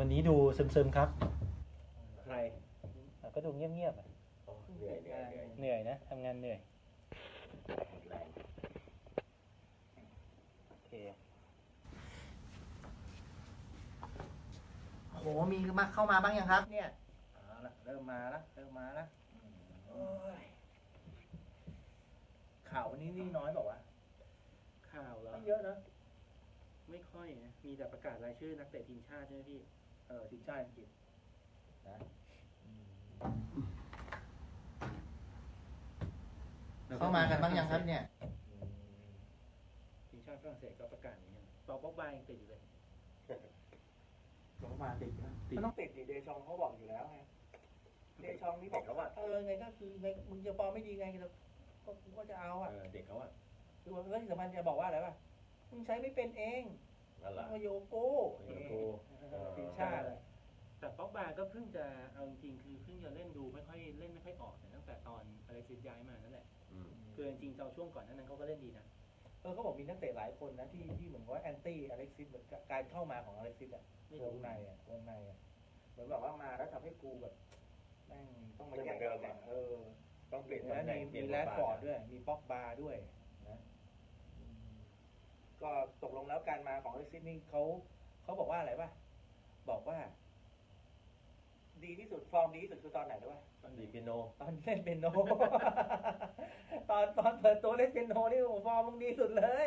วันนี้ดูซึมๆครับใครก็ดูเงียบๆเหนื่อยนะทำงานเหนื่อยโอเคโหมีมาเข้ามาบ้างยังครับเนี่ยเริ่มมาแล้วข่าววันนี้นี่น้อยบอกว่าข่าวเหรอไม่เยอะนะไม่ค่อยนะมีแต่ประกาศรายชื่อนักเตะทีมชาติใช่ไหมพี่ทีมชาติอังกฤษนะเข้ามากันบ้างยังครับเนี่ยทีมชาติฝรั่งเศสก็ประกาศอย่างนี้บอกป๊อกบายังติดอยู่เลยป๊อกบาติดนะมันต้องติดดิเดชองเขาบอกอยู่แล้วไงเดชองนี่บอกเขาว่าไงก็คือไงมึงจะฟอร์มไม่ดีไงก็จะเอาเด็กเขาคือว่าเรื่องสำคัญจะบอกว่าอะไรป่ะมึงใช้ไม่เป็นเองมาโยโก้ทีมชาติแต่ป๊อกบาก็เพิ่งจะเอาจริงคือเพิ่งจะเล่นดูไม่ค่อยออกตั้งแต่ตอนอเล็กซิสย้ายมานั่นแหละคือจริงๆช่วงก่อนนั้นเขาก็เล่นดีนะเขาบอกมีนักเตะหลายคนนะที่เหมือนว่าแอนตี้อเล็กซิสเหมือนการเข้ามาของอเล็กซิสวงในเหมือนแบบว่ามาแล้วทำให้กูแบบแม่งต้องมาแย่งกันต้องเปลี่ยนแล้วมีแรดฟอร์ดด้วยมีป๊อกบาด้วยนะก็ตกลงแล้วการมาของอเล็กซิสนี่เขาบอกว่าอะไรป่ะบอกว่าดีที่สุดฟอร์มดีที่สุดคือตอนไหนรู้ป่ะตอนดีเปียโนตอนเล่นเปียโนตอนเปิดตัวเล่นเปียโนนี่ฟอร์มมึงดีสุดเลย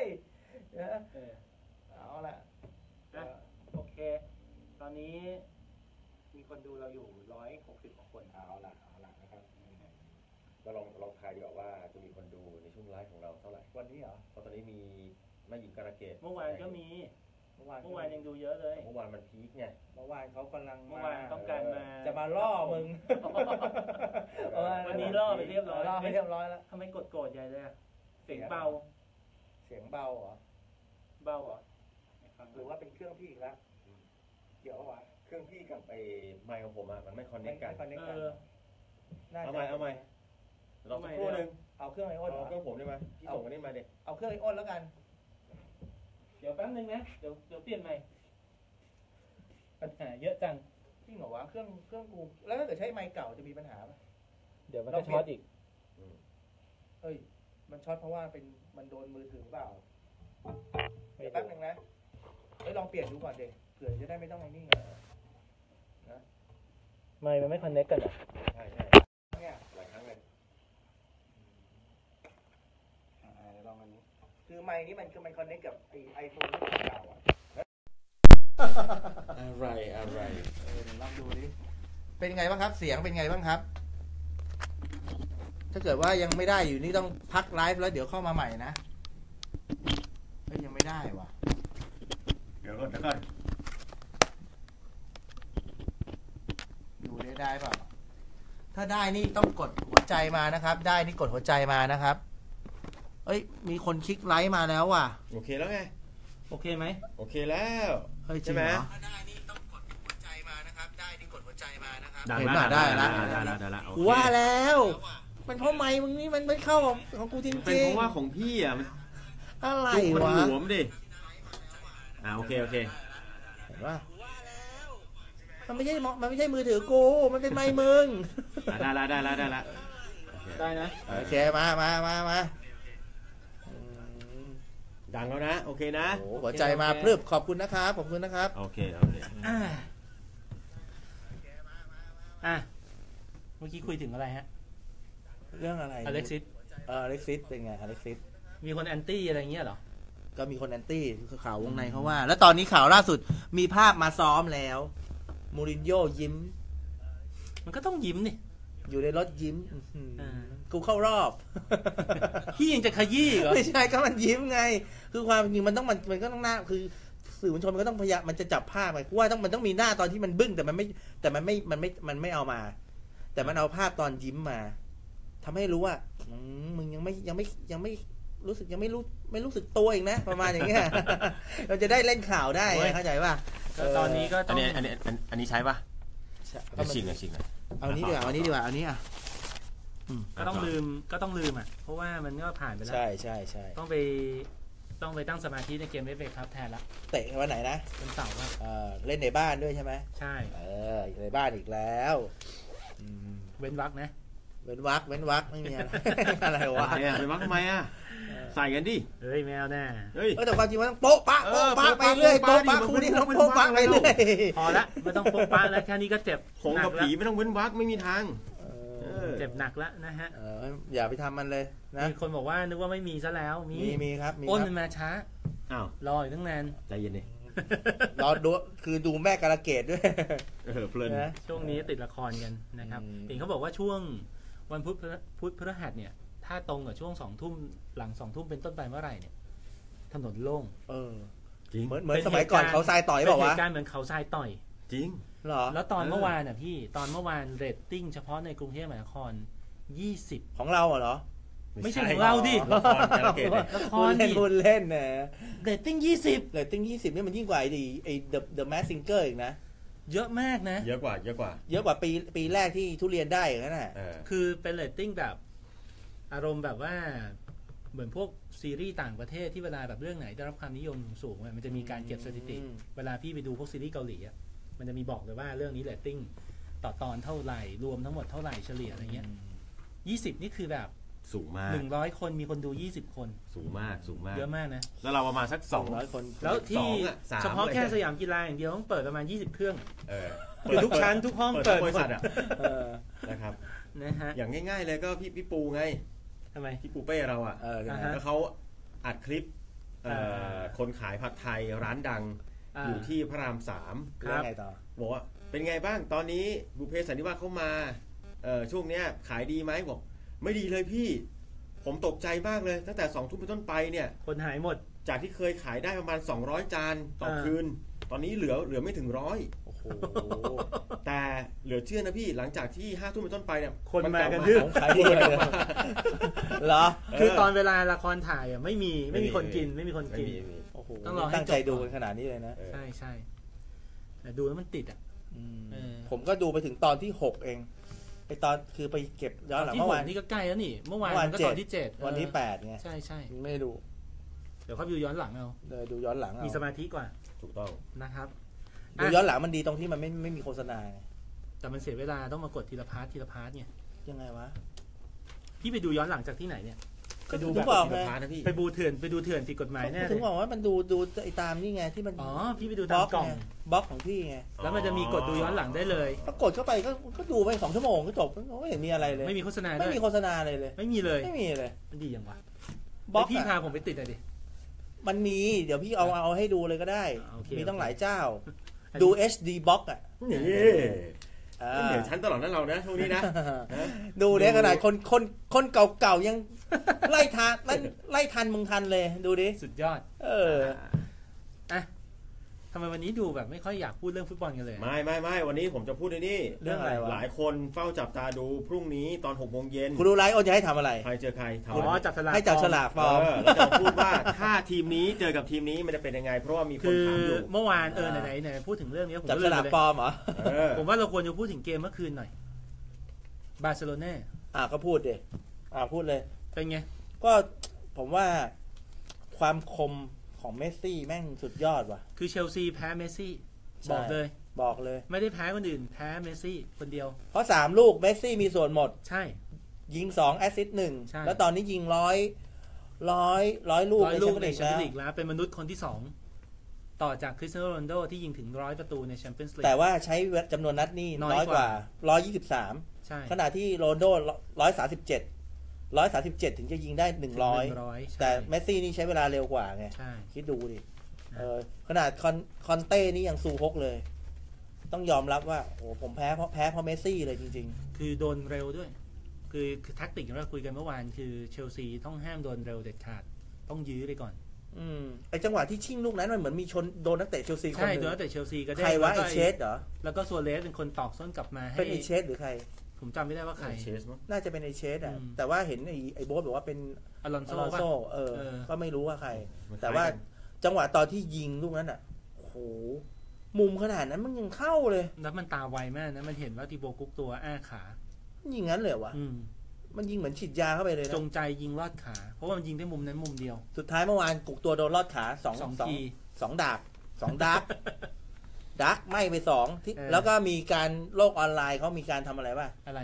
เอาละโอเคตอนนี้มีคนดูเราอยู่160 กว่าคนเอาละนะครับก็ลองทายดีกว่าจะมีคนดูในช่วงไลฟ์ของเราเท่าไหร่วันนี้เหรอเพราะตอนนี้มีแม่หญิงการะเกดเมื่อวานก็มีเมื่อวานยังดูเยอะเลยเมื่อวานมันพีคไงเมื่อวานเขากำลังเมื่อวานต้องการมาจะมาล่อมึงวันนี้ล่อไปเรียบร้อยแล้วทำไมกดโกรธใหญ่เลยเสียงเบาเหรอหรือว่าเป็นเครื่องพี่อีกแล้วเดี๋ยวว่าเครื่องพี่กับไอ้ไมค์ของผมมันไม่คอนเนคกันเอาใหม่ลองสักครู่นึงเอาเครื่องไอโอนเอาเครื่องผมได้ไหมพี่ส่งกันนี่มาเด็กเอาเครื่องไอโอนแล้วกันเดี๋ยวแป๊บนึงนะเดี๋ยวเปลี่ยนใหม่ปัญหาเยอะจังจริงเหรอวะเครื่องกูแล้วถ้าเกิดใช้ไมค์เก่าจะมีปัญหาไหมเดี๋ยวมันก็ช็อตอีกมันช็อตเพราะว่ามันโดนมือถือเปล่าแป๊บนึงนะลองเปลี่ยนดูก่อนเด็กเผื่อจะได้ไม่ต้องไอ้นี่นะมันไม่คอนเนคกันอ่ะใช่เนี่ยหลายครั้งเลยลองอันนี้คือไมค์นี้มันคอนเนคกับไอโฟนที่เก่าอะไรลองดูดิเป็นไงบ้างครับเสียงเป็นไงบ้างครับถ้าเกิดว่ายังไม่ได้อยู่นี่ต้องพักไลฟ์แล้วเดี๋ยวเข้ามาใหม่นะยังไม่ได้ว่ะเดี๋ยวก่อนดูได้เปล่าถ้าได้นี่ต้องกดหัวใจมานะครับได้นี่กดหัวใจมานะครับมีคนคลิกไลค์มาแล้วว่ะโอเคแล้วไงโอเคไหมโอเคแล้วใช่ไหมถ้าได้นี่ต้องกดหัวใจมานะครับได้นี่กดหัวใจมานะครับเห็นป่ะได้แล้วว่าแล้วมันเพราะไมค์มึงนี่มันไม่เข้าของกูจริงๆเป็นเพราะว่าของพี่อ่ะมันอะไรวะหัวมดิโอเคเห็นป่ะมันไม่ใช่มือถือกูมันเป็นไมค์มึงได้ละได้นะโอเคมาดังแล้วนะโอเคนะหัวใจมาพรึบขอบคุณนะครับโอเคเมื่อกี้คุยถึงอะไรฮะเรื่องอะไรอเล็กซิสเป็นไงอเล็กซิสมีคนแอนตี้อะไรเงี้ยเหรอก็มีคนแอนตี้คือข่าววงในเขาว่าแล้วตอนนี้ข่าวล่าสุดมีภาพมาซ้อมแล้วมูรินโญ่ยิ้มมันก็ต้องยิ้มนี่อยู่ในรถยิ้มกูเข้ารอบพี่ยังจะขยี้เหรอไม่ใช่ก็มันยิ้มไงคือความจริงมันก็ต้องหน้าคือสื่อมวลชนมันก็ต้องพยายามมันจะจับภาพไปกูว่ามันต้องมีหน้าตอนที่มันบึ้งแต่มันไม่เอามาแต่มันเอาภาพตอนยิ้มมาทำให้รู้ว่ามึงยังไม่รู้สึกไม่รู้สึกตัวเองนะประมาณอย่างเงี้ยเราจะได้เล่นข่าวได้เข้าใจป่ะตอนนี้ก็ต้องอันนี้ใช้ป่ะชิงเอานี้ดีกว่าเอานี้อ่ะก็ต้องลืมอ่ะเพราะว่ามันก็ผ่านไปแล้วใช่ต้องไปต้องไปตั้งสมาธิในเกมFA Cupแทนละเตะวันไหนนะวันเสาร์ว่าเล่นในบ้านด้วยใช่ไหมใช่ในบ้านอีกแล้วเว้นวรรคนะเว้นวักไม่มีอะไร อะไรวะเนี่ยเป็นวักทำไมอ่ะใส่กันดิเฮ้ยแมวแน่เฮ้ยแต่ความจริงมันต้องโป๊ะปะไปเรื่อยโป๊ะปะคู่นี้ต้องโป๊ะปะไปเรื่อยพอละไม่ต้องโป๊ะปะแล้วแค่นี้ก็เจ็บผงกับผีไม่ต้องเว้นวักไม่มีทางเจ็บหนักแล้วนะฮะอย่าไปทำมันเลยนะมีคนบอกว่านึกว่าไม่มีซะแล้วมีครับอ้นมันมาช้าอ้าวรออยู่ตั้งนานใจเย็นดิรอดูคือดูแม่กาลเกตด้วยเพลินนะช่วงนี้ติดละครกันนะครับเห็นเขาบอกว่าช่วงวันพุธพฤหัสเนี่ยถ้าตรงกับช่วง2 ทุ่มหลัง2 ทุ่มเป็นต้นไปเมื่อไหร่เนี่ยถนนโล่งจริงเหมือนสมัยก่อนเขาทรายต่อยบอกว่าเหตุการณ์เหมือนเขาทรายต่อยจริงหรอแล้วตอนเมื่อวานน่ะพี่ตอนเมื่อวานเรตติ้งเฉพาะในกรุงเทพมหานคร20 ของเราเหรอไม่ใช่ของเราดิละครกาลเกตละครดิคุณเล่นนะเรตติ้ง 20นี่มันยิ่งกว่าไอ้ The Masked Singer อีกนะเยอะมากนะเยอะกว่าปีแรกที่ทุเรียนได้อย่างนั้นน่ะคือเป็นเรตติ้งแบบอารมณ์แบบว่าเหมือนพวกซีรีส์ต่างประเทศที่เวลาแบบเรื่องไหนได้รับความนิยมสูงมันจะมีการเก็บสถิติเวลาพี่ไปดูพวกซีรีส์เกาหลีอ่ะมันจะมีบอกเลยว่าเรื่องนี้เรตติ้งต่อตอนเท่าไหร่รวมทั้งหมดเท่าไหร่เฉลี่ยอะไรเงี้ย20นี่คือแบบสูงมาก 100คนมีคนดู20คนสูงมากเยอะมากนะแล้วเราประมาณสัก200คนแล้วที่เฉพาะแค่สยามกีฬาอย่างเดียวต้องเปิดประมาณ20เครื่องคือทุกชั้นทุกห้องเปิดบริษัทอ่ะนะครับนะฮะอย่างง่ายๆเลยก็พี่ปูไงทำไมพี่ปูเป้เราอ่ะแล้วเขาอัดคลิปคนขายผัดไทยร้านดังอยู่ที่พระราม3 ครับบอกว่าเป็นไงบ้างตอนนี้บุพเพสันนิวาสเข้ามาช่วงเนี้ยขายดีไหมบอกไม่ดีเลยพี่ผมตกใจมากเลยตั้งแต่2 ทุ่มเป็นต้นไปเนี่ยคนหายหมดจากที่เคยขายได้ประมาณ200 จานต่อคืนตอนนี้เหลือไม่ถึง100โอ้โหแต่เหลือเชื่อนะพี่หลังจากที่5 ทุ่มเป็นต้นไปเนี่ยคนมากันทึ่งขายดีเลยเหรอคือตอนเวลาละครถ่ายอ่ะไม่มีคนกินไม่มีคนกินโอ้โหต้องรอตั้งใจดูกันขนาดนี้เลยนะใช่แต่ดูแล้วมันติดอ่ะผมก็ดูไปถึงตอนที่6เองไปตอนคือไปเก็บย้อนหลังเมื่อวานนี่ก็ใกล้แล้วนี่เมื่อวานก็ตอนที่7 วันที่8ไงใช่ไม่ดูเดี๋ยวเขาดูย้อนหลังเอาดูย้อนหลังมีสมาธิกว่าถูกต้องนะครับดูย้อนหลังมันดีตรงที่มันไม่มีโฆษณาแต่มันเสียเวลาต้องมากดทีละพาร์ทไงยังไงวะพี่ไปดูย้อนหลังจากที่ไหนเนี่ยไปดูแบบไปดูเถื่อนผิดกฎหมายแน่ถึงบอกว่ามันดูไอ้ตามนี่ไงที่มันพี่ไปดูตามกล่องบล็อกของพี่ไงแล้วมันจะมีกดดูย้อนหลังได้เลยก็กดเข้าไปก็ดูไป2 ชั่วโมงก็จบไม่เห็นมีอะไรเลยไม่มีโฆษณาไม่มีโฆษณาเลยไม่มีเลยมันดีอย่างวะบล็อกพี่พาผมไปติดเลยดิมันมีเดี๋ยวพี่เอาให้ดูเลยก็ได้มีต้องหลายเจ้าดู HD box อ่ะนี่เดี๋ยวชั้นตลอดนั่นเรานะช่วงนี้นะดูเนี่ยขนาดคนเก่าๆยังไล่ทันมึงทันเลยดูดิสุดยอดอ่ะทำไมวันนี้ดูแบบไม่ค่อยอยากพูดเรื่องฟุตบอลกันเลยไม่วันนี้ผมจะพูดในนี่เรื่องอะไรวะหลายคนเฝ้าจับตาดูพรุ่งนี้ตอน 6 โมงคุณดูไลฟ์โอนจะให้ทำอะไรใครเจอใครจับฉลากให้จับฉลากฟอร์มแล้วจะพูดว่าถ้าทีมนี้เจอกับทีมนี้มันจะเป็นยังไงเพราะว่ามีคนถามอยู่เมื่อวานไหนพูดถึงเรื่องนี้ผมจับฉลากฟอร์มเหรอผมว่าเราควรจะพูดถึงเกมเมื่อคืนหน่อยบาร์เซโลนาก็พูดดิพูดเลยเป็นไงก็ผมว่าความคมของเมสซี่แม่งสุดยอดว่ะคือเชลซีแพ้เมสซี่บอกเลยไม่ได้แพ้คนอื่นแพ้เมสซี่คนเดียวเพราะ3 ลูกเมสซี่มีส่วนหมดใช่ยิง2แอสซิสต์1แล้วตอนนี้ยิง100ลูกในแชมเปี้ยนลีกแล้วเป็นมนุษย์คนที่2ต่อจากคริสเตียโนโรนัลโดที่ยิงถึง100 ประตูในแชมเปี้ยนส์ลีกแต่ว่าใช้จำนวนนัดนี่น้อยกว่า123ขณะที่โรนัลโด137ถึงจะยิงได้100แต่เมสซี่นี่ใช้เวลาเร็วกว่าไงคิดดูดิขนาดคอนเต้นี่ยังซูฮกเลยต้องยอมรับว่าโอ้ผมแพ้เพราะเมสซี่เลยจริงๆคือโดนเร็วด้วยคือแท็กติกที่เราคุยกันเมื่อวานคือเชลซีต้องห้ามโดนเร็วเด็ดขาดต้องยื้อไปก่อนไอจังหวะที่ชิ่งลูกนั้นมันเหมือนมีชนโดนนักเตะเชลซีคนนึงใช่โดนนักเตะเชลซีก็ได้ใครวะไอเชสเหรอแล้วก็ซัวเรสเป็นคนตอกส้นกลับมาให้เป็นไอเชสหรือใครผมจำไม่ได้ว่าใครน่าจะเป็นไอเชสแต่ว่าเห็นไอโบ๊ทบอกว่าเป็นอลอนโซก็ไม่รู้ว่าใครแต่ว่าจังหวะตอนที่ยิงลูกนั้นโหมุมขนาดนั้นมันยังเข้าเลยแล้วมันตาไวมากนะมันเห็นว่าทีโบกุ๊กตัวอ้าขายิงงั้นเลยวะมันยิงเหมือนฉีดยาเข้าไปเลยจนะงใจยิงลอดขาเพราะว่ามันยิงได้มุมนั้นมุมเดียวสุดท้ายเมื่อวานกุกตัวโดนลอดขาสองทีดาบ2 ดักไม่ไป2ที่แล้วก็มีการโลกออนไลน์เขามีการทำอะไรป่ะอะไร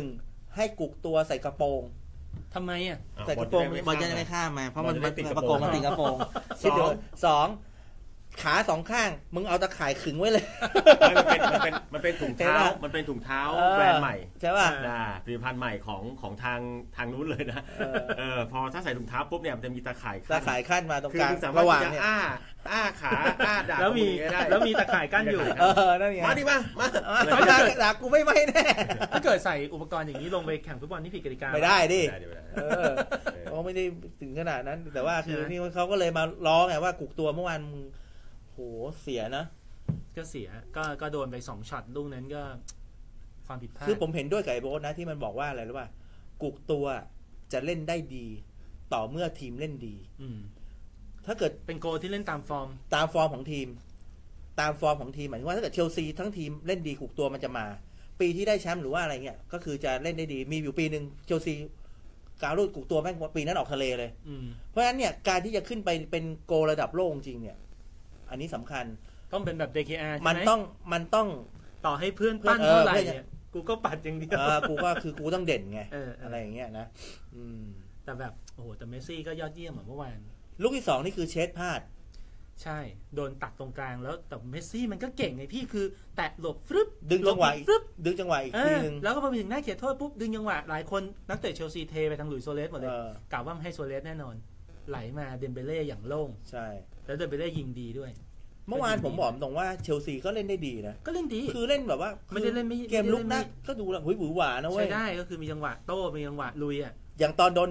1ให้กุกตัวใส่กระโปรงทำไมอ่ะใส่กระโปรงบอลจะไม่ข้ามมาเพราะมันประโปรงมันติดกระโปรงสองขา2 ข้างมึงเอาตะข่ายขึงไว้เลยมันเป็นถุงเท้ามันเป็นถุงเท้าแบรนด์ใหม่ใช่ป่ะผลิตภัณฑ์ใหม่ของทางนู้นเลยนะพอถ้าใส่ถุงเท้าปุ๊บเนี่ยมันจะมีตะข่ายขั้นมาตรงกลางระหว่างเนี่ยอ้าขาอ้าดาบแล้วมีตะข่ายกั้นอยู่นั่นไงมาดิมาดาบกูไม่แน่ถ้าเกิดใส่อุปกรณ์อย่างนี้ลงไปแข่งฟุตบอลนี่ผิดกติกาไม่ได้ดิเขาไม่ได้ถึงขนาดนั้นแต่ว่าคือนี่เขาก็เลยมาร้องไงว่ากุกตัวเมื่อวานโหเสียนะก็เสียก็โดนไป2 ช็อตลูกนั้นก็ความผิดพลาดคือผมเห็นด้วยกับไอ้โบ๊ทนะที่มันบอกว่าอะไรรู้ป่ะกุกตัวจะเล่นได้ดีต่อเมื่อทีมเล่นดีถ้าเกิดเป็นโกที่เล่นตามฟอร์มของทีมหมายถึงว่าถ้าเกิดเชลซีทั้งทีมเล่นดีกุกตัวมันจะมาปีที่ได้แชมป์หรือว่าอะไรเงี้ยก็คือจะเล่นได้ดีมีอยู่ปีนึงเชลซีกาลูดกุกตัวแม่งปีนั้นออกทะเลเลยเพราะฉะนั้นเนี่ยการที่จะขึ้นไปเป็นโกระดับโลกจริงเนี่ยอันนี้สำคัญต้องเป็นแบบ DKR ใช่ไหมมันต้องต่อให้เพื่อนปั้นเท่าไหร่เนี่ยกูก็ปัดอย่างเดียวกูก็คือกูต้องเด่นไงอะไรอย่างเงี้ยนะแต่แบบโอ้โหแต่เมสซี่ก็ยอดเยี่ยมเหมือนเมื่อวานลูกที่2นี่คือเชสพลาดใช่โดนตัดตรงกลางแล้วแต่เมสซี่มันก็เก่งไงพี่คือแตะหลบฟึบดึงจังหวะอีกทีนึงแล้วก็พอไปถึงหน้าเขตโทษปุ๊บดึงจังหวะหลายคนนักเตะเชลซีเทไปทางหลุยส์โซเลสหมดเลยกล่าวว่าให้โซเลสแน่นอนไหลมาเดมเบเล่อย่างโล่งใช่แล้วเดมเบเล่ยิงดีด้วยเมื่อวานผมบอกตรงว่าเชลซีก็เล่นได้ดีนะก็เล่นดีคือเล่นแบบว่าไม่ได้เล่นเกมลุกนะก็ดูแล้วหุยหวือหวานะเว้ยใช่ได้ก็คือมีจังหวะโต้มีจังหวะลุยอ่ะอย่างตอนโดน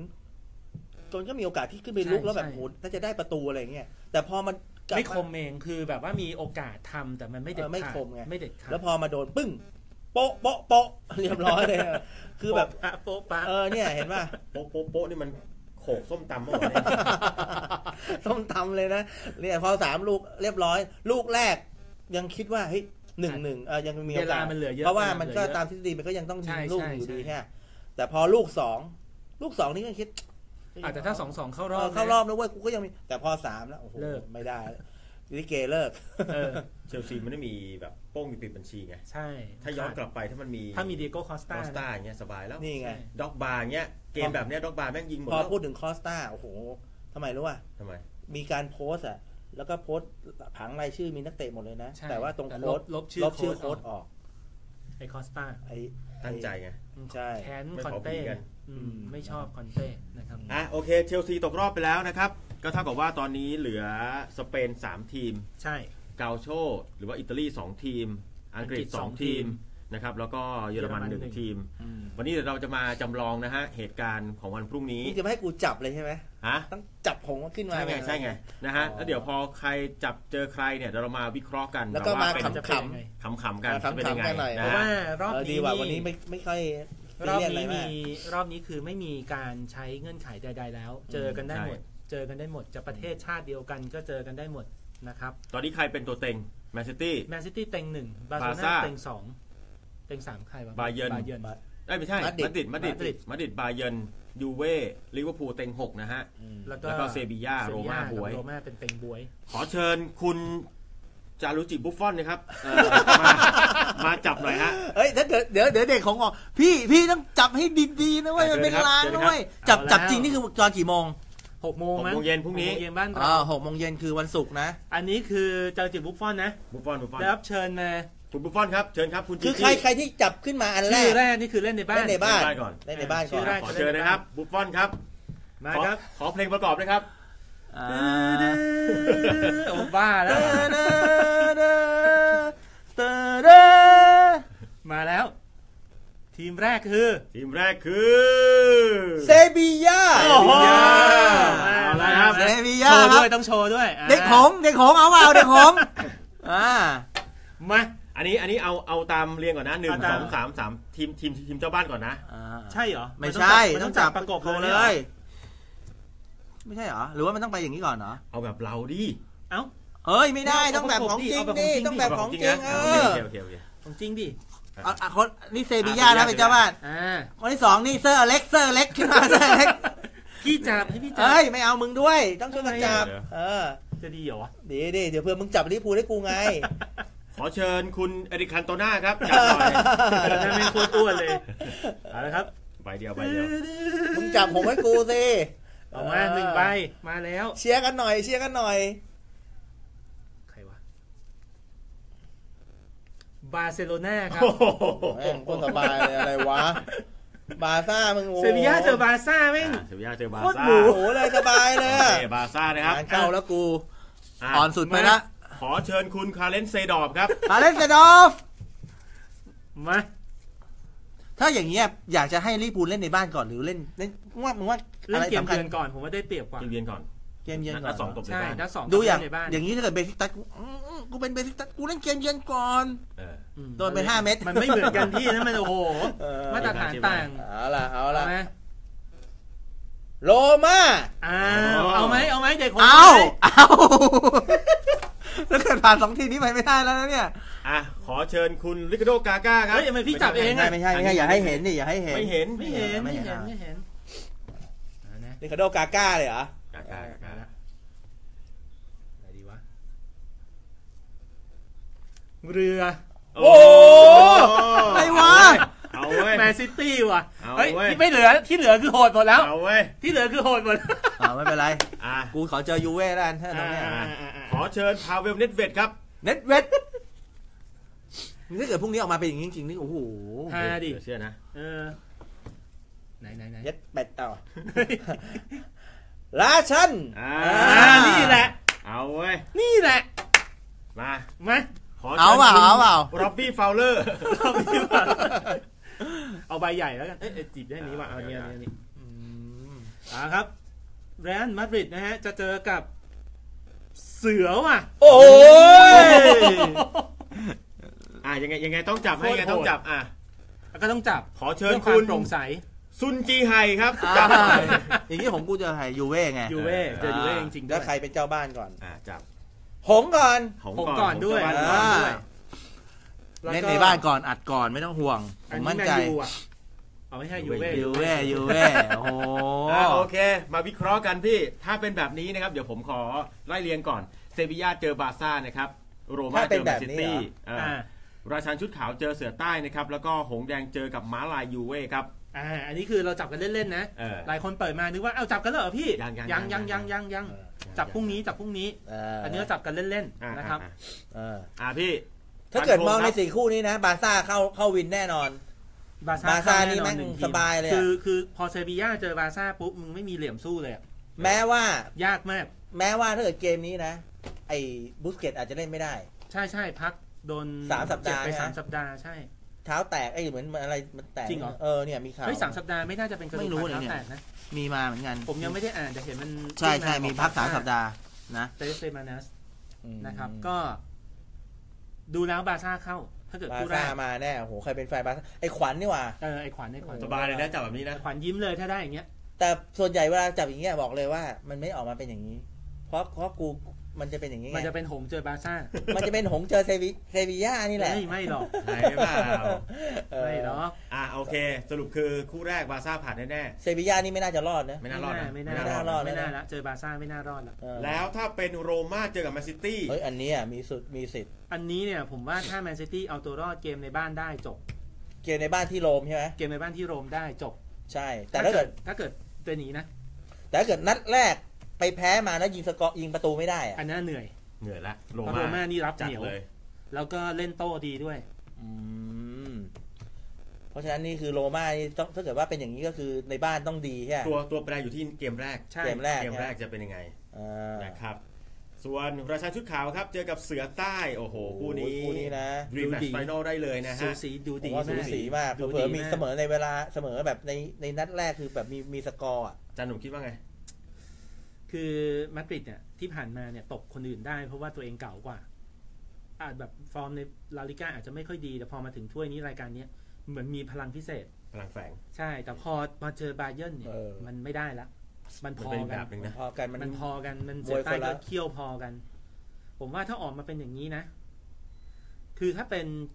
1-0 จนก็มีโอกาสที่ขึ้นไปลุกแล้วแบบโหน่าจะได้ประตูอะไรเงี้ยแต่พอมันไม่คมเองคือแบบว่ามีโอกาสทำแต่มันไม่เด็ดขาดไม่คมไงไม่เด็ดขาดแล้วพอมาโดนปึ้งโป๊ะเรียบร้อยเลยคือแบบโป๊ะปะเนี่ยเห็นป่ะโป๊ะนี่มันโขกส้มตำเมื่อวานส้มตำเลยนะเนี่ยพอ3 ลูกเรียบร้อยลูกแรกยังคิดว่าเฮ้ย1-1ยังมีโอกาสเพราะว่ามันก็ตามทฤษฎีมันก็ยังต้องยิงลูกอยู่ดีแค่แต่พอลูก2นี่ก็คิดแต่ถ้า2-2เข้ารอบนะเว้ยกูก็ยังมีแต่พอ3แล้วโอ้โหไม่ได้ลิเกเลิกเชลซีมันไม่มีแบบโป้งมีปิดบัญชีไงใช่ถ้าย้อนกลับไปถ้ามีเดียโก้คอสตาอย่างเงี้ยสบายแล้วนี่ไงด็อกบาร์เงี้ยเกมแบบเนี้ยด็อกบาร์แม่งยิงหมดพอพูดถึงคอสตาโอ้โหทำไมรู้ป่ะทำไมมีการโพสอ่ะแล้วก็โพสผังรายชื่อมีนักเตะหมดเลยนะแต่ว่าตรงโค้ดลบชื่อโค้ดออกไอ้คอสตาตั้งใจไงใช่แค้นคอนเต้ไม่ชอบคอนเต้นะครับโอเคเชลซีตกรอบไปแล้วนะครับก็เท่ากับว่าตอนนี้เหลือสเปน3 ทีมใช่เกาโชหรือว่าอิตาลี2 ทีมอังกฤษ2 ทีมนะครับแล้วก็เยอรมัน1 ทีมวันนี้เดี๋ยวเราจะมาจำลองนะฮะเหตุการณ์ของวันพรุ่งนี้นี่จะไม่ให้กูจับเลยใช่ไหมต้องจับผมขึ้นมาใช่ไงนะฮะแล้วเดี๋ยวพอใครจับเจอใครเนี่ยเรามาวิเคราะห์กันแล้วก็มาขำกันเป็นยังไงเพราะว่ารอบนี้วันนี้ไม่ค่อยรอบนี้คือไม่มีการใช้เงื่อนไขใดๆแล้วเจอกันได้หมดจะประเทศชาติเดียวกันก็เจอกันได้หมดนะครับตอนนี้ใครเป็นตัวเต็งแมนซิตี้เต็ง1บาร์เซโลน่าเต็ง2เต็ง3ใครวะบาเยิร์นไม่ใช่มาดริดบาเยิร์นยูเว่ลิเวอร์พูลเต็ง6นะฮะแล้วก็เซบีย่าโรม่าบวยโรม่าเป็นเต็งบวยขอเชิญคุณจารุจิบุฟฟอนนะครับมาจับหน่อยฮะเฮ้ยถ้าเดี๋ยวเด็กของพี่ต้องจับให้ดีๆนะเว้ยมันเป็นลางนะเว้ยจับจริงนี่คือตอนกี่โมง 6 โมงมั้ง 6 โมงเย็นพรุ่งนี้บ้านเรา 6 โมงเย็นคือวันศุกร์นะอันนี้คือจารุจิบุฟฟอนนะบุฟฟอนได้รับเชิญมาคุณบุฟฟอนครับเชิญครับคุณคือใครที่จับขึ้นมาอันแรกชื่อแรกนี่คือเล่นในบ้านก่อนขอเชิญนะครับบุฟฟอนครับมาครับขอเพลงประกอบด้วยครับโอ้บ้าแล้วมาแล้วทีมแรกคือเซบีย่าเซบีย่าต้องโชว์ด้วยเด็กของเอาเด็กของมาอันนี้เอาตามเรียงก่อนนะ1 2 3 3ทีมเจ้าบ้านก่อนนะใช่เหรอไม่ใช่ต้องจับประกบเลยไม่ใช่เหรอหรือว่ามันต้องไปอย่างนี้ก่อนเหรอเอาแบบเราดิเอ้ยไม่ได้ต้องแบบของจริงดิต้องแบบของจริงโอเคของจริงดิคนนี่เซบีย่านะเป็นเจ้าบ้านคนที่2นี่เซอร์อเล็กขึ้นมาเซอร์อเล็กพี่จับให้พี่จับเฮ้ยไม่เอามึงด้วยต้องช่วยกันจับจะดีเหรอวะดีเดี๋ยวเพื่อมึงจับลิเวอร์พูลให้กูไงขอเชิญคุณเอริกคันโตน่าครับจับหน่อยนั่นไม่ควรอ้วนเลยเอาละครับใบเดียวมึงจับผมให้กูสิเอามา1ใบมาแล้วเชียร์กันหน่อยใครวะบาร์เซโลนาครับแม่งคนสบายเลยอะไรวะบาซ่ามึงเซบีย่าเจอบาซ่าแม่งเซบีย่าเจอบาซ่าโอ้โหเลยสบายเลยบาซ่านะครับเข้าแล้วกูอ่อนสุดไปละขอเชิญคุณคาร์เลนเซดอฟครับคาร์เลนเซดอฟมาถ้าอย่างเงี้ยอยากจะให้ลิเวอร์พูลเล่นในบ้านก่อนหรือเล่นว่ามึงว่าเล่นเกมเยือนก่อนผมว่าได้เปรียบกว่าเกมเยือนก่อนนัด 2ตบในบ้านดูอย่างนี้ถ้าเกิดเบสิกตัสกูเป็นเบสิกตัสกูเล่นเกมเยือนก่อนโดนไป5 เม็ดมันไม่เหมือนกันที่นั่นมันโอ้โหมาตรฐานต่างเอาล่ะโรม่าเอาไหมเด็กคนเอาแล้วเกิดผ่าน2ทีนี้ไปไม่ได้แล้วนะเนี่ยขอเชิญคุณริคาร์โดกาก้าครับเฮ้ยทำไมพี่จับเองไม่ใช่อย่าให้เห็นดิอย่าให้เห็นไม่เห็นริคาร์โดกาก้าเลยเหรอกาก้าอะไรดีวะเรือโอ้อะไรวะเอาเว้ยแมนซิตี้ว่ะเฮ้ยไม่เหลือที่เหลือคือโหดหมดแล้วเอาเว้ยที่เหลือคือโหดหมดไม่เป็นไรกูขอเจอยูเว่แล้วถ้าตรงนี้ขอเชิญพาเวลเน็ตเวดครับเน็ตเวดถ้าเกิดพรุ่งนี้ออกมาเป็นอย่างนี้จริงๆนี่โอ้โหดิเชื่อนะไหนเน็ตเวดราชันนี่แหละเอาเว้ยนี่แหละมาขอเชิญคุณร็อบบี้ฟาวเลอร์เอาใบใหญ่แล้วกันจีบได้นี้ว่ะเอาเนี้ยครับเรอัลมาดริดนะฮะจะเจอกับเสือว่ะโอ้ยยังไงต้องจับให้ยังไงต้องจับก็ต้องจับขอเชิญคุณโปร่งใสซุนจีไฮครับอย่างนี้ผมกูจะให้ยูเว่ไงยูเว่เจอยูเว่จริงๆแล้วใครเป็นเจ้าบ้านก่อนจับหงก่อนด้วยเล่นในบ้านก่อนอัดก่อนไม่ต้องห่วงผมมั่นใจเอาไม่ใช่ยูเว่โอเคมาวิเคราะห์กันพี่ถ้าเป็นแบบนี้นะครับเดี๋ยวผมขอไล่เรียงก่อนเซบีย่าเจอบาซ่านะครับโรม่าเจอแมนซิตี้ราชันชุดขาวเจอเสือใต้นะครับแล้วก็หงแดงเจอกับม้าลายยูเว่ครับอันนี้คือเราจับกันเล่นๆนะหลายคนเปิดมานึกว่าเอาจับกันเหรอพี่ยังจับพรุ่งนี้อันนี้เราจับกันเล่นๆนะครับพี่ถ้าเกิดมองใน4คู่นี้นะบาซ่าเข้าวินแน่นอนบาซ่านี่แม่งสบายเลยคือพอเซบีย่าเจอบาซ่าปุ๊บมึงไม่มีเหลี่ยมสู้เลยแม้ว่ายากมากแม้ว่าถ้าเกิดเกมนี้นะไอ้บุสเกตอาจจะเล่นไม่ได้ใช่พักโดน 3 สัปดาห์ไป3 สัปดาห์ใช่เท้าแตกเหมือนอะไรมันแตกจริงเหรอเนี่ยมีข่าว 3 สัปดาห์ไม่น่าจะเป็นกระดูกเท้าแตกนะมีมาเหมือนกันผมยังไม่ได้อ่านแต่เห็นมันใช่มีพัก3 สัปดาห์นะเตเซมานัสนะครับก็ดูแล้วบาซ่าเข้าถ้าเกิดบาซ่ามาแน่โอ้โหใครเป็นแฟนบาซ่าไอ้ขวัญนี่หว่าไอ้ขวัญสบายเลยนะจับแบบนี้นะขวัญยิ้มเลยถ้าได้อย่างเงี้ยแต่ส่วนใหญ่เวลาจับอย่างเงี้ยบอกเลยว่ามันไม่ออกมาเป็นอย่างนี้เพราะกูมันจะเป็นอย่างนี้มันจะเป็นหงเจอบาซ่ามันจะเป็นหงเจอเซบีย่านี่แหละไม่หรอกไม่เปล่าไม่หรอกโอเคสรุปคือคู่แรกบาซ่าผ่านแน่ๆเซบีย่านี่ไม่น่าจะรอดนะไม่น่ารอดไม่น่ารอดเจอบาซ่าไม่น่ารอดแล้วถ้าเป็นโรม่าเจอกับแมนซิตี้อันนี้มีสิทธิ์อันนี้เนี่ยผมว่าถ้าแมนซิตี้เอาตัวรอดเกมในบ้านได้จบเกมในบ้านที่โรมใช่ไหมเกมในบ้านที่โรมได้จบใช่แต่ถ้าเกิดตัวนี้นะแต่ถ้าเกิดนัดแรกไปแพ้มาแล้วยิงประตูไม่ได้อันนั้นเหนื่อยละโรม่านี่รับเหนียวเลยแล้วก็เล่นโต้ดีด้วยเพราะฉะนั้นนี่คือโรม่านี่ต้องถ้าเกิดว่าเป็นอย่างนี้ก็คือในบ้านต้องดีใช่ตัวแปรอยู่ที่เกมแรกเกมแรกจะเป็นยังไงนะครับส่วนราชาชุดขาวครับเจอกับเสือใต้โอ้โหคู่นี้นะดรีมแมตช์ไฟนอลได้เลยนะฮะสูสีดูดีมากเผื่อมีเสมอในเวลาเสมอแบบในนัดแรกคือแบบมีสกอร์จันหนุ่มคิดว่าไงคือมาดริดเนี่ยที่ผ่านมาเนี่ยตบคนอื่นได้เพราะว่าตัวเองเก่ากว่าอาจแบบฟอร์มในลาลิก้าอาจจะไม่ค่อยดีแต่พอมาถึงถ้วยนี้รายการนี้เหมือนมีพลังพิเศษพลังแฝงใช่แต่พอมาเจอบาเยิร์นเนี่ยมันไม่ได้ละมันพอกันมันเสียใต้ก็เคี่ยวพอกันผมว่าถ้าออกมาเป็นอย่างนี้นะคือถ้าเป็น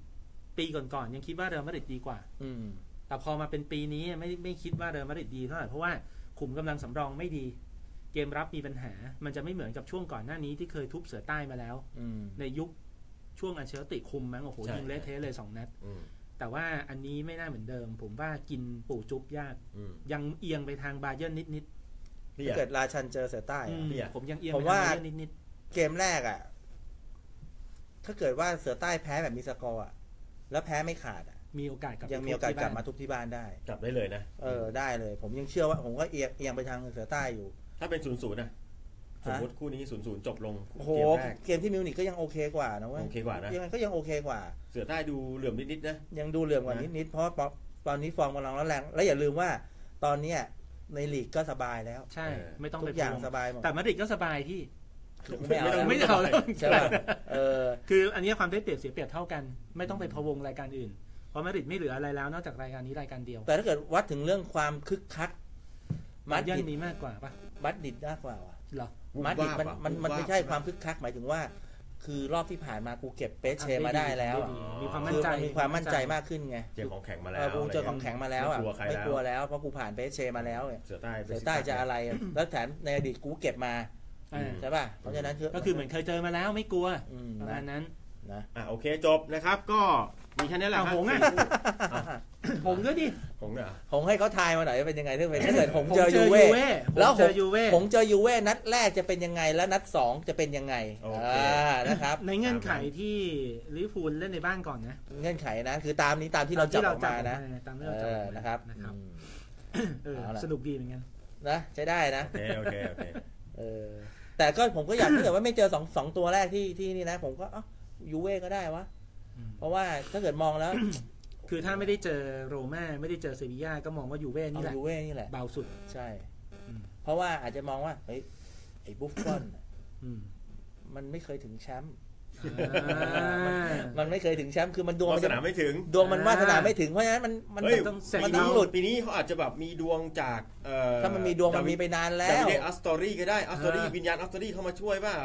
ปีก่อนๆยังคิดว่าเรอัลมาดริดดีกว่าแต่พอมาเป็นปีนี้ไม่คิดว่าเรอัลมาดริดดีเท่าไหร่เพราะว่าขุมกำลังสำรองไม่ดีเกมรับมีปัญหามันจะไม่เหมือนกับช่วงก่อนหน้านี้ที่เคยทุบเสือใต้มาแล้วในยุคช่วงอัลเชลติคุมมั้งโอ้โหยิงเละเทะเลย2 นัดแต่ว่าอันนี้ไม่น่าเหมือนเดิมผมว่ากินปู่จุ๊บยากยังเอียงไปทางบาเยิร์นนิดๆถ้าเกิดราชันเจอเสือใต้ผมยังเอียงไปทางบาเยิร์นนิดๆเกมแรกอ่ะถ้าเกิดว่าเสือใต้แพ้แบบมีสกอร์อ่ะแล้วแพ้ไม่ขาดอ่ะมีโอกาสยังมีโอกาสกลับมาทุบที่บ้านได้กลับได้เลยนะได้เลยผมยังเชื่อว่าผมก็เอียงไปทางเสือใต้อยู่ถ้าเป็น0-0นะสมมติคู่นี้0-0จบลงโอ้โหเกมที่มิวนิกก็ยังโอเคกว่านะเว้ยโอเคกว่านะยังไงก็ยังโอเคกว่าเสือใต้ดูเหลื่อมนิดๆนะยังดูเหลื่อมกว่านิดๆเพราะตอนนี้ฟอร์มกำลังร้อนแรงแล้วอย่าลืมว่าตอนเนี้ยในลีกก็สบายแล้วใช่ไม่ต้องทุกอย่างสบายหมดแต่มาดริดก็สบายที่ไม่เอาแล้วใช่ป่ะคืออันนี้ความได้เปรียบเสียเปรียบเท่ากันไม่ต้องไปพะวงรายการอื่นเพราะมาดริดไม่เหลืออะไรแล้วนอกจากรายการนี้รายการเดียวแต่ถ้าเกิดวัดถึงเรื่องความคึกคักมาดริดมีมากกว่าป่ะมาดริดมากกว่าว่ะหรอมาดริดมันไม่ใช่ความคึกคักหมายถึงว่าคือรอบที่ผ่านมากูเก็บเปเชมาได้แล้วมีความมั่นใจมากขึ้นไงเจอของแข็งมาแล้วกูเจอของแข็งมาแล้วไม่กลัวแล้วเพราะกูผ่านเปเชมาแล้วเสือใต้จะอะไรแล้วแถมในอดีตกูเก็บมาใช่ป่ะเพราะฉะนั้นก็คือเหมือนเคยเจอมาแล้วไม่กลัวประมาณนั้นนะโอเคจบนะครับก็มีแค่นี้แหละครับหงอ่ะหงด้วยดิหงเนี่ยหงให้เขาทายมาหน่อยว่าเป็นยังไงถ้าเกิดหงเจอยูเว่แล้วหงเจอยูเว่นัดแรกจะเป็นยังไงแล้วนัด2จะเป็นยังไงนะครับในเงื่อนไขที่ลิเวอร์พูลเล่นในบ้านก่อนนะเงื่อนไขนะคือตามที่เราจับออกมานะนะครับสนุกดีเหมือนกันนะใช้ได้นะโอเคแต่ก็ผมก็อยากถ้าเกิดว่าไม่เจอ2ตัวแรกที่นี่นะผมก็ยูเว่ก็ได้วะเพราะว่าถ้าเกิดมองแล้วคือถ้าไม่ได้เจอโรม่าไม่ได้เจอเซบีย่าก็มองว่ายูเว่นี่แหละเบาสุดใช่เพราะว่าอาจจะมองว่าเฮ้ยไอ้บุฟฟอนมันไม่เคยถึงแชมป์มันไม่เคยถึงแชมป์คือมันดวงวาสนาไม่ถึงดวงมันวาสนาไม่ถึงเพราะฉะนั้นมันต้องหลุดปีนี้เขาอาจจะแบบมีดวงจากถ้ามันมีดวงมันมีไปนานแล้วแต่อัสตอรี่ก็ได้อัสตอรี่วิญญาณอัสตอรี่เข้ามาช่วยเปล่า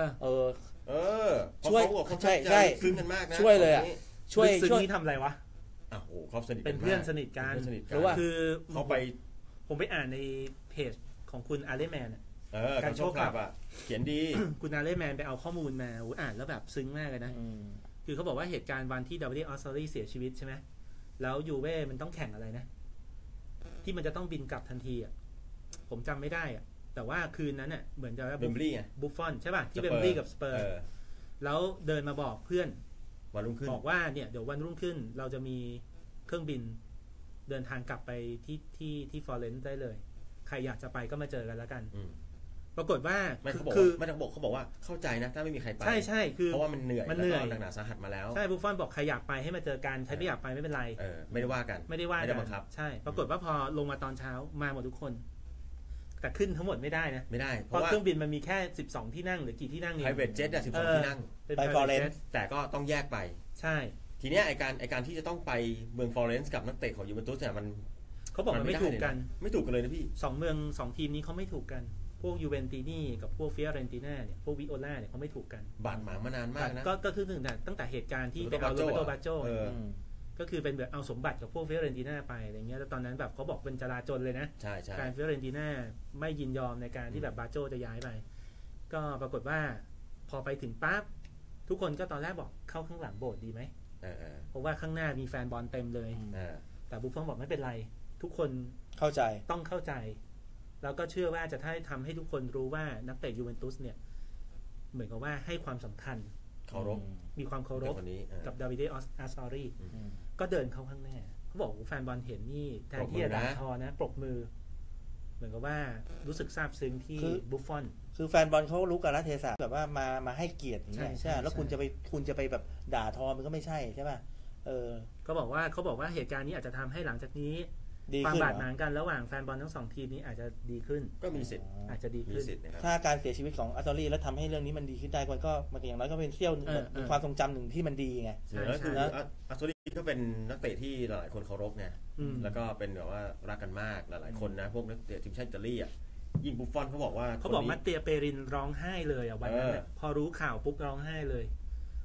ช่วยใช่ซึ้งกันมากนะช่วยเลยอ่ะช่วยนี้ทำอะไรวะโอ้เขาสนิทเป็นเพื่อนสนิทกันหรือว่าคือเขาไปผมไปอ่านในเพจของคุณอาร์เรแมนการโชคลับอ่ะเขียนดีคุณอาร์เรแมนไปเอาข้อมูลมาอ่านแล้วแบบซึ้งมากเลยนะคือเขาบอกว่าเหตุการณ์วันที่ดาวิด ออสตอรี่เสียชีวิตใช่ไหมแล้วยูเว่มันต้องแข่งอะไรนะที่มันจะต้องบินกลับทันทีอ่ะผมจำไม่ได้อ่ะแต่ว่าคืนนั้นอ่ะเหมือนจะบุฟฟอนใช่ป่ะที่เบมบลีกับสเปอร์แล้วเดินมาบอกเพื่อนวันรุ่งขึ้นบอกว่าเนี่ยเดี๋ยววันรุ่งขึ้นเราจะมีเครื่องบินเดินทางกลับไปที่ฟลอเรนซ์ได้เลยใครอยากจะไปก็มาเจอกันแล้วกันปรากฏว่าคือไม่ต้องบอกเขาบอกว่าเข้าใจนะถ้าไม่มีใครไปใช่คือเพราะว่ามันเหนื่อยหนักหนาสาหัสมาแล้วใช่บุฟฟอนบอกใครอยากไปให้มาเจอกันใครไม่อยากไปไม่เป็นไรไม่ได้ว่ากันไม่ได้บังคับใช่ปรากฏว่าพอลงมาตอนเช้ามาหมดทุกคนแต่ขึ้นทั้งหมดไม่ได้นะไม่ได้เพราะเครื่องบินมันมีแค่12ที่นั่งหรือกี่ที่นั่งนี่ private jet 12ที่นั่งไปฟลอเรนซ์แต่ก็ต้องแยกไปใช่ทีเนี้ยไอการที่จะต้องไปเมืองฟลอเรนซ์กับนักเตะของยูเวนตุสเนี่ยมันเขาบอกมันไม่ถูกกันไม่ถูกกันเลยนะพี่ 2เมือง2ทีมนี้เขาไม่ถูกกันพวกยูเวนตินีกับพวกฟิออเรนติน่าเนี่ยพวกวิโอลาเนี่ยเขาไม่ถูกกันบาดหมางมานานมากนะก็คือตั้งแต่เหตุการณ์ที่ไปเอาโรเบโตบาโจก็คือเป็นแบบเอาสมบัติกับพวกฟิออเรนติน่าไปอะไรเงี้ยแล้วตอนนั้นแบบเขาบอกเป็นจลาจลเลยนะใช่การฟิออเรนติน่าไม่ยินยอมในการที่แบบบาโจจะย้ายไปก็ปรากฏว่าพอไปถึงปั๊บทุกคนก็ตอนแรกบอกเข้าข้างหลังโบสถ์ดีไหมเพราะว่าข้างหน้ามีแฟนบอลเต็มเลยแต่บุฟฟอนบอกไม่เป็นไรทุกคนเข้าใจต้องเข้าใจแล้วก็เชื่อว่าจะทำให้ทุกคนรู้ว่านักเตะยูเวนตุสเนี่ยเหมือนกับว่าให้ความสำคัญเคารพมีความเคารพกับดาวิด ออสตอรี่ก็เดินเข้าข้างหน้าเขาบอกแฟนบอลเห็นนี่แทนที่จะด่าทอนะปรบมือเหมือนกับว่ารู้สึกซาบซึ้งที่บุฟฟอนคือแฟนบอลเขารู้กาลเทศะแบบว่ามาให้เกียรติอย่างเงี้ยใช่แล้วคุณจะไปแบบด่าทอมันก็ไม่ใช่ใช่ป่ะเขาบอกว่าเหตุการณ์นี้อาจจะทำให้หลังจากนี้ความบาดหมางกันระหว่างแฟนบอลทั้ง2ทีมนี้อาจจะดีขึ้นก็มีสิทธิ์อาจจะดีขึ้นถ้าการเสียชีวิตของอัสตอรี่แล้วทำให้เรื่องนี้มันดีขึ้นได้มันอย่างน้อยก็เป็นเสี้ยวความทรงจำหนึ่งที่มันดีไงแล้วคืออัสตอรี่ก็เป็นนักเตะที่หลายคนเคารพไงแล้วก็เป็นแบบว่ารักกันมากหลายๆคนนะพวกนักเตะทีมชาติอิตาลีอ่ะยิงบุฟฟอนเขาบอกมัตเตียเปรินร้องไห้เลยอ่ะวันนั้นพอรู้ข่าวปุ๊บร้องไห้เลย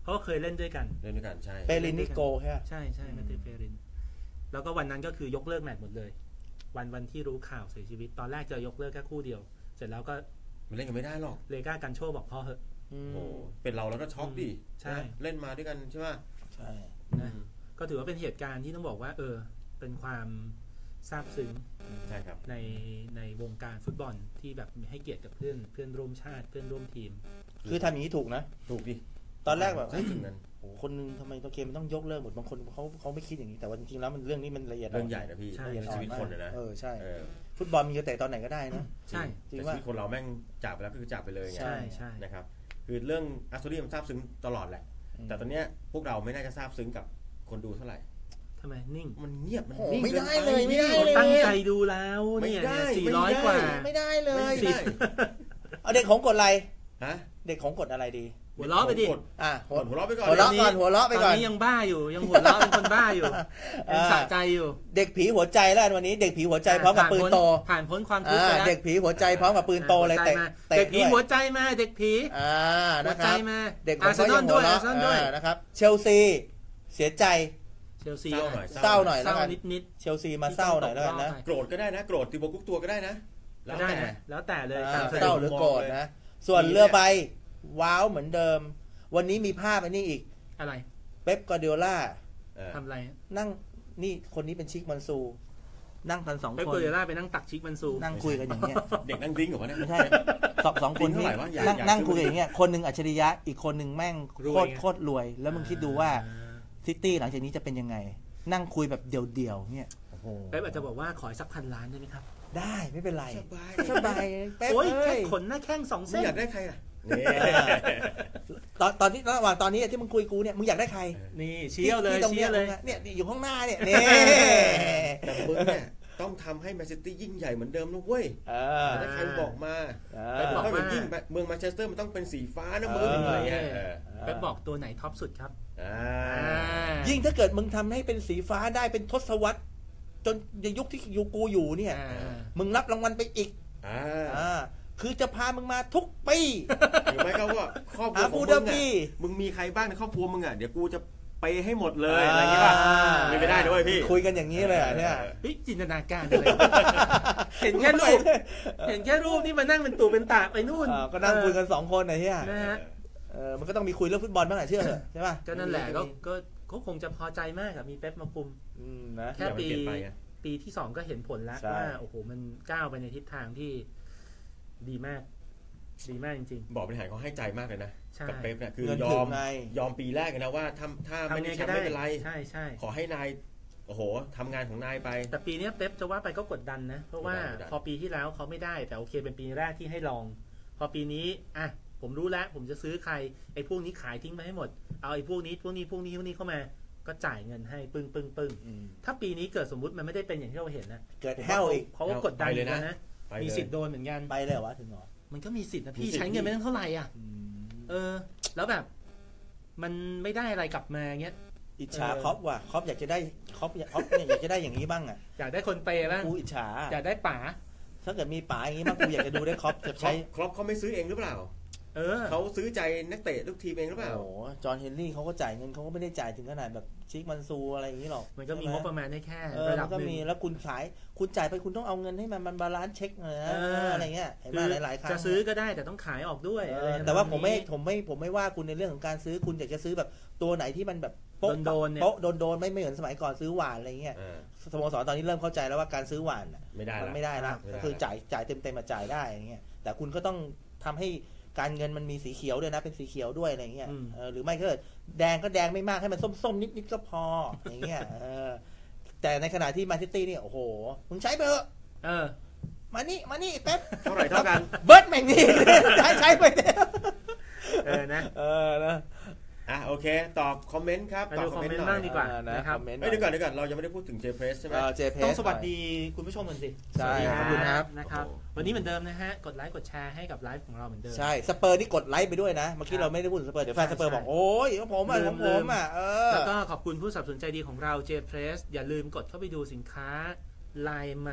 เพราะว่าเคยเล่นด้วยกันใช่เปรินนิโกใช่ไหมใช่มาเตเปรินแล้วก็วันนั้นก็คือยกเลิกแมตช์หมดเลยวันที่รู้ข่าวเสียชีวิตตอนแรกจะยกเลิกแค่คู่เดียวเสร็จแล้วก็มันเล่นกันไม่ได้หรอกเลก้ากันโชบอกพอเหอะโอ้เป็นเราแล้วก็ช็อกดิใช่เล่นมาด้วยกันใช่ไหมใช่นะก็ถือว่าเป็นเหตุการณ์ที่ต้องบอกว่าเป็นความซาบซึ้งใช่ครับในวงการฟุตบอลที่แบบให้เกียรติกับเพื่อนร่วมชาติเพื่อนร่วมทีมคือทำอย่างนี้ถูกนะถูกดิตอนแรกแบบโอ้คนนึงทำไมตัวเกมมันต้องยกเลิกหมดบางคนเขาไม่คิดอย่างนี้แต่ว่าจริงๆแล้วมันเรื่องนี้มันละเอียดเรื่องใหญ่นะพี่ชีวิตคนนะใช่ฟุตบอลมีจะเตะตอนไหนก็ได้นะใช่จริงว่าชีวิตคนเราแม่งจากไปแล้วก็คือจากไปเลยไงใช่นะครับคือเรื่องอัสโตรีมันซาบซึ้งตลอดแหละแต่ตอนเนี้ยพวกเราไม่น่าจะซาบซึ้งกับคนดูเท่าไหร่ทำไมนิ่งมันเงียบมันนิ่งไม่ได้เลยไม่ได้เลยตั้งใจดูแล้วเนี่ย400 กว่าไม่ได้เลยเอาเด็กของกดอะไรฮะเด็กของกดอะไรดีหัวเราะไปดิหัวเราะไปก่อนหัวเราะไปก่อนตอนนี้ยังบ้าอยู่ยังหัวเราะเป็นคนบ้าอยู่ยังสะใจอยู่เด็กผีหัวใจแล้ววันนี้เด็กผีหัวใจพร้อมกับปืนโตผ่านพ้นความทุกข์ไปแล้วเด็กผีหัวใจพร้อมกับปืนโตเลยเตะเด็กผีหัวใจมาเด็กผีนะครับเด็กอาร์เซนอลด้วยนะครับเชลซีเสียใจเชลซีเศร้าหน่อยแล้วกันนิดเชลซีมาเศร้าหน่อยแล้วกันนะโกรธก็ได้นะโกรธติโบกุ๊กตัวก็ได้นะแล้วแต่เลยเศร้าหรือโกรธนะส่วนเรือใบว้าวเหมือนเดิมวันนี้มีภาพอันนี้อีกอะไรเป๊ปกวาร์ดิโอล่าทำอะไรนั่งนี่คนนี้เป็นชิคมันซูนั่งกัน2 คนเป๊ปกวาร์ดิโอล่าไปนั่งตักชิคมันซูนั่งคุยกันอย่างเงี้ยเด็กนั่งดิ้งเหรอวะเนี่ยไม่ใช่2 คนนี่นั่งคุยกันอย่างเงี้ยคนนึงอัจฉริยะอีกคนนึงแม่งโคตรรวยแล้วมึงคิดดูว่าซิตี้หลังจากนี้จะเป็นยังไงนั่งคุยแบบเดี่ยวๆเนี่ยเป๊ปอาจจะบอกว่าขอสัก1,000 ล้านได้ไหมครับได้ไม่เป็นไรสบายเป๊ปแค่ขนหน้าแข้ง2 เส้นอยากได้ใครอ่ะตอนที่ระหว่างตอนนี้ที่มึงคุยกูเนี่ยมึงอยากได้ใครนี่เชี่ยวเลยเนี่ยอยู่ข้างหน้าเนี่ยแต่มึงเนี่ยต้องทำให้แมนซิตี้ยิ่งใหญ่เหมือนเดิมนะเว้ยได้ใครบอกมาถ้ามันยิ่งเมืองแมนเชสเตอร์มันต้องเป็นสีฟ้านะมึงอะไรเงี้ยไปบอกตัวไหนท็อปสุดครับยิ่งถ้าเกิดมึงทำให้เป็นสีฟ้าได้เป็นทศวรรษจนในยุคที่กูอยู่เนี่ยมึงรับรางวัลไปอีกคือจะพามึงมาทุกปีหรือไม่ก็ว่าครอบครัวของมึงมีใครบ้างในครอบครัวมึงอ่ะเดี๋ยวกูจะไปให้หมดเลยอะไรอย่างเงี้ยป่ะไม่ได้ด้วยพี่คุยกันอย่างนี้เลยเนี่ยจินตนาการอะไรเห็นแค่รูปนี่มานั่งเป็นตู่เป็นตาไปนู่นก็นั่งคุยกัน2 คนไอ้เหี้ยมันก็ต้องมีคุยเรื่องฟุตบอลบ้างแหละเชื่อใช่ป่ะก็นั่นแหละก็คงจะพอใจมากกับมีเป๊ปมาคุมแค่ปีที่2ก็เห็นผลแล้วว่าโอ้โหมันก้าวไปในทิศทางที่ดีมากจริงๆบอกบริหารเขาให้ใจมากเลยนะกับเป๊ปเนี่ยคือยอมปีแรกนะว่าถ้าไม่ได้แชมป์ไม่เป็นไรใช่ขอให้นายโอ้โหทำงานของนายไปแต่ปีนี้เป๊ปจะว่าไปก็กดดันนะเพราะว่าพอปีที่แล้วเขาไม่ได้แต่โอเคเป็นปีแรกที่ให้ลองพอปีนี้ผมรู้แล้วผมจะซื้อใครไอ้พวกนี้ขายทิ้งไปให้หมดเอาไอ้พวกนี้เข้ามาก็จ่ายเงินให้ปึ้งถ้าปีนี้เกิดสมมุติมันไม่ได้เป็นอย่างที่เราเห็นนะเกิดแห้วอีกเขาก็กดดันเลยนะมีสิทธิ์โดนเหมือนกันไปเลยเหรอวะถึงหรอมันก็มีสิทธิ์นะพี่ใช้เงินไม่ต้องเท่าไหร่แล้วแบบมันไม่ได้อะไรกลับมาเงี้ยอิจฉาครอปว่ะครอปอยากจะได้ครอปเนี่ยอยากจะได้อย่างนี้บ้างอ่ะอยากได้คนเปย์บ้างกูอิจฉาอยากได้ป๋าถ้าเกิดมีป๋าอย่างนี้บ้างกูอยากจะดูได้ครอปจะใช้ครอปเขาไม่ซื้อเองหรือเปล่าเขาซื้อใจนักเตะทุกทีมเองหรือเปล่าโอ้จอห์นเฮนรี่เขาก็จ่ายเงินเขาก็ไม่ได้จ่ายถึงขนาดแบบชิคมันซูอะไรอย่างนี้หรอกมันก็มีงบประมาณได้แค่ระดับนึงก็มีแล้วคุณจ่ายไปคุณต้องเอาเงินให้มันบาลานซ์เช็คอะไรเงี้ยเห็นไหมหลายๆครั้งจะซื้อก็ได้แต่ต้องขายออกด้วยแต่ว่าผมไม่ว่าคุณในเรื่องของการซื้อคุณอยากจะซื้อแบบตัวไหนที่มันแบบโดนเนี่ยโดนไม่เหมือนสมัยก่อนซื้อหวานอะไรเงี้ยสโมสรตอนนี้เริ่มเข้าใจแล้วว่าการซื้อหวานไม่ได้นะคือจ่ายเต็มมาจ่ายได้อย่างเงี้ยแต่คุณก็ต้องทำให้การเงินมันมีสีเขียวด้วยนะเป็นสีเขียวด้วยอะไรเงี้ยหรือไม่ก็แดงก็แดงไม่มากให้มันส้มๆนิดๆก็พออย่างเงี้ยแต่ในขณะที่แมนซิตี้เนี่ยโอ้โหมึงใช้ไปเถอะมานี่แป๊บเท่าไหร่เท่ากันเบิร์ดแม่งนี่ใช้ไปเถอะนะโอเคตอบคอมเมนต์ครับตอบคอมเมนต์บ้างดีกว่านะครับเดี๋ยวก่อนเรายังไม่ได้พูดถึง J-Press ใช่ไหมต้องสวัสดีคุณผู้ชมกันสิใช่ขอบคุณครับนะครับวันนี้เหมือนเดิมนะฮะกดไลค์กดแชร์ให้กับไลฟ์ของเราเหมือนเดิมใช่สเปอร์นี่กดไลค์ไปด้วยนะเมื่อกี้เราไม่ได้พูดถึงสเปอร์เดี๋ยวแฟนสเปอร์บอกโอ้ยผมแล้วก็ขอบคุณผู้สนับสนุนใจดีของเรา J-Press อย่าลืมกดเข้าไปดูสินค้าลายใหม่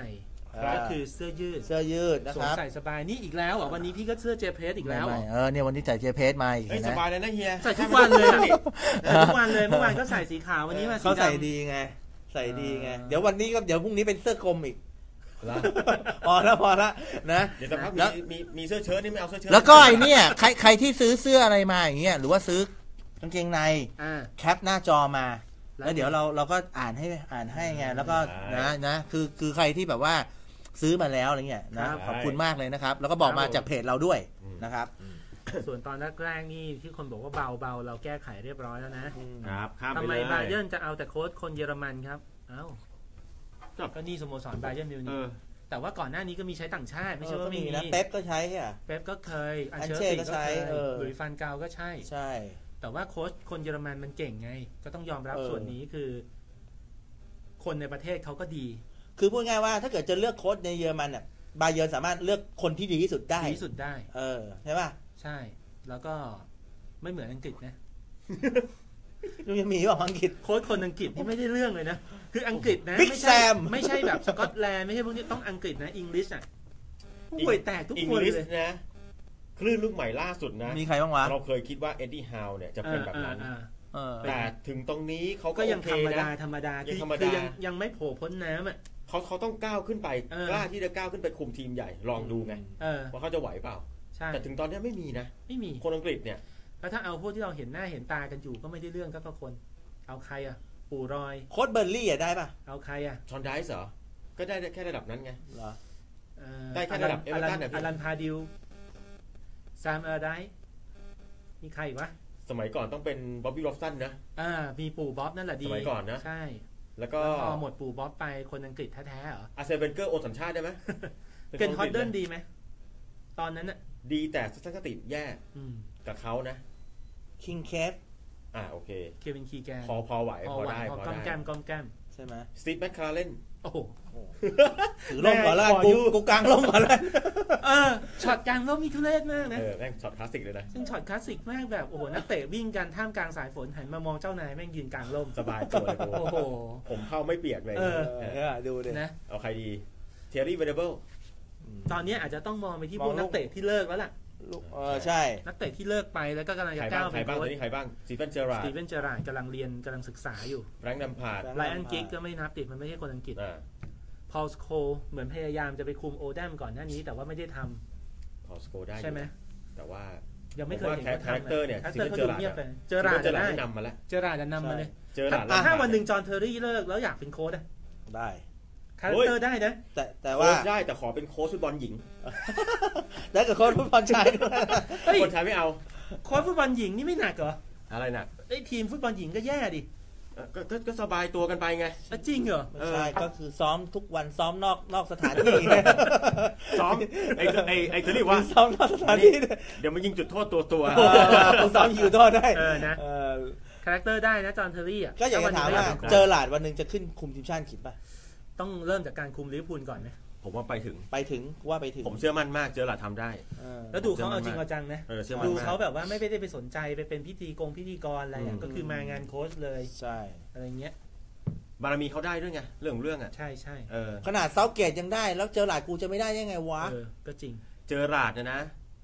ก็คือเสื้อยืดนะสวคมรับใส่สบายนี่อีกแล้วเหรอวันนี้พี่ก็เสื้อเจเพสอีกแล้วไม่เนี่ยวันนี้ใส่เจเพสมาอีกเฮ้ยนะสบายเลยนะเฮียใส่ทุกวันเลยใส่ทุกวันเลยเมื่อวานก็ใส่สีขาววันนี้มาสีดำเขาใส่ดีไงเดี๋ยววันนี้ก็เดี๋ยวพรุ่งนี้เป็นเสื้อกลมอีกพอละนะเดี๋ยวสักพักมีเสื้อเชิ้ตนี่ไม่เอาเสื้อเชิ้ตแล้วก็ไอเนี่ยใครที่ซื้อเสื้ออะไรมาอย่างเงี้ยหรือว่าซื้อกางเกงในแคปหน้าจอมาแล้วเดี๋ยวเราก็อ่านให้ไงแล้วก็นะคือใครที่แบบว่าซื้อมาแล้วอะไรเงี้ยนะขอบคุณมากเลยนะครับแล้วก็บอกมาจากเพจเราด้วยนะครับส่วนตอนแรกๆนี่ที่คนบอกว่าเบาเราแก้ไขเรียบร้อยแล้วนะครับทำไมบาเยิร์นจะเอาแต่โค้ชคนเยอรมันครับเอ้าก็นี่สโมสรบาเยิร์นมิวนิกแต่ว่าก่อนหน้านี้ก็มีใช้ต่างชาติไม่ใช่ว่าไม่มีนะเป๊ปก็ใช้อ่ะเป๊ปก็เคยอันเชอร์ติก็ใช้หลุยส์ฟันกาลก็ใช่แต่ว่าโค้ชคนเยอรมันมันเก่งไงก็ต้องยอมรับส่วนนี้คือคนในประเทศเขาก็ดีคือพูดง่ายว่าถ้าเกิดจะเลือกโค้ชในเยอรมันอ่ะบาเยิร์นสามารถเลือกคนที่ดีที่สุดได้ใช่ป่ะใช่แล้วก็ไม่เหมือนอังกฤษนะดูยังมีว่าอังกฤษโค้ชคนอังกฤษนี่ไม่ได้เรื่องเลยนะคืออังกฤษนะไม่ใช่แบบสกอตแลนด์ไม่ใช่พวกนี้ต้องอังกฤษนะอังกฤษอ่ะห่วยแตกทุกคนเลยนะคลื่นลูกใหม่ล่าสุดนะมีใครบ้างวะเราเคยคิดว่าเอ็ดดี้ฮาวเนี่ยจะเป็นแบบนั้นแต่ถึงตรงนี้เขาก็ยังธรรมดาคือยังไม่โผล่พ้นน้ำอ่ะเขาต้องก้าวขึ้นไปกล้าที่จะก้าวขึ้นไปคุมทีมใหญ่ลองดูไงว่าเขาจะไหวเปล่าแต่ถึงตอนนี้ไม่มีนะไม่มีคนอังกฤษเนี่ยแล้วถ้าเอาพวกที่เราเห็นหน้าเห็นตากันอยู่ก็ไม่ได้เรื่องก็คนเอาใครอ่ะปู่รอยโค้ชเบอร์ลี่อ่ะได้ป่ะเอาใครอ่ะชอนไดส์เหรอก็ได้แค่ระดับนั้นไงเหรอได้แค่ระดับเอเวอร์ตันเนี่ยอลันพาดิวซามเออร์ไดมีใครอีกวะสมัยก่อนต้องเป็นบ๊อบบี้ร็อบสันนะมีปู่บ๊อบนั่นแหละดีสมัยก่อนนะใช่แล้วก็พอหมดปู่บ๊อบไปคนอังกฤษแท้ๆเหรออาร์เซนเวนเกอร์โอนสัญชาติได้ไหมเกนฮอตเดิลดีไหมตอนนั้นน่ะดีแต่ทัศนคติแย่กับเขานะคิงเคฟโอเคเควินคีแกนพอไหวพอได้ก้อมแก้มใช่ไหมสตีฟแมคคลาเรนโอ้โหถือล่มก่อนละกูกลางล่มก่อนละช็อตกลางล่มมีทุเรศมากนะแม่งช็อตคลาสสิกเลยนะซึ่งช็อตคลาสสิกมากแบบโอ้โหนักเตะวิ่งกันท่ามกลางสายฝนหันมามองเจ้านายแม่งยืนกลางล่มสบายตัวเลยโอ้โหผมเข้าไม่เปียกเลยดูดินะเอาใครดีเทอร์รี่เวเนเบิลตอนนี้อาจจะต้องมองไปที่พวกนักเตะที่เลิกแล้วล่ะใช่นักเตะที่เลิกไปแล้วก็กำลังจะก้าวไปโค้ชใครบ้างสตีเฟนเจอราร์ดกำลังเรียนกำลังศึกษาอยู่แฟรงค์ดัมพาร์ดไลออนกิกก็ไม่นับติดมันไม่ใช่คนอังกฤษพอลสโคเหมือนพยายามจะไปคุมโอแดมก่อนหน้านี้แต่ว่าไม่ได้ทำพอลสโคได้ใช่ไหมแต่ว่ายังไม่เคยเห็นคาแรคเตอร์เนี่ยสตีเฟนเจอราร์ดเจอราร์ดได้นำมาแล้วเจอราร์ดจะนำมาเลยถ้าวันหนึ่งจอห์นเทอร์รี่เลิกแล้วอยากเป็นโค้ชได้คาแรคเตอร์ได้นะแต่ว่าได้แต่ขอเป็นโค้ชฟุตบอลหญิงได้กับโค้ชฟุตบอลชายด้วยคนชายไม่เอาโค้ชฟุตบอลหญิงนี่ไม่หนักเหรออะไรหนักทีมฟุตบอลหญิงก็แย่ดิก็สบายตัวกันไปไงจริงเหรอไม่ใช่ก็คือซ้อมทุกวันซ้อมนอกสถานที่ซ้อมไอ้จะเรียกว่าซ้อมนอกสถานที่เดี๋ยวมันยิงจุดโทษตัวซ้อมอยู่โทษได้นะคาแรคเตอร์ได้นะจอห์นเทอร์รี่ก็อยากจะถามว่าเจอหลาดวันนึงจะขึ้นคุมทีมชาติอังกฤษป่ะต้องเริ่มจากการคุมลิเวอร์พูลก่อนไหมผมว่าไปถึงผมเชื่อมั่นมากเจอหลาดทำได้แล้วดูเขาเอาจริงเอาจังนะดูเขาแบบว่าไม่ได้ไปสนใจไปเป็นพิธีกรอะไรก็คือมางานโค้ชเลยใช่อะไรเงี้ยบารมีเขาได้ด้วยไงเรื่องอ่ะใช่ขนาดเซาเกตยังได้แล้วเจอหลาดกูจะไม่ได้ยังไงวะก็จริงเจอหลาดนะ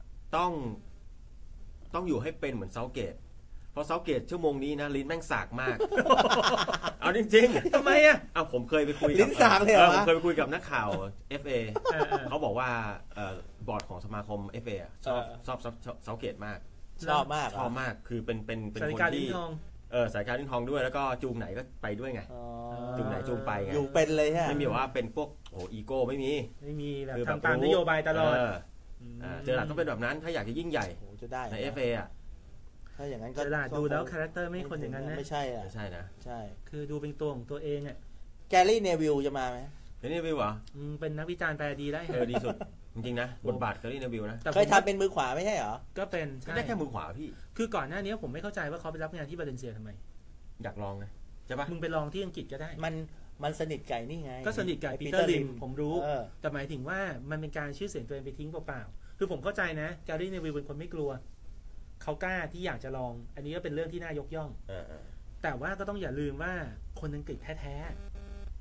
ต้องอยู่ให้เป็นเหมือนเซาเกตเพราะเซาเกตชั่วโมงนี้นะลิ้นแม่งสากมากเอาจริงๆทำไมอ่ะผมเคยไปคุยลิ้นสากเลยเหรอผมเคยไปคุยกับนักข่าว FA เขาบอกว่าบอร์ดของสมาคม FA ชอบเซาเกตมากชอบมากคือเป็นคนที่สายการลิ้นทองด้วยแล้วก็จูงไหนก็ไปด้วยไงจูงไหนจูงไปไงอยู่เป็นเลยฮะไม่มีว่าเป็นพวกอีโก้ไม่มีแบบทำตามนโยบายตลอดเจอหลักต้องเป็นแบบนั้นถ้าอยากจะยิ่งใหญ่ใน FA อ่ะถ้าอย่างนั้นก็ดูแล้วคาแรคเตอร์ไม่คนอย่างนั้นนะไม่ใช่นะใช่คือดูเป็นตัวของตัวเองอ่ะแกรี่เนวิลจะมาไหมแกรี่เนวิลเหรอเป็นนักวิจารณ์แปลดีได้ดีสุดจริงๆนะบทบาทแกรี่เนวิลนะเคยทำเป็นมือขวาไม่ใช่เหรอก็เป็นได้แค่มือขวาพี่คือก่อนหน้านี้ผมไม่เข้าใจว่าเขาไปรับงานที่บาเลนเซียทำไมอยากลองไงใช่ปะมึงไปลองที่อังกฤษก็ได้มันสนิทไก่นี่ไงก็สนิทไก่ปีเตอร์ลิมผมรู้แต่หมายถึงว่ามันเป็นการชื่อเสียงตัวเองไปทิ้งเปล่าๆคือผมเข้าใจนะแกรี่เนวิลเป็นคนไม่กลัวเขากล้าที่อยากจะลองอันนี้ก็เป็นเรื่องที่น่ายกย่องแต่ว่าก็ต้องอย่าลืมว่าคนอังกฤษแท้ๆ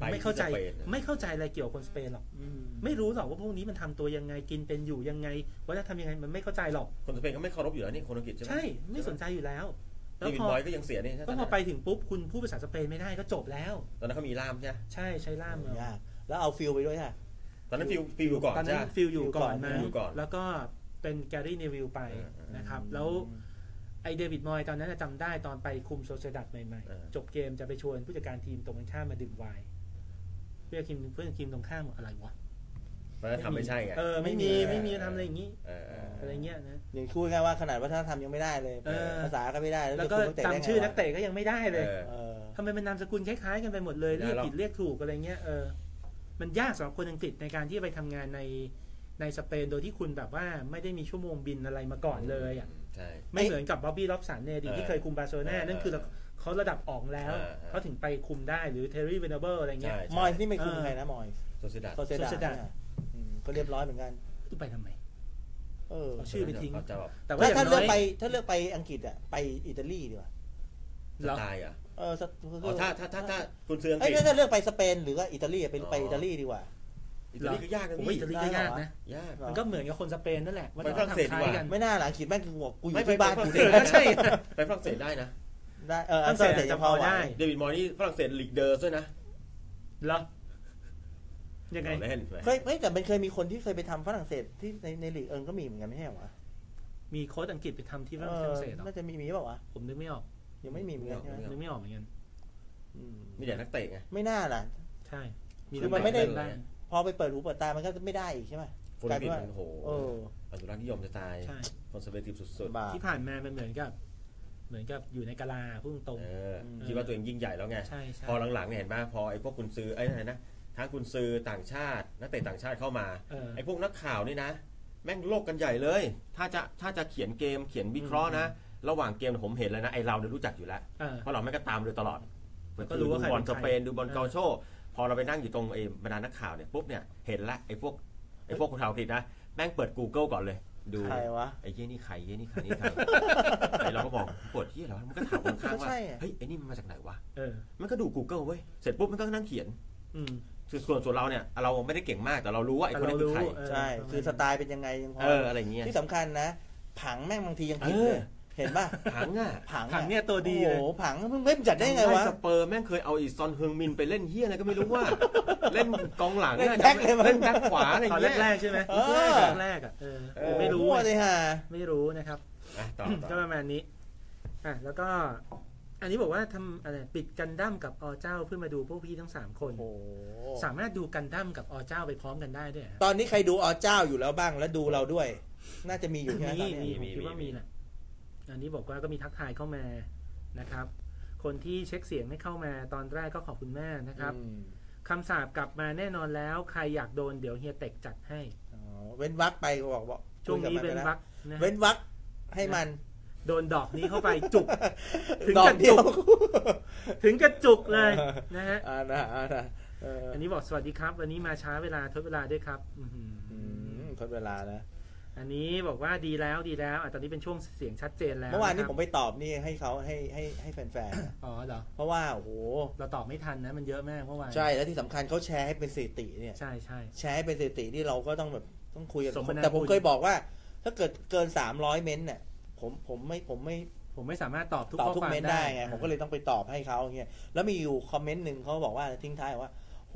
ไม่เข้าใจอะไรเกี่ยวกับคนสเปนหรอกไม่รู้หรอกว่าพวกนี้มันทำตัวยังไงกินเป็นอยู่ยังไงว่าจะทำยังไงมันไม่เข้าใจหรอกคนสเปนก็ไม่เคารพอยู่แล้วนี่คนอังกฤษใช่ไหมใช่ไม่สนใจอยู่แล้วแล้วพอก็ยังเสียนี่ก็พอไปถึงปุ๊บคุณพูดภาษาสเปนไม่ได้ก็จบแล้วตอนนั้นเขามีล่ามใช่ใช่ใช้ล่ามยากแล้วเอาฟิลไปด้วยค่ะตอนนั้นฟิลอยู่ก่อนตอนนั้นฟิลอยู่ก่อนมาแล้วก็เป็นแกรี่เนวิลไปนะครับแล้วไอเดวิดมอยตอนนั้นจำได้ตอนไปคุมโซเซดัดใหม่ๆจบเกมจะไปชวนผู้จัดการทีมตรงกันข้ามมาดื่มไวน์เพื่อนทีมตรงข้ามอะไรวะมันทำไม่ใช่ไงไม่มีทำอะไรอย่างนี้อะไรเงี้ยนะอย่างพูดง่ายว่าขนาดวัฒนธรรมยังไม่ได้เลยภาษาก็ไม่ได้แล้วก็จำชื่อนักเตะก็ยังไม่ได้เลยทำไมมันนามสกุลคล้ายๆกันไปหมดเลยเรียกผิดเรียกถูกอะไรเงี้ยมันยากสำหรับคนอังกฤษในการที่ไปทำงานในสเปนโดยที่คุณแบบว่าไม่ได้มีชั่วโมงบินอะไรมาก่อนเลยอ่ะไม่เหมือนกับบ๊อบบี้ล็อบสันเนี่ยที่เคยคุมบาร์เซโลนานั่นคือเขาระดับออกแล้วเขาถึงไปคุมได้หรือเทอร์รี่เวเนเบิลอะไรเงี้ยมอยส์นี่ไม่คุมใครนะมอยส์โซเซดาก็เรียบร้อยเหมือนกันไปทำไมชื่อไปทิ้งแต่ว่าถ้าเลือกไปอังกฤษอ่ะไปอิตาลีดีกว่าสไตล์อ่ะถ้าคุณซื้ออังกฤษถ้าเลือกไปสเปนหรือว่าอิตาลีไปอิตาลีดีกว่าอิตาลีก็ยากนะพี่อิตาลีก็ยากนะมันก็เหมือนกับคนสเปนนั่นแหละไปฝรั่งเศสดีกว่าไม่น่าหรอกอังกฤษแม่งคือหัวกูอยู่ที่บ้านกูใช่ไปฝรั่งเศสได้นะได้ฝรั่งเศสจะพอได้เดวิดมอยนี่ฝรั่งเศสลีกเดอร์ด้วยนะเหรอยังไงแต่มันเคยมีคนที่เคยไปทำฝรั่งเศสที่ในลีกก็มีเหมือนกันไม่ใช่หรอมีโค้ชอังกฤษไปทำที่ฝรั่งเศสน่าจะมีเปล่าวะผมนึกไม่ออกยังไม่มีเหมือนกันนึกไม่ออกเหมือนกันมีแต่นักเตะไงไม่น่าล่ะใช่คือมันไม่ได้พอไปเปิดหูเปิดตามันก็ไม่ได้อีกใช่ไหมคนอังกฤษมันโหอนุรักษ์นิยมจะตายคอนเซอร์เวทีฟสุดๆที่ผ่านมามันเหมือนกับอยู่ในกะลาพุ่งตรงคิดว่าตัวเองยิ่งใหญ่แล้วไงพอหลังๆเนี่ยเห็นป่ะพอไอ้พวกกุนซือไอ้อะไรนะทั้งกุนซือต่างชาตินักเตะต่างชาติเข้ามาไอ้พวกนักข่าวนี่นะแม่งโลกกันใหญ่เลยถ้าจะเขียนเกมเขียนวิเคราะห์นะระหว่างเกมผมเห็นเลยนะไอ้เราเนี่ยรู้จักอยู่แล้วเพราะเราไม่ก็ตามโดยตลอดก็รู้ว่าบอลสเปนดูบอลเกาโชพอเราไปนั่งอยู่ตรงบรรดานักข่าวเนี่ยปุ๊บเนี่ยเห็นละไอ้พวกคนข่าวอังกฤษนะแม่งเปิด Google ก่อนเลยดูใครวะไอ้เหี้ยนี่ใครไอ้เราก็บอกปวดเหี้ยเหรอมันก็ถามคนข้างว่าเฮ้ยไอ้นี่มันมาจากไหนวะมันก็ดู Google เว้ยเสร็จปุ๊บมันก็นั่งเขียนส่วนเราเนี่ยเราไม่ได้เก่งมากแต่เรารู้ว่าไอ้คนนี้คือใครใช่คือสไตล์เป็นยังไงยังพออะไรเงี้ยที่สำคัญนะผังแม่งบางทียังผิดเลยเห็นป่ะผังเนี่ยตัวดีเลยโอ้ผังมึงไม่จัดได้ไงวะสเปอร์แม่งเคยเอาอีซอนเฮิงมินไปเล่นเฮียอะไรก็ไม่รู้ว่าเล่นกองหลังเล่นแบ็คขวาอะไรเงี้ยแรกใช่ไหมแรกไม่รู้เลยฮะไม่รู้นะครับก็ประมาณนี้แล้วก็อันนี้บอกว่าทำอะไรปิดกันดั้มกับอเจ้าเพื่อมาดูพวกพี่ทั้ง3คนสามารถดูกันดั้มกับอเจ้าไปพร้อมกันได้ด้วยตอนนี้ใครดูอเจ้าอยู่แล้วบ้างแล้วดูเราด้วยน่าจะมีอยู่ใช่ไหมมีคิดว่ามีแหละอันนี้บอกว่าก็มีทักทายเข้ามานะครับคนที่เช็คเสียงไม่เข้ามาตอนแรกก็ขอบคุณแม่นะครับคำสาปกลับมาแน่นอนแล้วใครอยากโดนเดี๋ยวเฮียเต็กจัดให้เว้นวักไปก็บอกช่วงนี้เว้นวักเว้นวักให้มันโดนดอกนี้เข้าไปจุกถึงกระจุกถึงกระจุกเลยนะฮะอันนี้บอกสวัสดีครับวันนี้มาช้าเวลาทดเวลาด้วยครับทดเวลานะอันนี้บอกว่าดีแล้วตอนนี้เป็นช่วงเสียงชัดเจนแล้วเมื่อวานนี้ผมไปตอบนี่ให้เขาให้แฟนๆอ๋อเหรอเพราะว่าโอ้โหเราตอบไม่ทันนะมันเยอะมากเมื่อวานใช่แล้วที่สำคัญเขาแชร์ให้เป็นสถิติเนี่ยใช่แชร์ให้เป็นสถิติที่เราก็ต้องแบบต้องคุยกันแต่ผมเคยบอกว่าถ้าเกิน300เม้นต์เนี่ยผมไม่สามารถตอบทุกเม้นต์ได้ไงผมก็เลยต้องไปตอบให้เขาอย่างเงี้ยแล้วมีอยู่คอมเมนต์นึงเขาบอกว่าทิ้งท้ายว่าโห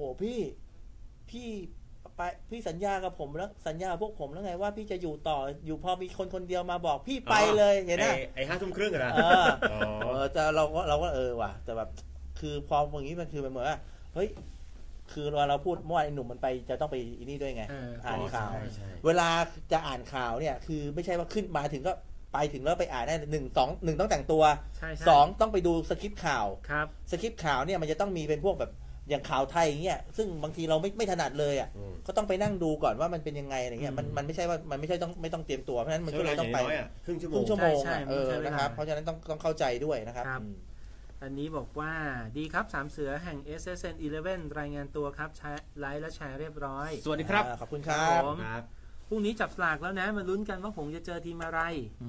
พี่สัญญากับผมแล้วสัญญาพวกผมแล้วไงว่าพี่จะอยู่ต่ออยู่พอมีคนเดียวมาบอกพี่ไปเลยเห็นไหมไอ้5 ทุ่มครึ่งนะแต่เราก็ว่ะแต่แบบคือพออย่างนี้มันคือมันเหมือนว่าเฮ้ยคือเราพูดเมื่อวานไอ้หนุ่มมันไปจะต้องไปอีนี่ด้วยไงอ่านข่าวเวลาจะอ่านข่าวเนี่ยคือไม่ใช่ว่าขึ้นมาถึงก็ไปถึงแล้วไปอ่านได้1 ต้องแต่งตัว2ต้องไปดูสคริปต์ข่าวสคริปต์ข่าวเนี่ยมันจะต้องมีเป็นพวกแบบอย่างข่าวไทยอย่างเงี้ยซึ่งบางทีเราไม่ถนัดเลยอ่ะก็ต้องไปนั่งดูก่อนว่ามันเป็นยังไงอะไรเงี้ยมันไม่ใช่ว่ามันไม่ใช่ไม่ต้องเตรียมตัวเพราะฉะนั้นมันก็เลยต้องไปครึ่งชั่วโมงนะครับเพราะฉะนั้นต้องเข้าใจด้วยนะครับอันนี้บอกว่าดีครับ3เสือแห่ง SSN 11รายงานตัวครับไลค์และแชร์เรียบร้อยสวัสดีครับขอบคุณครับพรุ่งนี้จับสลากแล้วนะมาลุ้นกันว่าผมจะเจอทีมอะไร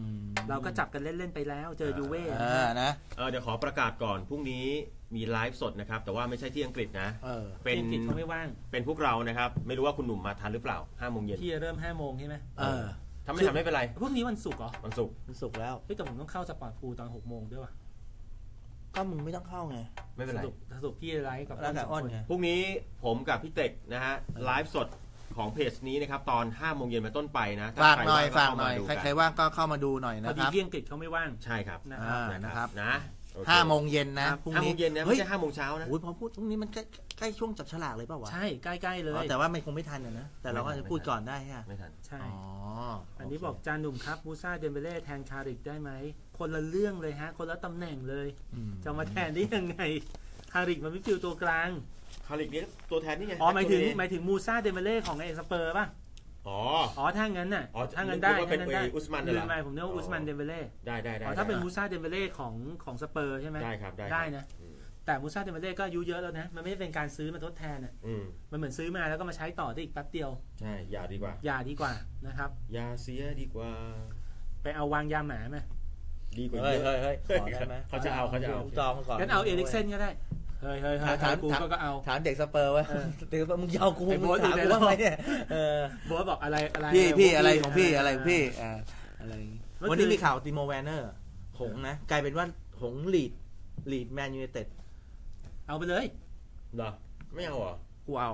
เราก็จับกันเล่นๆไปแล้วเจอยูเว่นะเดี๋ยวขอประกาศก่อนพรุ่งนี้มีไลฟ์สดนะครับแต่ว่าไม่ใช่ที่อังกฤษนะเป็นอังกฤษเขาไม่ว่างเป็นพวกเรานะครับไม่รู้ว่าคุณหนุ่มมาทันหรือเปล่า 5 โมงเย็นที่เริ่ม 5 โมงใช่ไหมถ้าไม่ทำไม่เป็นไรพรุ่งนี้วันศุกร์เหรอวันศุกร์แล้วแต่ผมต้องเข้าสปอร์ตพูลตอน 6 โมงด้วยว่ะก็มึงไม่ต้องเข้าไงไม่เป็นไรสรุปพี่ไลฟ์กับอ้อนไงพรุ่งนี้ผมกับพี่เต็กนะฮะไลฟ์สดของเพจนี้นะครับตอน 5 โมงเย็นเป็นต้นไปนะฝากหน่อยใครว่างก็เข้ามาดูหน่อยนะครับพอดีที่อังกฤษเขาไม่ว่างใช่ครับนะครับนะ 5 โมงเย็นนะพรุ่งนี้5 โมงเย็นนะไม่ใช่5 โมงเช้านะพอพูดพรุ่งนี้มันใกล้ช่วงจับฉลากเลยเปล่าวะใช่ใกล้ๆเลยแต่ว่ามันคงไม่ทันนะแต่เราก็จะพูดก่อนได้ฮะไม่ทันใช่อันนี้บอกจานหนุ่มครับมูซ่าเดมเบเล่แทนคาริกได้ไหมคนละเรื่องเลยฮะคนละตำแหน่งเลยจะมาแทนได้ยังไงคาริกมันมิดฟิลด์ตัวกลางคาริกนี่ตัวแทนนี่ไงหมายถึงมูซ่าเดมเบเล่ของไอ้สเปอร์ป่ะถ้างั้นน่ะถ้างั้นได้เป็นอุสมันลืมไปผมนึกว่าอุสมันเดมเบเล่ได้ถ้าเป็นมูซ่าเดมเบเล่ของสเปอร์ใช่ไหมได้ครับได้นะแต่มูซ่าเดมเบเล่ก็อายุเยอะแล้วนะมันไม่ได้เป็นการซื้อมาทดแทนอ่ะมันเหมือนซื้อมาแล้วก็มาใช้ต่อได้อีกแป๊บเดียวใช่อย่าดีกว่านะครับอย่าเสียดีกว่าไปเอาวางยาหมาไหมดีกว่าเฮ้ยขอได้ไหมเขาจะเอาจองก่อนงั้นเอาเอริกเซนก็ได้เฮ้ยถามกูก็เอาถามเด็กสเปอร์ว่าเด็กมึงยาวกูมึงถามกูว่าไงเนี่ยโบ๊ทบอกอะไรพี่อะไรของพี่อะไรอะไรวันนี้มีข่าวติโมแวนเนอร์หงนะกลายเป็นว่าหงลีดแมนยูไนเต็ดเอาไปเลยเหรอไม่เอาเหรอกูเอา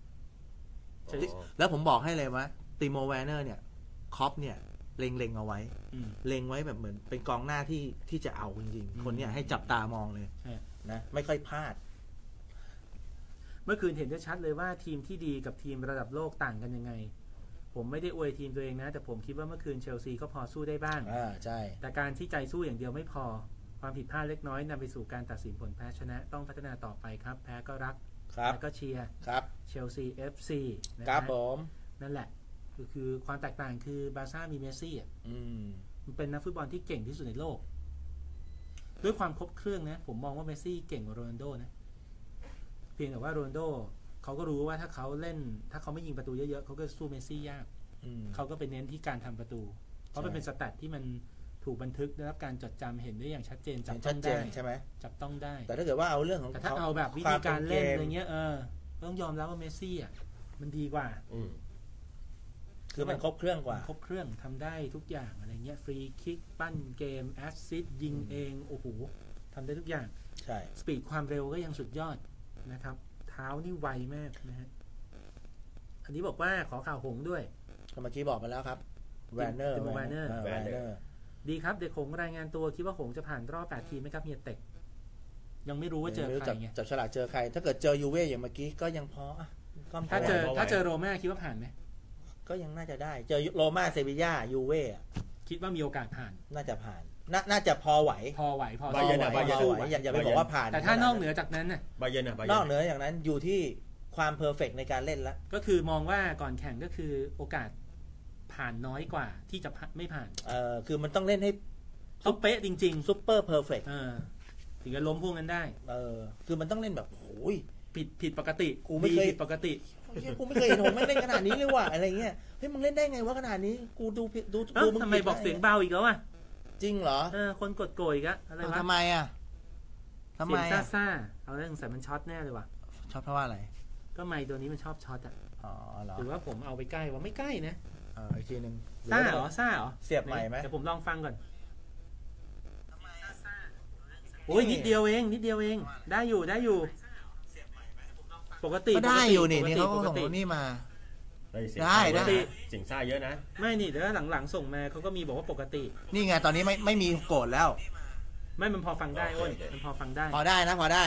แล้วผมบอกให้เลยว่าติโมแวนเนอร์เนี่ยคอปเนี่ยเล็งเอาไว้เล็งไว้แบบเหมือนเป็นกองหน้าที่จะเอาจริงๆคนเนี่ยให้จับตามองเลยนะไม่ค่อยพลาดเมื่อคืนเห็นได้ชัดเลยว่าทีมที่ดีกับทีมระดับโลกต่างกันยังไงผมไม่ได้อวยทีมตัวเองนะแต่ผมคิดว่าเมื่อคืนเชลซีก็พอสู้ได้บ้างใช่แต่การที่ใจสู้อย่างเดียวไม่พอความผิดพลาดเล็กน้อยนำไปสู่การตัดสินผลแพ้ชนะต้องพัฒนาต่อไปครับแพ้ก็รักแล้วก็เชียร์เชลซี FC นะครับผมนั่นแหละคือความแตกต่างคือบาร์ซ่ามีเมสซี่มันเป็นนักฟุตบอลที่เก่งที่สุดในโลกด้วยความครบเครื่องนะผมมองว่าเมสซี่เก่งกว่าโรนัลโดนะเพียงแต่ว่าโรนัลโดเขาก็รู้ว่าถ้าเขาไม่ยิงประตูเยอะๆเขาก็สู้เมสซี่ยากเขาก็ไปเน้นที่การทำประตูเพราะมันเป็นสแตทที่มันถูกบันทึกได้รับการจดจำเห็นได้อย่างชัดเจนจับต้องได้ใช่ไหมจับต้องได้แต่ถ้าเกิดว่าเอาเรื่องของแต่ถ้าเอาแบบวิธีการเล่นอะไรเงี้ยต้องยอมรับว่าเมสซี่มันดีกว่าคือมันครบเครื่องกว่าครบเครื่องทำได้ทุกอย่างอะไรเงี้ยฟรีคิกปั้นเกมแอสซิสต์ยิงเองโอ้โหทำได้ทุกอย่างใช่สปีดความเร็วก็ยังสุดยอดนะครับเท้านี่ไวมากนะฮะอันนี้บอกว่าขอข่าวหงด้วยเมื่อกี้บอกมาแล้วครับแวนเนอร์ดีครับเด็กหงรายงานตัวคิดว่าหงจะผ่านรอบ8ทีมไหมครับเฮียเต็กยังไม่รู้ว่าเจอใครไงจับฉลากเจอใครถ้าเกิดเจอยูเว่อย่างเมื่อกี้ก็ยังพอถ้าเจอโรม่าคิดว่าผ่านไหมก็ยังน่าจะได้เจอโรม่าเซบีย่ายูเว่คิดว่ามีโอกาสผ่านน่าจะผ่านน่าจะพอไหวบาเยิร์นอย่าไปบอกว่าผ่านแต่ถ้านอกเหนือจากนั้นน่ะบาเยิร์นนอกเหนืออย่างนั้นอยู่ที่ความเพอร์เฟกต์ในการเล่นละก็คือมองว่าก่อนแข่งก็คือโอกาสผ่านน้อยกว่าที่จะไม่ผ่านคือมันต้องเล่นให้ซุปเป๊ะจริงๆซุปเปอร์เพอร์เฟกต์ถึงจะล้มพวกนั้นได้คือมันต้องเล่นแบบโอ้ยผิดปกติกูไม่เคยผิดปกติกูไม่เคยเห็นผมไม่เล่นขนาดนี้เลยว่ะอะไรเงี้ยเฮ้ยมึงเล่นได้ไงวะขนาดนี้กูดูมึงทำไมบอกเสียงเบาอีกแล้วอ่ะจริงเหรอคนกดโกยอีกอะอะไรวะทำไมอ่ะเสียงซ่าเอาเรื่องใส่มันช็อตแน่เลยว่ะช็อตเพราะว่าอะไรก็ไมค์ตัวนี้มันชอบช็อตอ่ะหรือว่าผมเอาไปใกล้ว่าไม่ใกล้นะอีกทีนึงซ่าเหรอเสียบใหม่ไหมเดี๋ยวผมลองฟังก่อนโอ้ยนิดเดียวเองได้อยู่ปกติก็ได้อยู่นี่เขาส่งนี่มาได้เสียงซ่าเยอะนะไม่นี่แต่หลังๆส่งมาเขาก็มีบอกว่าปกตินี่ไงตอนนี้ไม่มีโกรธแล้วไม่มันพอฟังได้โอ้ยมันพอฟังได้พอได้นะพอได้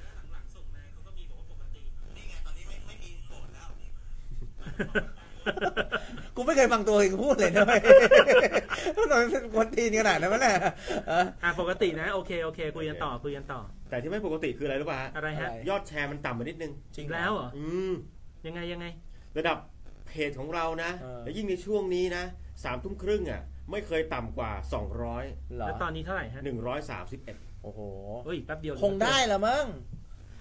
กูไม่เคยฟังตัวเองพูดเลยนะตอนคนทีนขนาดนั้นมั้ยแหละปกตินะโอเคคุยกันต่อแต่ที่ไม่ปกติคืออะไรรู้ป่ะอะไรฮะยอดแชร์มันต่ำไปนิดนึงจริงแล้วเหรอยังไงระดับเพจของเรานะแล้วยิ่งในช่วงนี้นะ3 ทุ่มครึ่งอ่ะไม่เคยต่ำกว่า200 แล้วตอนนี้เท่าไหร่ฮะ 131 โอ้โหเฮ้ยแป๊บเดียวคงได้ละมั้ง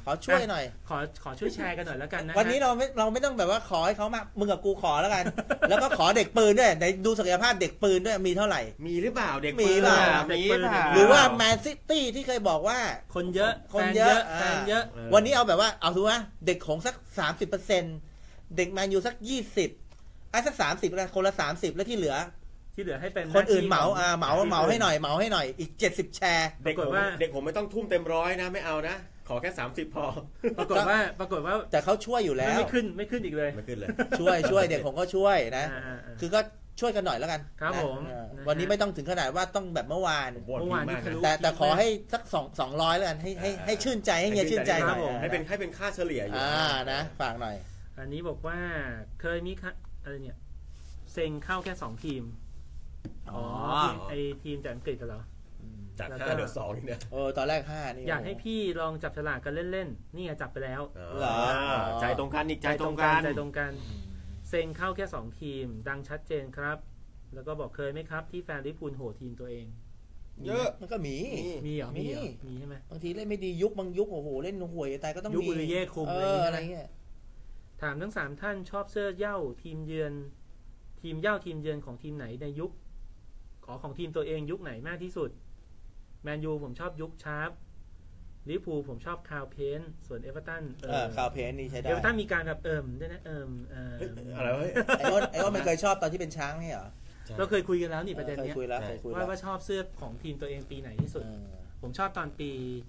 ขอช่วยหน่อยขอช่วยแชร์กันหน่อยแล้วกันนะวันนี้เราไม่ต้องแบบว่าขอให้เขามามึงกับกูขอแล้วกัน แล้วก็ขอเด็กปืนด้วยในดูศักยภาพเด็กปืนด้วยมีเท่าไหร่มีหรือเปล่าเด็กมีปืนเปล่ามีเปล่าหรือว่าแมนซิตี้ที่เคยบอกว่าคนเยอะคนเยอะแฟนเยอะวันนี้เอาแบบว่าเอาถือว่าเด็กของสัก30%เด็กแมนยูสัก20ไอ้สัก30แล้วคนละ30แล้วที่เหลือให้เป็นคนอื่นเหมาหน้ที่เหมาให้หน่อยอีก70แชร์เด็กผมไม่ต้องทุ่มเต็มร้อยนะไม่เอานะขอแค่30พอปรากฏว่าแต่เขาช่วยอยู่แล้วไม่ขึ้นอีกเลยไม่ขึ้นเลยช่วยเด็กผมก็ช่วยนะ คือก็ช่วยกันหน่อยแล้วกันครับนะผมวันนี้ไม่ต้องถึงขนาดว่าต้องแบบเมื่อวานผมบ่นพี่มากนะแต่ขอให้สัก200แล้วกันให้ชื่นใจให้เฮียชื่นใจหน่อยให้เป็นค่าเฉลี่ยอยู่นะฝากหน่อยอันนี้บอกว่าเคยมีอะไรเนี่ยเซ็งเข้าแค่2ทีมไอทีมจากอังกฤษเหรอจาก5เหลือ2นี่เนี่ยตอนแรก5นี่อยากให้พี่ลองจับฉลากกันเล่นๆนี่จับไปแล้วเหรอใจตรงกันอีกใจตรงกันเซ็งเข้าแค่2ทีมดังชัดเจนครับ แล้วก็บอกเคยไหมครับที่แฟนลิเวอร์พูลโหทีมตัวเองเยอะมันก็มีมีเหรอมีใช่ไหมบางทีเล่นไม่ดีบางยุคโอ้โหเล่นห่วยตายก็ต้องมียุคอุลเย่คุมอะไรเงี้ยถามทั้ง3ท่านชอบเสื้อเหย้าทีมเยือนทีมเหย้าทีมเยือนของทีมไหนในยุคของทีมตัวเองยุคไหนมากที่สุดแมนยูผมชอบยุคชาร์ปลิเวอร์พูลผมชอบคาวเพนส่วนเอเวอร์ตันคาวเพนนี่ใช้ได้เอเวอร์ตันมีการแบบด้วยนะอะไรวะไอ้อ้นมันเคยชอบตอนที่เป็นช้างไม่เหรอเราเคยคุยกันแล้วนี่ประเด็นเนี้ยว่าชอบเสื้อของทีมตัวเองปีไหนที่สุดผมชอบตอนปี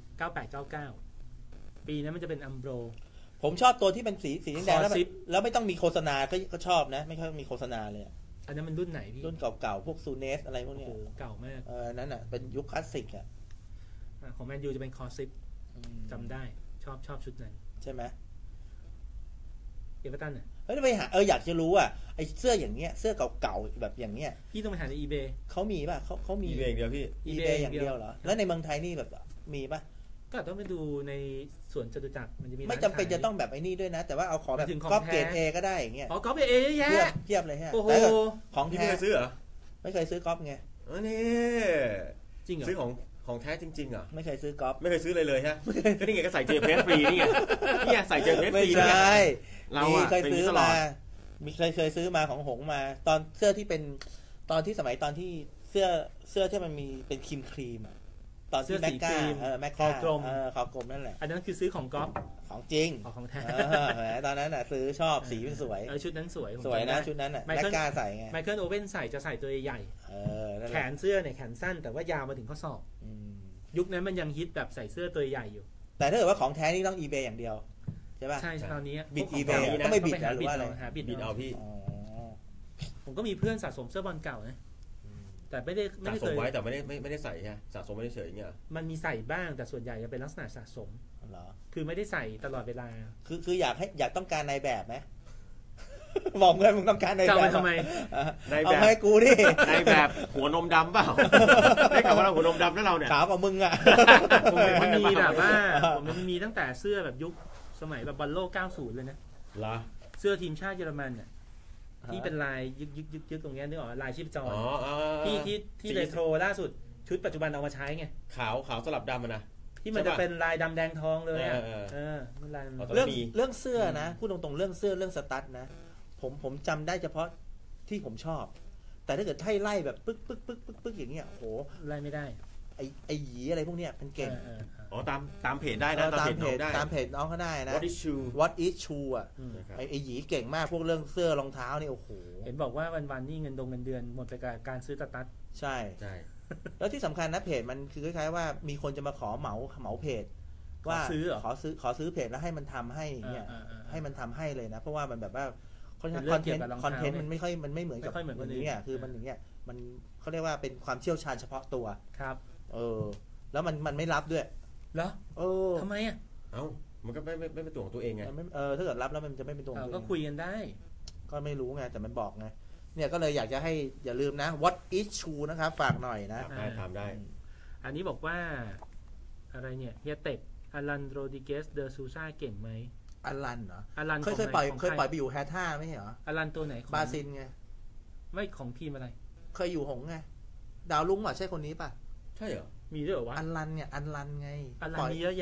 98-99ปีนั้นมันจะเป็นอัมโบรผมชอบตัวที่เป็นสีแดงแล้วไม่ต้องมีโฆษณาก็ชอบนะไม่ค่อยมีโฆษณาเลยอันนั้นมันรุ่นไหนพี่รุ่นเก่าๆพวกซูเนสอะไรพวกนี้เก่ามากนั้นอ่ะเป็นยุคคลาสสิกอ่ะของแมนยูจะเป็นคอซิปจำได้ชอบชุดนั้นใช่ไหมเอเวอร์ตันอ่ะไปหาอยากจะรู้อ่ะไอเสื้ออย่างเงี้ยเสื้อเก่าๆแบบอย่างเงี้ยพี่ต้องไปหาใน eBay เขามีป่ะเขามี eBay อย่างเดียวพี่ eBay อย่างเดียวเหรอแล้วในเมืองไทยนี่แบบมีป่ะก็ต้องไปดูในสวนจตุจักรมันจะมีไม่จำเป็นจะต้องแบบไอ้นี่ด้วยนะแต่ว่าเอาของแบบก๊อปเกรด A ก็ได้อย่างเงี้ยก๊อปเกรด A เยอะเทียบเลยฮะแต่ของแท้ไม่เคยซื้อเหรอไม่เคยซื้อก๊อปไงนี่จริงเหรอซื้อของแท้จริงๆเหรอไม่เคยซื้อก๊อปไม่เคยซื้อเลยฮะก็นี่ไงก็ใส่เจเพสฟรีนี่ไงนี่ใส่เจเพสฟรีนี่ไงเราอ่ะเคยซื้อมามีเคยซื้อมาของหงมาตอนเสื้อที่เป็นตอนที่สมัยตอนที่เสื้อที่มันมีเป็นครีมตอนที่แม็กก้าแม็กก้าคอกลมนั่นแหละอันนั้นคือซื้อของก๊อปของจริงของแท้ตอนนั้นน่ะซื้อชอบสีมันสวยชุดนั้นสวยนะชุดนั้นน่ะแม็กก้าใส่ไงไมเคิลโอเว่นใส่จะใส่ตัวใหญ่แขนเสื้อเนี่ยแขนสั้นแต่ว่ายาวมาถึงข้อศอกยุคนั้นมันยังฮิตแบบใส่เสื้อตัวใหญ่อยู่แต่ถ้าเกิดว่าของแท้นี่ต้อง eBay อย่างเดียวใช่ป่ะใช่ตอนนี้บิด eBay ก็ไม่บิดหรือว่าอะไรบิดเอาพี่ผมก็มีเพื่อนสะสมเสื้อบอลเก่านะแต่ไม่ได้สะสมไว้แต่ไม่ได้ใส่ใช่สะสมไม่ได้เฉยอย่างเงี้ยมันมีใส่บ้างแต่ส่วนใหญ่จะเป็นลักษณะสะสมเหรอคือไม่ได้ใส่ตลอดเวลาคืออยากต้องการนายแบบไหมบอกเลยมึงต้องการนายแบบทำไมนายแบบให้กูดินายแบบหัวนมดำเปล่าได้ข่าวว่าเราหัวนมดำแล้วเราเนี่ยขาวกว่ามึงอ่ะมันมีแบบว่ามันมีตั้งแต่เสื้อแบบยุคสมัยแบบบอลโลก90เลยนะเหรอเสื้อทีมชาติเยอรมันเนี่ยที่เป็นลายยึกตรงนี้นึกออกลายชีพจรที่เรโทรล่าสุดชุดปัจจุบันเอามาใช้ไงขาวสลับดำนะที่มันจะเป็นลายดำแดงทองเลยเรื่องเสื้อนะพูดตรงๆเรื่องเสื้อเรื่องสตั๊ดนะผมจำได้เฉพาะที่ผมชอบแต่ถ้าเกิดให้ไล่แบบปึ๊กอย่างเงี้ยโหไล่ไม่ได้ไอ้หยีอะไรพวกเนี้ยมันเก่งตามเพจได้นะตามเพจน้องเขาได้นะ What is true อ่ะไอ้หยีเก่งมากพวกเรื่องเสื้อรองเท้านี่โอ้โหเห็นบอกว่าวันนี่เงินเดือนหมดไปกับการซื้อตัดใช่แล้วที่สำคัญนะเพจมันคือคล้ายๆว่ามีคนจะมาขอเหมาเพจว่าขอซื้อเพจแล้วให้มันทำให้เนี่ยให้มันทำให้เลยนะเพราะว่ามันแบบว่าคอนเทนต์มันไม่เหมือนกับคนอื่นเนี่ยคือมันอย่างเงี้ยมันเขาเรียกว่าเป็นความเชี่ยวชาญเฉพาะตัวครับแล้วมันไม่รับด้วยเหรอทำไมอ่ะมันก็ไม่เป็นตัวของตัวเองไงถ้าเกิดรับแล้วมันจะไม่เป็นตัวของตัวเองก็คุยกันได้ก็ไม่รู้ไงแต่มันบอกไงเนี่ยก็เลยอยากจะให้อย่าลืมนะ What is true นะครับฝากหน่อยนะทำได้อันนี้บอกว่าอะไรเนี่ยเฮียเต็กอลันโรดิเกสเดอซูซ่าเก่งไหมอลันเหรออลันเคยปล่อยไปอยู่แฮท่าไม่ใช่เหรออลันตัวไหนบาซินไงไม่ของทีมอะไรเคยอยู่หงไงดาวลุงอ่ะใช่คนนี้ป่ะใช่เหรอมีด้วยเหรอวะอลันเนี่ยอลันไงอลันมีเยอะแยะ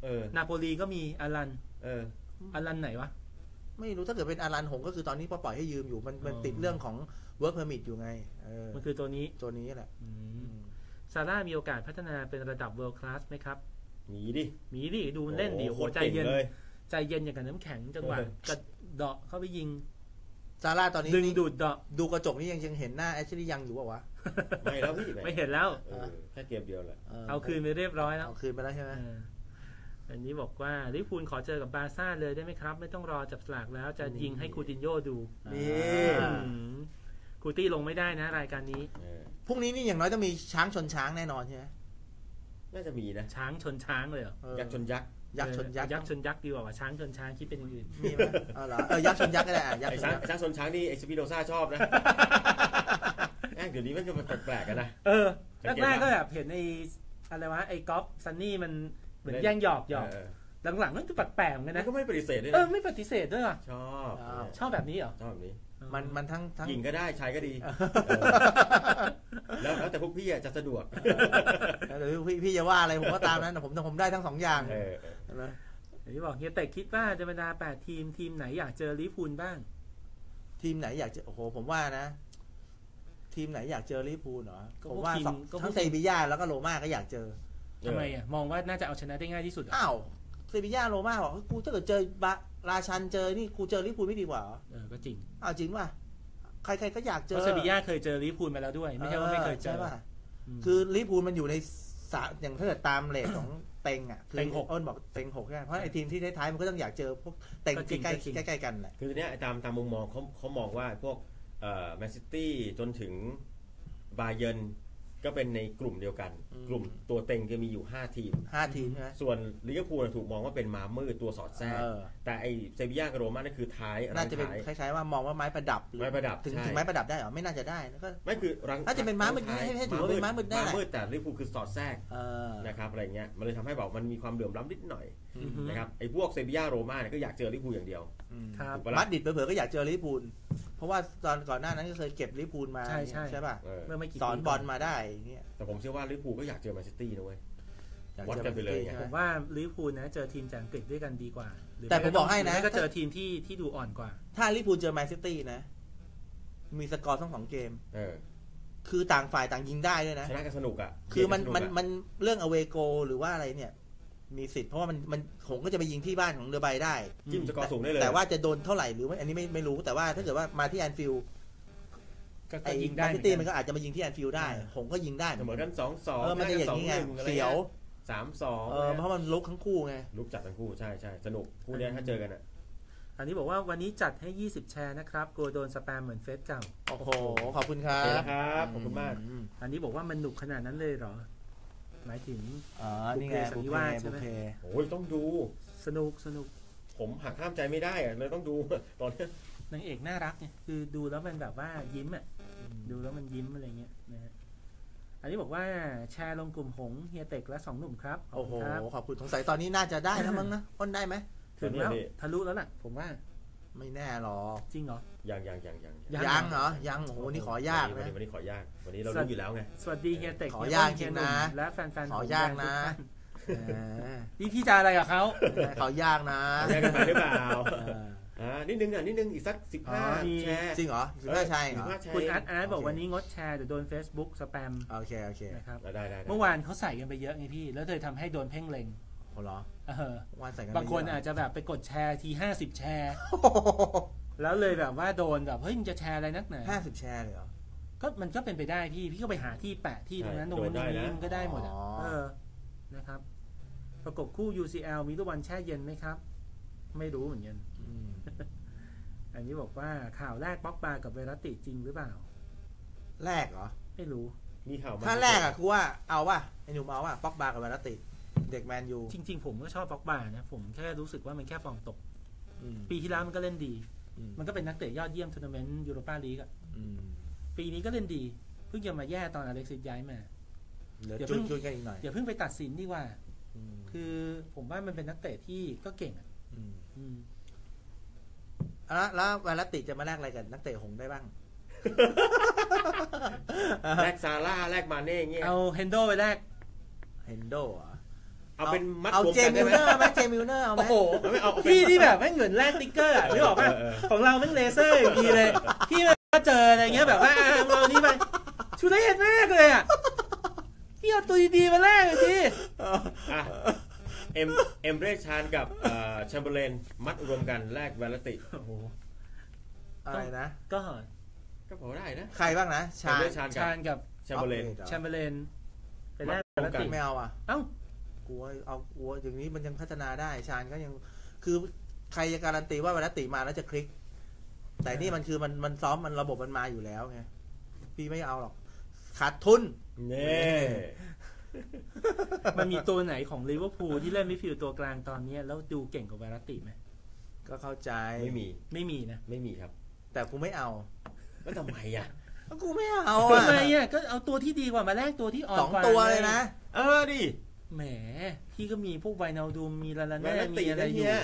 นาโปลีก็มีอารัน อารันไหนวะไม่รู้ถ้าเกิดเป็นอารันหงก็คือตอนนี้ปล่อยให้ยืมอยู่มันติดเรื่องของ work permit อยู่ไงมันคือตัวนี้แหละซาร่ามีโอกาสพัฒนาเป็นระดับ world class ไหมครับมีดิดูมันเล่นดิโหใจเย็นอย่างกับน้ำแข็งจังหวะกระเดาะเข้าไปยิงซาร่าตอนนี้ดึงดูดเดาะดูกระจกนี่ยังเห็นหน้าแอชลีย์ยังอยู่ป่าวะไม่แล้วพี่ไม่เห็นแล้วแค่เกมเดียวแหละเอาคืนไปเรียบร้อยแล้วเอาคืนไปแล้วใช่ไหมอันนี้บอกว่าลิเวอร์พูลขอเจอกับบาร์ซ่าเลยได้ไหมครับไม่ต้องรอจับสลากแล้วจะยิงให้คูตินโญ่ดูนี่คูตี้ลงไม่ได้นะรายการนี้พรุ่งนี้นี่อย่างน้อยต้องมีช้างชนช้างแน่นอนใช่ไหมน่าจะมีนะช้างชนช้างเลยเหรอยักษ์ชนยักษ์ยักษ์ชนยักษ์ยักษ์ชนยักษ์ดีกว่าช้างชนช้างคิดเป็นอย่างอื่นมีไหมเหรอยักษ์ชนยักษ์ก็ได้ยักษ์ช้างชนช้างนี่เอสปิโดซ่าชอบนะเดี๋ยวนี้มันก็แปลกๆกันนะแรกๆก็แบบเห็นไอ้อะไรวะไอ้ก๊อฟซันนี่มันเหมือนแย่งหยอกหลังๆนั่นก็แปลกๆเหมือนกันนะก็ไม่ปฏิเสธด้วยไม่ปฏิเสธด้วยอ่ะชอบแบบนี้เหรอชอบแบบนี้มันทั้งหญิงก็ได้ชายก็ดีแล้วแต่พวกพี่จะสะดวกแต่พี่จะว่าอะไรผมก็ตามนั้นผมได้ทั้ง2อย่างนะอย่างที่บอกเฮียแต่คิดว่าจะบรรดา8ทีมไหนอยากเจอลิเวอร์พูลบ้างทีมไหนอยากเจอโอ้โหผมว่านะทีมไหนอยากเจอลิเวอร์พูลเหรอผมว่าทั้งเซบีย่าแล้วก็โรม่าก็อยากเจอทำไมอ่ะมองว่าน่าจะเอาชนะได้ง่ายที่สุดอ้าวเซบีย่าโรม่าบอกกูถ้าเกิดเจอราชันเจอนี่กูเจอลิเวอร์พูลไม่ดีกว่าก็จริงจริงป่ะใครๆก็อยากเจอเซบีย่าเคยเจอลิเวอร์พูลมาแล้วด้วยไม่ใช่ว่าไม่เคยเจอคือลิเวอร์พูลมันอยู่ในอย่างถ้าเกิดตามเรทของเต็งอ่ะคืออ้นบอกเต็ง6ใช่ไหมเพราะไอ้ทีมที่ท้ายๆมันก็ต้องอยากเจอพวกเต็งใกล้ๆกันแหละคือเนี้ยตามมุมมองเขามองว่าพวกแมนซิตี้จนถึงบาเยิร์นก็เป็นในกลุ่มเดียวกันกลุ่มตัวเต็งจะมีอยู่5ทีมใช่ไหมส่วนลิเวอร์พูลถูกมองว่าเป็นม้ามืดตัวสอดแทรกแต่ไอเซบีย่ากับโรม่านั่นคือท้ายน่าจะเป็นคล้ายๆว่ามองว่าไม้ประดับถึงไม้ประดับได้หรอไม่น่าจะได้ก็ไม่คือน่าจะเป็นม้ามืดให้ถือว่าเป็นม้ามืดได้ม้ามืดแต่ลิเวอร์พูลคือสอดแทรกนะครับอะไรเงี้ยมันเลยทำให้บอกมันมีความเหลื่อมล้ำนิดหน่อยนะครับไอพวกเซบีย่าโรม่าเนี่ยก็อยากเจอลิเวอร์พูลอย่างเดียวมาดริดเผลอๆก็อยากเจอลิเวอร์พูลเพราะว่าตอนก่อนหน้านั้นก็เคยเก็บลิเวอร์พูลมาใช่ป่ะเมื่อไม่กี่สอนบอลมาได้เงี้ยแต่ผมเชื่อว่าลิเวอร์พูลก็อยากเจอแมนซิตี้ด้วยวัดกันไปเลยผมว่าลิเวอร์พูลนะเจอทีมจากอังกฤษด้วยกันดีกว่าแต่ผมบอกให้นะก็เจอทีมที่ดูอ่อนกว่าถ้าลิเวอร์พูลเจอแมนซิตี้นะมีสกอร์ทั้ง2เกมคือต่างฝ่ายต่างยิงได้ด้วยนะชนะกันสนุกอ่ะคือมันเรื่องอเวโกหรือว่าอะไรเนี่ยมีสิทธิ์เพราะว่ามันผมก็จะไปยิงที่บ้านของเรือใบได้จิ้มสกอร์สูงได้เลยแต่ว่าจะโดนเท่าไหร่หรือว่าอันนี้ไม่รู้แต่ว่าถ้าเกิดว่ามาที่แอนฟิลด์ก็ยิงได้แมนซิตี้มันก็อาจจะมายิงที่แอนฟิลด์ได้ผมก็ยิงได้เหมือนกัน 2-2 มันจะอย่างนี้ไงเสียว 3-2 เพราะมันลุกทั้งคู่ไงลุกจัดทั้งคู่ใช่สนุกคู่นี้ถ้าเจอกันอ่ะอันนี้บอกว่าวันนี้จัดให้20แชร์นะครับกลัวโดนสแปมเหมือนเฟซเก่าโอ้โหขอบคุณครับขอบคุณมากอันนี้บอกว่ามันหนุกขนาดนั้นเลยเหรอหมายถึงนี่ไงบุพเพใช่ไหมโอ้ยต้องดูสนุกผมหักห้ามใจไม่ได้เลยต้องดูตอนนี้นางเอกน่ารักไงคือดูแล้วมันแบบว่ายิ้มอ่ะดูแล้วมันยิ้มอะไรเงี้ยนะฮะอันนี้บอกว่าแชร์ลงกลุ่มหงเฮียเต็กและ2หนุ่มครับโอ้โหขอบคุณสงสัยตอนนี้น่าจะได้แล้วมั้งนะพ้นได้ไหมถึงแล้วทะลุแล้วล่ะผมว่าไม่แน่หรอจริงเหรอยังเหรอยังโอ้โหนี่ขอยากนะวันนี้ขอยากวันนี้เรารู้อยู่แล้วไงสวัสดีเฮียเต็กขอยากจริงนะและแฟนๆขอยากนะพี่จะอะไรกับเขาขอยากนะแชร์กันมาหรือเปล่านิดนึงอีกสัก15แชร์จริงเหรอ15แชร์คุณอาร์ตบอกวันนี้งดแชร์เดี๋ยวโดน Facebook สแปมโอเคนะครับได้เมื่อวานเขาใส่กันไปเยอะไงพี่แล้วเลยทำให้โดนเพ่งเล็งเหรอวันใส่กันบางคนอาจจะแบบไปกดแชร์ที50แชร์แล้วเลยแบบว่าโดนแบบเฮ้ยมึงจะแชร์อะไรนักหนา 50แชร์เลยเหรอก็มันก็เป็นไปได้พี่ก็ไปหาที่แปะที่ตรงนั้นตรงนี้มันก็ได้หมดนะครับประกบคู่ UCL มีทุกวันแช่เย็นไหมครับไม่รู้เหมือนกันอันนี้บอกว่าข่าวแรกป๊อกบากับเวรัตติจริงหรือเปล่าแรกเหรอไม่รู้มีข่าวถ้าแรกอะคือว่าเอาป่ะไอ้หนุ่มเอาป่ะป๊อกบากับเวรัตติเด็กแมนยูจริงๆผมก็ชอบป๊อกบานะผมแค่รู้สึกว่ามันแค่ฟอร์มตกปีที่แล้วมันก็เล่นดีมันก็เป็นนักเตะยอดเยี่ยมทัวร์นาเมนต์ยูโรปาลีกปีนี้ก็เล่นดีเพิ่งจะมาแย่ตอนอเล็กซิสย้ายมาอย่าเพิ่งกันอีกหน่อยอย่าเพิ่งไปตัดสินดีกว่าคือผมว่ามันเป็นนักเตะที่ก็เก่งแล้วเวรัตติจะมาแลกอะไรกันนักเตะหงได้บ้างแลกซาร่าแลกมาเน่เงี้ยเอาเฮนโดไปแลกเฮนโดเอาเป็นมัดเอารวมเจกันมิได้ลไหมเนอร์ไหมเจมิลเนอร์เอาไหมโอ้โหไม่เอาเป็นพี่นี่แบบไม่เหมือนแลกติ๊กเกอร์อ่ะนึกออกป่ะของเราแม่งเลเซอร์อย่างดีเลยพี่มาเจออะไรเงี้ยแบบว่าเรานี่ไปชุดละเอียดมากเลยอ่ะพี่เอาตัวดีๆมาแลกเลยสิอ่ะเอ็มเรชานกับแชมเบอร์เลนมัดรวมกันแลกแวลติโอ้โหอะไรนะก็พอได้นะใครบ้างนะเอ็มเรชานชานกับแชมเบอร์เลนแชมเบอร์เลนไปแลกมัดรวมกันไม่เอาอ่ะเอ้ากลัวอย่างนี้มันยังพัฒนาได้ชาญก็ยังคือใครจะการันตีว่าวันติมาแล้วจะคลิก แต่นี่มันคือมันซ้อมมันระบบมันมาอยู่แล้วไงพี่ไม่เอาหรอกขาดทุนเน่มันมีตัวไหนของลิเวอร์พูลที่เล่นมิดฟิลด์ตัวกลางตอนนี้แล้วดูเก่งกว่าเวลาติไหมก็เข้าใจไม่มีไม่มีนะไม่มีครับแต่กูไม่เอาแล้วทำไมอ่ะกูไม่เอาทำไมอ่ะก็เอาตัวที่ดีกว่ามาแลกตัวที่อ่อนสองกว่าตัวเลยนะเออดิแหมพี่ก็มีพวกไวนาลดูมมีลาลาแวน่าลติมีอะไรได้อเฮียู่ย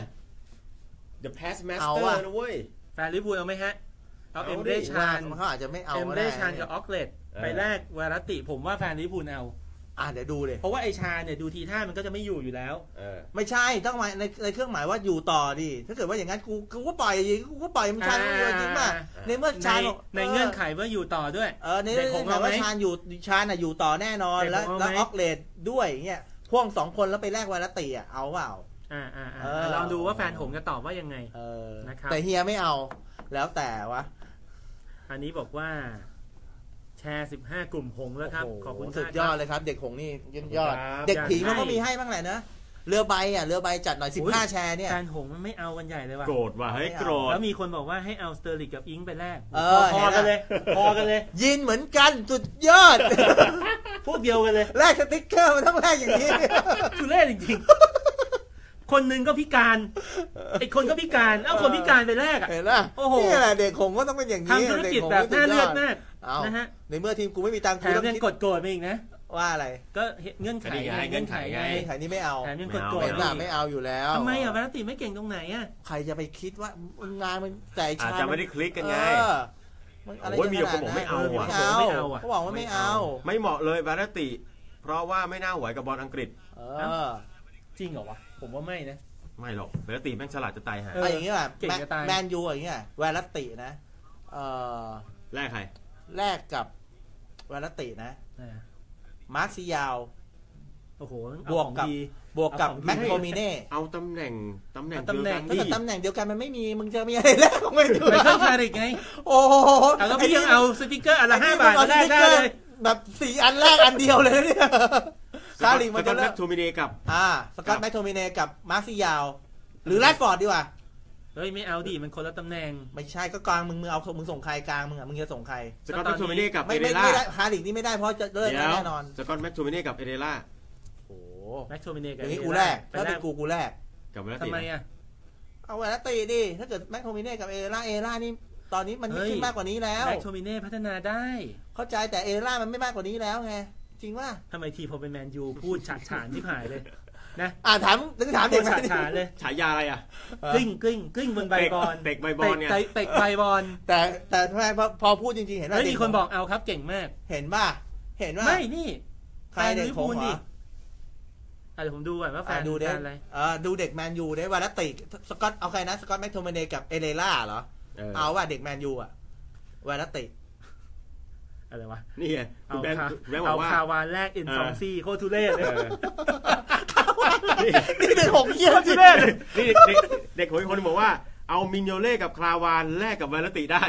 The Pass เอา Master ว่ะนะเว้ยแฟนลิเวอร์พูลเอาไหมฮะเอาเอาดิเอ็มเรชานเขาอาจจะไม่เอาเอ็มก็เรได้ชานกับออกเลตไปแลกเวลาติผมว่าแฟนลิเวอร์พูลเอาเดี๋ยวดูเลยเพราะว่าไอชาเนี่ยดูทีท่ามันก็จะไม่อยู่แล้วไม่ใช่ต้องมาในเครื่องหมายว่าอยู่ต่อดิถ้าเกิดว่าอย่างนั้นกูก็ปล่อยมันชาญอยู่จริงป่ะในเมื่อชาญในเงื่อนไขว่าอยู่ต่อด้วยในเงื่อนไขว่าชาญอยู่ต่อแน่นอนแล้วออกเลดด้วยเงี้ยพ่วง2คนแล้วไปแลกวาลติอ่ะเอาเปล่าลองดูว่าแฟนผมจะตอบว่ายังไง นะครับแต่เฮียไม่เอาแล้วแต่วะอันนี้บอกว่าแชร์15กลุ่มหงแล้วครับขอบคุณสุดยอดเลยครับเด็กหงนี่ยอดครับเด็กผีมันก็มีให้บ้างแหละนะเรือใบจัดหน่อย15แชร์เนี่ยแฟนหงมันไม่เอากันใหญ่เลยว่ะโกรธว่ะเฮ้ยโกรธแล้วมีคนบอกว่าให้เอาสเตอร์ลิกกับอิงไปแลกเห็พอน กันอะเลยพอกันเลยยินเหมือนกันสุดยอดพวกเดียวกันเลยแลกสติ๊กเกอร์มันต้องแลกอย่างนี้ทุเรศจริงๆคนหนึ่งก็พิการไอ้คนก็พิการเอาคนพิการไปแลกอ่ะเห็นป่ะโอ้โหนี่แหละเด็กหงก็ต้องเป็นอย่างนี้ทำธุรกิจแบบน่าเลือดมากเอานะฮะในเมื่อทีมกูไม่มีตังค์แถกูมต้องยังคิดกดโกรธไปอีกนะว่าอะไรก็เงื่อนไขไงเงื่อนไขไงไข่นี้ไม่เอาแถมยังกดโกรธเห็นป่ะไม่เอาอยู่แล้วทำไมอ่ะวาลติไม่เก่งตรงไหนอ่ะใครจะไปคิดว่างานมันแต่อาจจะไม่ได้คลิกกันไงอะไรโอ้ยมีคนบอกไม่เอาไม่อ่ะเอาเขาบอกว่าไม่เอาไม่เหมาะเลยแวลติ เพราะว่าไม่น่าไหวกับบอลอังกฤษจริงเหรอวะผมว่าไม่นะไม่หรอกแวลติแม่งฉลาดจะตายหาอย่างนี้แบบเก่งจะตายแมนยูอย่างเงี้ยแวลตินะแลกใครแลกกับแวลตินะมาร์คซิยาวโอ้โหบวกกับแม็กโทมิเน่เอาตำแหน่งเดียวกันแต่ตำแหน่งเดียวกันมันไม่มีมึงจะมีอะไรแลกของมันอยู่ไมเคิลคาริกไงโอ้โหแล้วพี่ยังเอาสติ๊กเกอร์อันละ5 บาทมาแลกได้เลยแบบ4 อันแรกอันเดียวเลยเนี่ยคาริกมันจะแม็กโทมิเนกับสกอตแม็กโทมิเน่กับมาร์คซิยาวหรือแรดฟอร์ดดีกว่าเฮ้ยไม่เอาดิมันคนละตำแหน่งไม่ใช่ก็กลางมึงเอามึงส่งใครกลางมึงจะส่งใครสกอตแม็กโทมิเนกับเอไม่เดล่าได้คาริกนี่ไม่ได้เพราะจะเลิกแน่นอนสกอตแม็กโทมิเนกับเอเดล่าโอ้แม็กโทมิเนอกับย่างนี้กูแรกถ้าเป็นกูแรกกับแวลติทำไมอ่ะเอาแวลติดิถ้าเกิดแม็กโทมิเน่กับเอล่านี่ตอนนี้มันไม่ขึ้นมากกว่านี้แล้วแม็กโทมิเน่พัฒนาได้เข้าใจแต่เอล่ามันไม่มากกว่านี้แล้วไงจริงว่าทำไมทีพอเป็นแมนยูพูดฉาดฉานที่หายเลยนะถามเด็กฉาดฉานเลยฉายาอะไรอ่ะกลิ้งบนใบบอลเตะใบบอลเนี่ยเตะใบบอลแต่ทำไมพอพูดจริงๆเห็นว่าเฮ้ยมีคนบอกเอาครับเก่งมากเห็นป่ะไม่นี่ใครเด็กผมเหรอเดี๋ยวผมดูก่อนว่าแฟนดูเด็กอะไรดูเด็กแมนยูได้วาลติสกอตเอาใครนะสกอตแม็กโทมิเน่กับเอเลล่าเหรอเอาว่าเด็กแมนยูอะวาลติอะไรวะนี่ไงคุณแบงค์บเอาอกว่าคาวานแรกอิน2 ซี่โคตรทุเรศเลยนี่เด็กหงเยี่ยมทุเรศเลยนี่เด็กคนบอกว่าเอามินโยเล่กับคลาวานแลกกับแวลติได้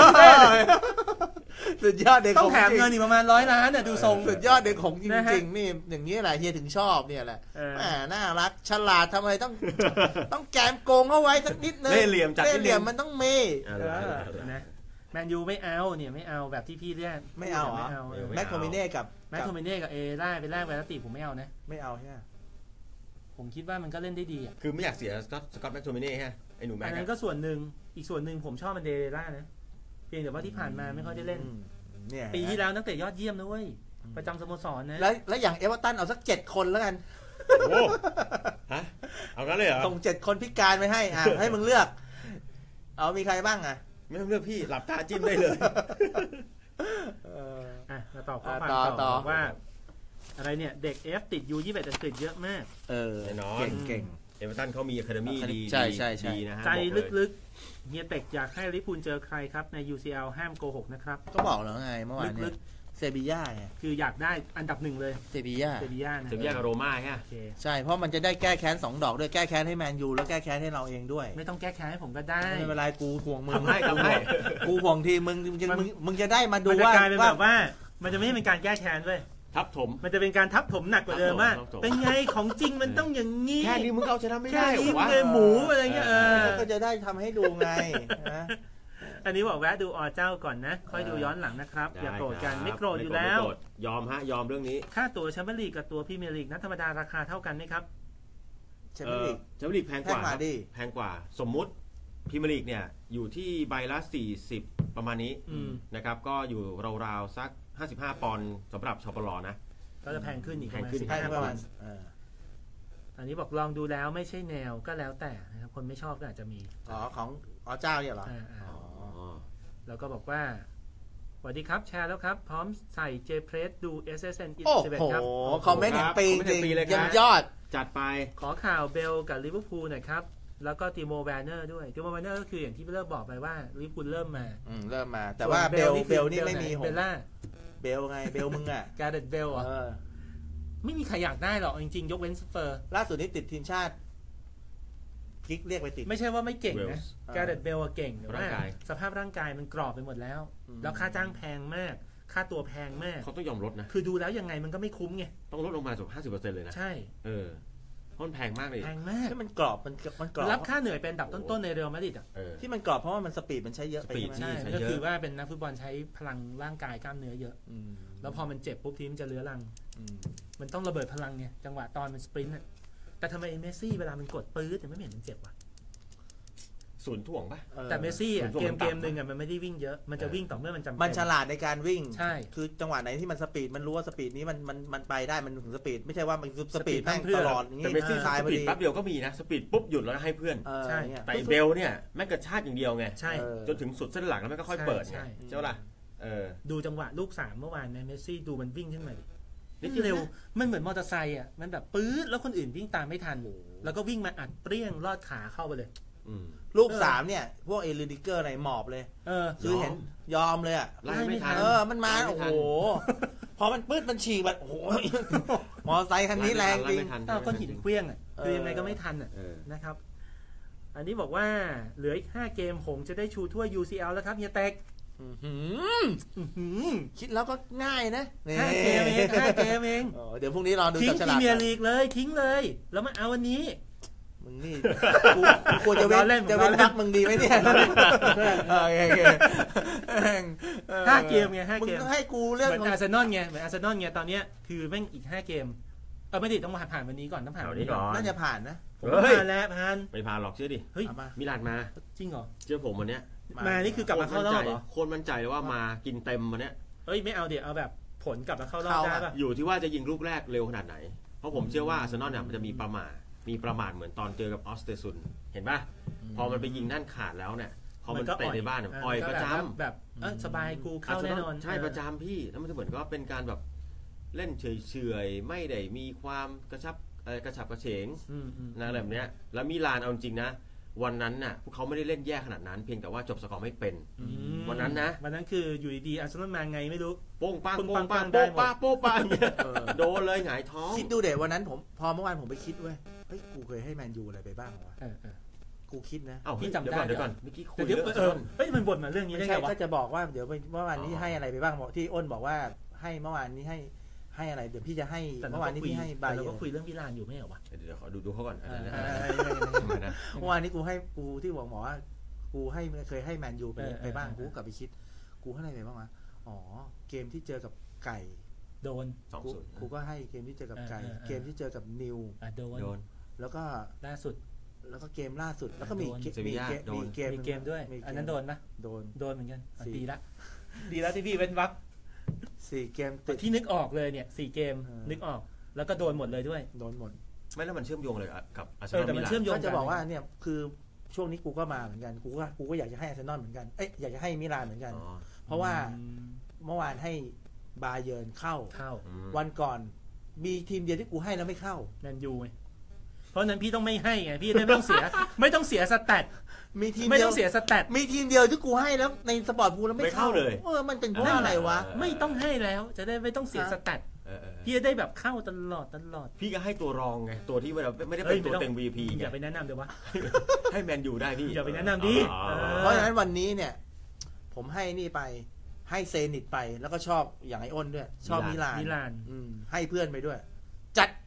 สุดยอดเด็กต้ขออง งแถมเงินอีกประมาณ100 ล้านน่ะดูทรงสุดยอดเด็กของจริงๆนี่อย่างนี้แหละเฮียถึงชอบเนี่ยแหละแหมน่ารักฉลาดทำไมต้องแกมโกงเอาไว้สักนิดนึงเล่เหลี่ยมจัดเล่เหลี่ยมมันต้องมีนะแมนยูไม่เอาเนี่ยไม่เอาแบบที่พี่เรียกไม่เอาเหรอแม็กโทมิเน่กับแม็กโทมิเน่กับเอล่าไปแลกแวลติผมไม่เอานะไม่เอาใช่ไหมผมคิดว่ามันก็เล่นได้ดีอ่ะคือไม่อยากเสียสกอตแม็กโทมิเน่ฮะไอ้หนูแม็อักนนั้นก็ส่วนหนึ่งอีกส่วนหนึ่งผมชอบมันเดล่านะเพียงแต่ว่าที่ผ่านมาไม่ค่อยได้เล่นปีที่แล้วนักเตะยอดเยี่ยมนะเว้ยประจำสโมสรนะแล้วอย่างเอเวอร์ตันเอาสัก7 คนแล้วกันโอ้ฮะเอางั้นเลยเหรอส่ง7 คนพิการไปให้ให้มึงเลือกเอามีใครบ้างไม่ต้องเลือกพี่หลับตาจิ้มได้เลยมาตอบข้อความต่อว่าอะไรเนี่ยเด็ก F ติด U21 อังกฤษเยอะมากแน่นอนเก่งเอเวอร์ตันเขามีอะคาเดมี่ดีใช่ดีนะฮะใจลึกๆเฮียเป็กอยากให้ลิเวอร์พูลเจอใครครับใน UCL ห้ามโกหกนะครับก็บอกแล้วไงเมื่อวานเนี่ยเซบีย่าไงคืออยากได้อันดับ1เลยเซบีย่าเซบีย่านะเซบีย่ากับโรม่าใช่ไหมโอเคใช่เพราะมันจะได้แก้แค้น2 ดอกด้วยแก้แค้นให้แมนยูแล้วแก้แค้นให้เราเองด้วยไม่ต้องแก้แค้นให้ผมก็ได้ไม่เป็นไรกูห่วงมึงทำให้กูห่วงทีมึงจะได้มาดูมันจะว่ากลายเป็นแบบว่ามันจะไม่ใช่เป็นการแก้แค้นด้วยทับถมมันจะเป็นการทับถมหนักกว่าเดิมว่าทับถมเป็นไงของจริงมันต้องอย่างนี้แค่นี้มึงเอาชนะไม่แค่ได้นี้วะเลยหมูอะไรเงี้ยก็จะได้ทำให้ดูไงนะอันนี้บอกแวะดูอเจ้าก่อนนะ ค่อยดูย้อนหลังนะครับ อย่าโกรธกันไม่โกรธอยู่แล้วยอมฮะยอมเรื่องนี้ค่าตั๋วแชมเปี้ยนลีกกับตั๋วพรีเมียร์ลีกนัดธรรมดาราคาเท่ากันไหมครับแชมเปี้ยนลีกแชมเปี้ยนลีกแพงกว่าแพงกว่าดิแพงกว่าสมมุติพรีเมียร์ลีกเนี่ยอยู่ที่ใบละ40ประมาณนี้นะครับก็อยู่ราวๆสัก55ปอนด์สำหรับชปลนะก็จะแพงขึ้นอีกแพงขึ้น 15 ปอนด์อันนี้บอกลองดูแล้วไม่ใช่แนวก็แล้วแต่นะครับคนไม่ชอบก็อาจจะมีของเจ้าเนี่ยเหรอแล้วก็บอกว่าสวัสดีครับแชร์แล้วครับพร้อมใส่ J Press ดู SSN โอ้โห 11ครับคอมเมนต์แห่งปีจริงยังยอดจัดไปขอข่าวเบลกับลิเวอร์พูลหน่อยครับแล้วก็ติโมแวนเนอร์ด้วยติโมแวนเนอร์ก็คืออย่างที่เริ่มบอกไปว่าลิเวอร์พูลเริ่มมาแต่ว่าเบลนี่ไม่มีเบลล่าเบลไงเบลมึงอ่ะการ์เดตเบลอ่ะไม่มีใครอยากได้หรอกจริงๆยกเว้นสเปอร์ล่าสุดนี้ติดทีมชาติกิ๊กเรียกไปติดไม่ใช่ว่าไม่เก่งนะการ์เดตเบลเก่งแต่ว่าสภาพร่างกายมันกรอบไปหมดแล้วแล้วค่าจ้างแพงมากค่าตัวแพงมากเขาต้องยอมลดนะคือดูแล้วยังไงมันก็ไม่คุ้มไงต้องลดลงมาจาก 50% เลยนะใช่เพราะมันแพงมากเลยแพงมากที่มันกรอบมันกรอบรับค่าเหนื่อยเป็นอันดับต้นๆในเรอัลมาดริดอ่ะที่มันกรอบเพราะว่ามันสปีดมันใช้เยอะไปใช่ก็คือว่าเป็นนักฟุตบอลใช้พลังร่างกายกล้ามเนื้อเยอะแล้วพอมันเจ็บปุ๊บทีมจะเลื้อรังมันต้องระเบิดพลังไงจังหวะตอนมันสปรินต์แต่ทำไมเมสซี่เวลามันกดปื๊ดแต่ไม่เห็นมันเจ็บวะศูนย์ถ่วงป่ะแต่เมสซี่อ่ะเกมนึงอ่ะมันไม่ได้วิ่งเยอะมันจะวิ่งต่อเมื่อมันจำเป็นมันฉลาดในการวิ่งใช่คือจังหวะไหนที่มันสปีดมันรู้ว่าสปีดนี้มันไปได้มันถึงสปีดไม่ใช่ว่ามันสปีดแม่งตลอดอย่างงี้แต่เมสซี่สปีดแป๊บเดียวก็มีนะสปีดปุ๊บหยุดแล้วให้เพื่อนใช่แต่เบลเนี่ยแม่งกระชากอย่างเดียวไงใช่จนถึงสุดเส้นหลังแล้วแม่งก็ค่อยเปิดไงใช่ป่ะดูจังหวะลูก3เมื่อวานเมสซี่ดูมันวิ่งขึ้นมาดินี่เร็วมันเหมือนมอเตอร์ไซค์อ่ะมันแบบปื๊ดแล้วคนอื่นวิ่งตามไม่ทันแล้วก็วิ่งมาอัดเปรี้ยงลอดขาเข้าไปเลยลูก3เนี่ยพวกเอลิดิเกอร์ไหนหมอบเลยคือเห็นยอมเลยอ่ะไล่ไม่ทันมันมาโอ้โหพอมันปื๊ดมันฉีกแบบโอ้โหมอไซค์คันนี้แรงจริงก้อนหินเคลี้ยงอ่ะคือยังไงก็ไม่ทันอ่ะนะครับอันนี้บอกว่าเหลืออีก5 เกมหงจะได้ชูถ้วย UCL แล้วครับเฮียเต็กคิดแล้วก็ง่ายนะ 5 เกมเอง5 เกมเองเดี๋ยวพรุ่งนี้รอดูจับฉลากทิ้งพรีเมียร์ลีกเลยทิ้งเลยแล้วมาเอาวันนี้มึงนี่กูจะเว้นพักมึงดีไหมเนี่ย 5 เกมไง5 เกมมึงก็ให้กูเรื่องเหมือนอาร์เซนอลไงเหมือนอาร์เซนอลไงตอนเนี้ยคือแม่งอีก5 เกมไม่ดิต้องมาผ่านวันนี้ก่อนต้องผ่านวันนี้ก่อนน่าจะผ่านนะผ่านแล้วผ่านไม่ผ่านหรอกเชื่อดิเฮ้ยมิลานมาจริงเหรอเชื่อผมวันเนี้ยมานี่คือกลับมาเข้ารอบเหรอโคตรมั่นใจเลยว่ามากินเต็มวันเนี้ยเฮ้ยไม่เอาเดี๋ยวเอาแบบผลกลับมาเข้ารอบได้ป่ะอยู่ที่ว่าจะยิงลูกแรกเร็วขนาดไหนเพราะผมเชื่อว่าอาร์เซนอลเนี่ยมันจะมีประมาทเหมือนตอนเจอกับออสเตซุนเห็นป่ะพอมันไปยิงนั่นขาดแล้วเนี่ยพอมันเตะในบ้านอ่อยประจำแบบสบายกูเข้าแน่นอนใช่ประจำพี่แล้วมันจะเหมือนก็เป็นการแบบเล่นเฉยๆไม่ได้มีความกระฉับกระเฉงนะอะไรแบบเนี้ยแล้วมิลานเอาจริงนะวันนั้นน่ะพวกเขาไม่ได้เล่นแย่ขนาดนั้นเพียงแต่ว่าจบสกอร์ไม่เป็นวันนั้นนะวันนั้นคืออยู่ดีๆอาร์เซนอลมาไงไม่รู้โป้งปังโป้งปังโป้งปังโป้งปังโดนเลยหงายท้องคิดดูเดี๋ยววันนั้นผมพอเมื่อวานผมไปคิดเว้ยเฮ้ยกูเคยให้แมนยูอะไรไปบ้างวะกูคิดนะพี่จำได้เดี๋ยวก่อนเมื่อกี้คุยเรื่องเฮ้ยมันบ่นมาเรื่องนี้ได้ไงวะก็จะบอกว่าเดี๋ยวเมื่อวานนี้ให้อะไรไปบ้างบอกที่อ้นบอกว่าให้เมื่อวานนี้ให้อะไรเดี๋ยวพี่จะให้เมื่อวานนี้พี่ให้บายเราก็คุยเรื่องพี่ลานอยู่ไม่เหรอวะเดี๋ยวขอดูเขาก่อนเมื่อวานนี้กูให้กูที่บอกหมอว่ากูให้เคยให้แมนยูไปบ้างกูกลับไปคิดกูให้อะไรไปบ้างวะอ๋อเกมที่เจอกับไก่โดนกูก็ให้เกมที่เจอกับไก่เกมที่เจอกับนิวโดนแล้วก็ล่าสุดแล้วก็เกมล่าสุดแล้วก็มีเกมด้วยอันนั้นโดนปะโดนเหมือนกันดีละที่พี่เว้นวัก 4 เกมที่นึกออกเลยเนี่ย4 เกมนึกออกแล้วก็โดนหมดเลยด้วยโดนหมดไม่แล้วมันเชื่อมโยงเลยกับอาร์เซนอลแต่มันเชื่อมโยงก็จะบอกว่าเนี่ยคือช่วงนี้กูก็มาเหมือนกันกูก็อยากจะให้อาร์เซนอลเหมือนกันอยากจะให้มิลานเหมือนกันเพราะว่าเมื่อวานให้บาเยิร์นเข้าวันก่อนมีทีมเดียวที่กูให้แล้วไม่เข้าแมนยูไงเพราะนั้นพี่ต้องไม่ให้ไงพี่ไม่ต้องเสีย ไม่ต้องเสียสแตทมีทีมไม่เดียต้วองเสียสแตทมีทีมเดียวที่กูให้แล้วในสปอร์ตพูลแล้วไม่เข้าเลยมันเป็นเพราะอะไรวะไม่ต้องให้แล้วจะได้ไม่ต้องเสียสแตทพี่จะได้แบบเข้าตลอดพี่ก็ให้ตัวรองไงตัวที่เราไม่ได้เป็นตัวเต็ง VP อย่าไปแนะนำเดี๋ยววะให้แมนยูได้พี่อย่าไปแนะนำดิเพราะฉะนั้นวันนี้เนี่ยผมให้นี่ไปให้เซนิตไปแล้วก็ชอบอย่างไออ้นด้วยชอบมิลานให้เพื่อนไปด้วยจัดไป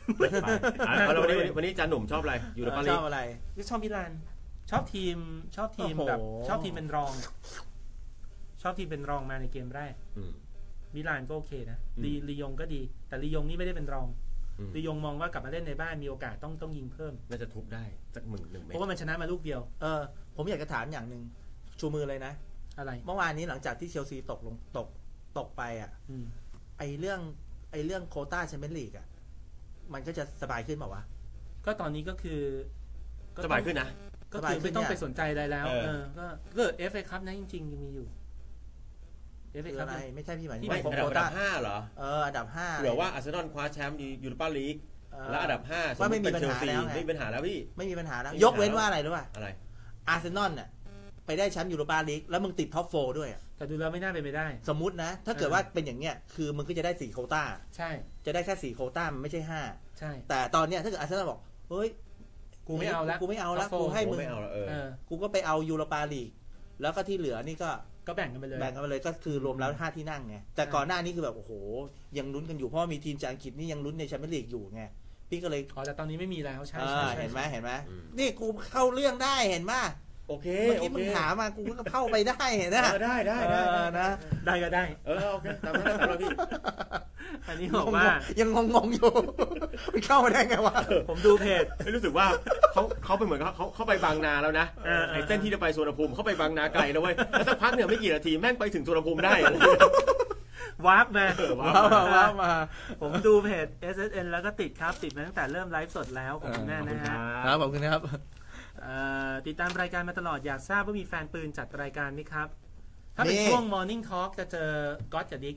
วันนี้จานหนุ่มชอบอะไรอยู่ในปารีสชอบอะไรชอบมิลานชอบทีมแบบชอบทีมเป็นรองชอบทีมเป็นรองมาในเกมแรกมิลานก็โอเคนะลียงก็ดีแต่ลียงนี่ไม่ได้เป็นรองลียงมองว่ากลับมาเล่นในบ้านมีโอกาสต้องยิงเพิ่มน่าจะทุบได้สัก1 เม็ดเพราะว่ามันชนะมาลูกเดียวผมอยากจะถามอย่างนึงชูมือเลยนะอะไรเมื่อวานนี้หลังจากที่เชลซีตกไปอ่ะไอเรื่องโควต้าแชมเปี้ยนลีกอ่ะมันก็จะสบายขึ้นเปล่าวะก็ตอนนี้ก็คือสบายขึ้นนะก็คือไม่ต้องไปสนใจอะไรแล้วก็FA คัพนะจริงๆยังมีอยู่ FA คัพไม่ใช่พี่หมายถึงอันดับ5เหรออันดับ5 เผื่อว่าอาร์เซนอลคว้าแชมป์ยูโรปาลีกแล้วอันดับ5 ว่าไม่มีปัญหาแล้วไม่มีปัญหาแล้วพี่ไม่มีปัญหาแล้วยกเว้นว่าอะไรรู้ป่ะอะไรอาร์เซนอลน่ะไปได้แชมป์ยูโรปาลีกแล้วมึงติดท็อป4ด้วยแต่ดูแล้วไม่น่าเป็นไปได้สมมุตินะถ้าเกิดว่าเป็นอย่างเงี้ยคือมึงก็จะได้4โควต้าใช่จะได้แค่4โควต้ามันไม่ใช่5 ใช่แต่ตอนเนี้ยถ้าเกิดอาร์เซนอลบอกเฮ้ยกูไม่เอาละกูให้มึงกูก็ไปเอายูโรปาลีกแล้วก็ที่เหลือนี่ก็แบ่งกันไปเลยก็คือรวมแล้ว5ที่นั่งไงแต่ก่อนหน้านี้คือแบบโอ้โหยังลุ้นกันอยู่เพราะมีทีมจากอังกฤษนี่ยังลุ้นในแชมเปี้ยนลีกอยู่ไงพี่ก็เลยแต่ตอนนี้ไม่มีแล้วใช่เห็นไหมนี่กูเข้าเรื่องได้เห็นไหมโอเคเมื่อกี้มึงถามมากูก็เข้าไปได้เห็นนะได้นะได้ก็ได้โอเคตามนั้นพี่อันนี้บอกว่ายังงงอยู่ไปเข้ามาได้ไงวะผมดูเพจรู้สึกว่าเขาไปเหมือนเขาไปบางนาแล้วนะไอ้เส้นที่จะไปสุวรรณภูมิเขาไปบางนาไกลแล้วเว้ยแล้วสักพักเนี่ยไม่กี่นาทีแม่งไปถึงสุวรรณภูมิได้วาร์ปมาผมดูเพจ SSN แล้วก็ติดมาตั้งแต่เริ่มไลฟ์สดแล้วขอบคุณแม่นะฮะครับขอบคุณครับติดตามรายการมาตลอดอยากทราบว่ามีแฟนปืนจัดรายการไหมครับถ้าเป็นช่วง Morning Talk จะเจอก๊อตกับดิ๊ก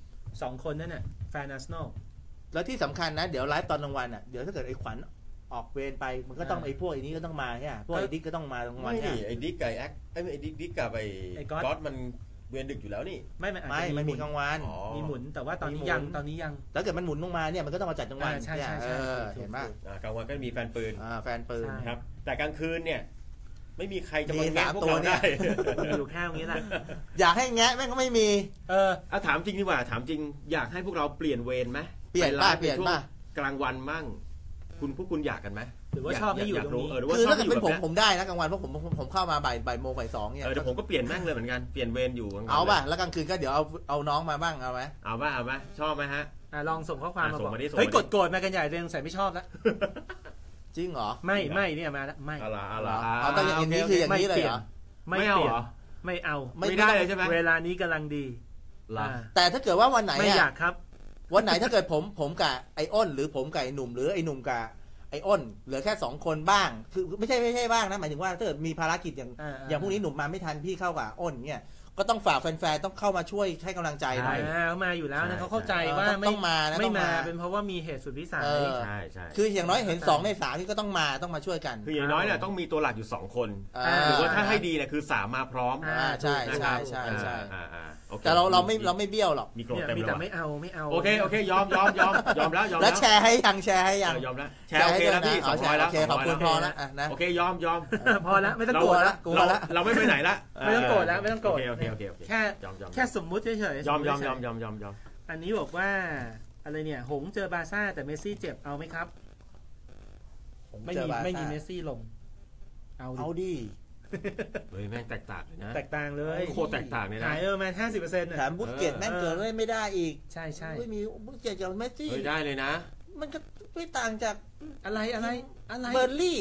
2 คนนั่นน่ะแฟนอาร์เซนอลแล้วที่สำคัญนะเดี๋ยวไลฟ์ตอนกลางวันอ่ะเดี๋ยวถ้าเกิดไอ้ขวัญออกเวรไปมันก็ต้องไอ้พวกไอ้นี้ก็ต้องมาใช่ไหมพวกไอ้ดิ๊กก็ต้องมากลางวันไม่ไอ้ดิ๊กกับไอ้ดิ๊กกับไอ้ก๊อตมันเวรดึกอยู่แล้วนี่ไม่มีกลางวันมีหมุนแต่ว่าตอนนี้ยังแล้วเกิดมันหมุนลงมาเนี่ยมันก็ต้องมาจัดกลางวันใช่เห็นป่ะกลางวันก็มีแฟนปืนครับแต่กลางคืนเนี่ยไม่มีใครจะมาแงะพวกเราได้อยู่แค่ตรงนี้แหละอยากให้แงะแม่งก็ไม่มีถามจริงดีกว่าถามจริงอยากให้พวกเราเปลี่ยนเวรไหมเปลี่ยนป่ะกลางวันมั่งพวกคุณอยากกันไหมหรือว่าชอบให้อยู่ตรงนี้คือถ้าเกิดเป็นผมได้นะกลางวันเพราะผมเข้ามาบ่ายโมงบ่าย2เนี่ยเดี๋ยวผมก็เปลี่ยนแม่งเลยเหมือนกันเปลี่ยนเวรอยู่เอาป่ะแล้วกลางคืนก็เดี๋ยวเอาน้องมาบ้างเอาไหมเอาป่ะชอบไหมฮะลองส่งข้อความมาบอกเฮ้ยกดมากันใหญ่เรื่องใส่ไม่ชอบแล้วจริงเหรอไม่เนี่ยมาแล้วไม่เอาแต่อย่างนี้คืออย่างนี้เลยเหรอไม่เอาเหรอไม่เอาไม่ได้เลยใช่ไหมเวลานี้กำลังดีแต่ถ้าเกิดว่าวันไหนไม่อยากครับวันไหนถ้าเกิดผมกับไอ้อ้นหรือผมกับไอ้หนุ่มหรือไอ้หนุ่มกับไอ้อ้นเหลือแค่2 คนบ้างคือไม่ใช่บ้างนะหมายถึงว่าถ้าเกิดมีภารกิจอย่างพวกนี้หนุ่มมาไม่ทันพี่เข้ากับอ้นเนี่ยก็ต้องฝากแฟนๆต้องเข้ามาช่วยให้กำลังใจหน่อยเขามาอยู่แล้วนะเขาเข้าใจว่าไม่มาเป็นเพราะว่ามีเหตุสุดวิสัยใช่คืออย่างน้อยเห็น2 ใน 3ที่ก็ต้องมาช่วยกันคืออย่างน้อยเนี่ยต้องมีตัวหลักอยู่2 คนหรือว่าถ้าให้ดีเนี่ยคือ3มาพร้อมใช่แต่เราไม่เบี้ยวหรอกมีโกรธเต็มเลยแต่ไม่เอาโอเคยอมแล้วแล้วแชร์ให้ยังยอมแล้วแชร์โอเคแล้วพี่200แล้วขอบคุณพอแล้วนะโอเคยอมพอแล้วไม่ต้องโกรธแล้วเราไม่ไปไหนละไม่ต้องโกรธแล้วไม่ต้องโกรธโอเคแค่สมมุติเฉยๆยอมอันนี้บอกว่าอะไรเนี่ยหงเจอบาซ่าแต่เมสซี่เจ็บเอาไหมครับไม่มีเมสซี่ลงเอาดิเฮ้ยแม่งแตกต่างเลยนะแตกต่างเลยโคตรแตกต่างเลยนะหายมา 50% แถมบุสเกตแม่งเกิดไม่ได้อีกใช่ไม่มีบุสเกตกับเมสซี่ได้เลยนะมันก็ไม่ต่างจากอะไรเบอร์ลี่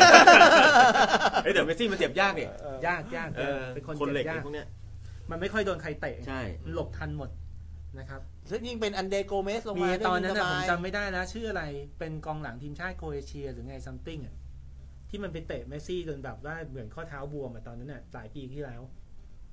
แต่เมสซี่มันเจ็บยากเนี่ยยากเป็นคนเหล็กพวกเนี้ยมันไม่ค่อยโดนใครเตะใช่หลบทันหมดนะครับซึ่งยิ่งเป็นอันเดโกเมสลงมาตอนนั้นผมจำไม่ได้แล้วชื่ออะไรเป็นกองหลังทีมชาติโครเอเชียหรือไงซัมติงอ่ะที่มันไปเตะเมสซี่จนแบบว่าเหมือนข้อเท้าบวมตอนนั้นน่ะหลายปีที่แล้ว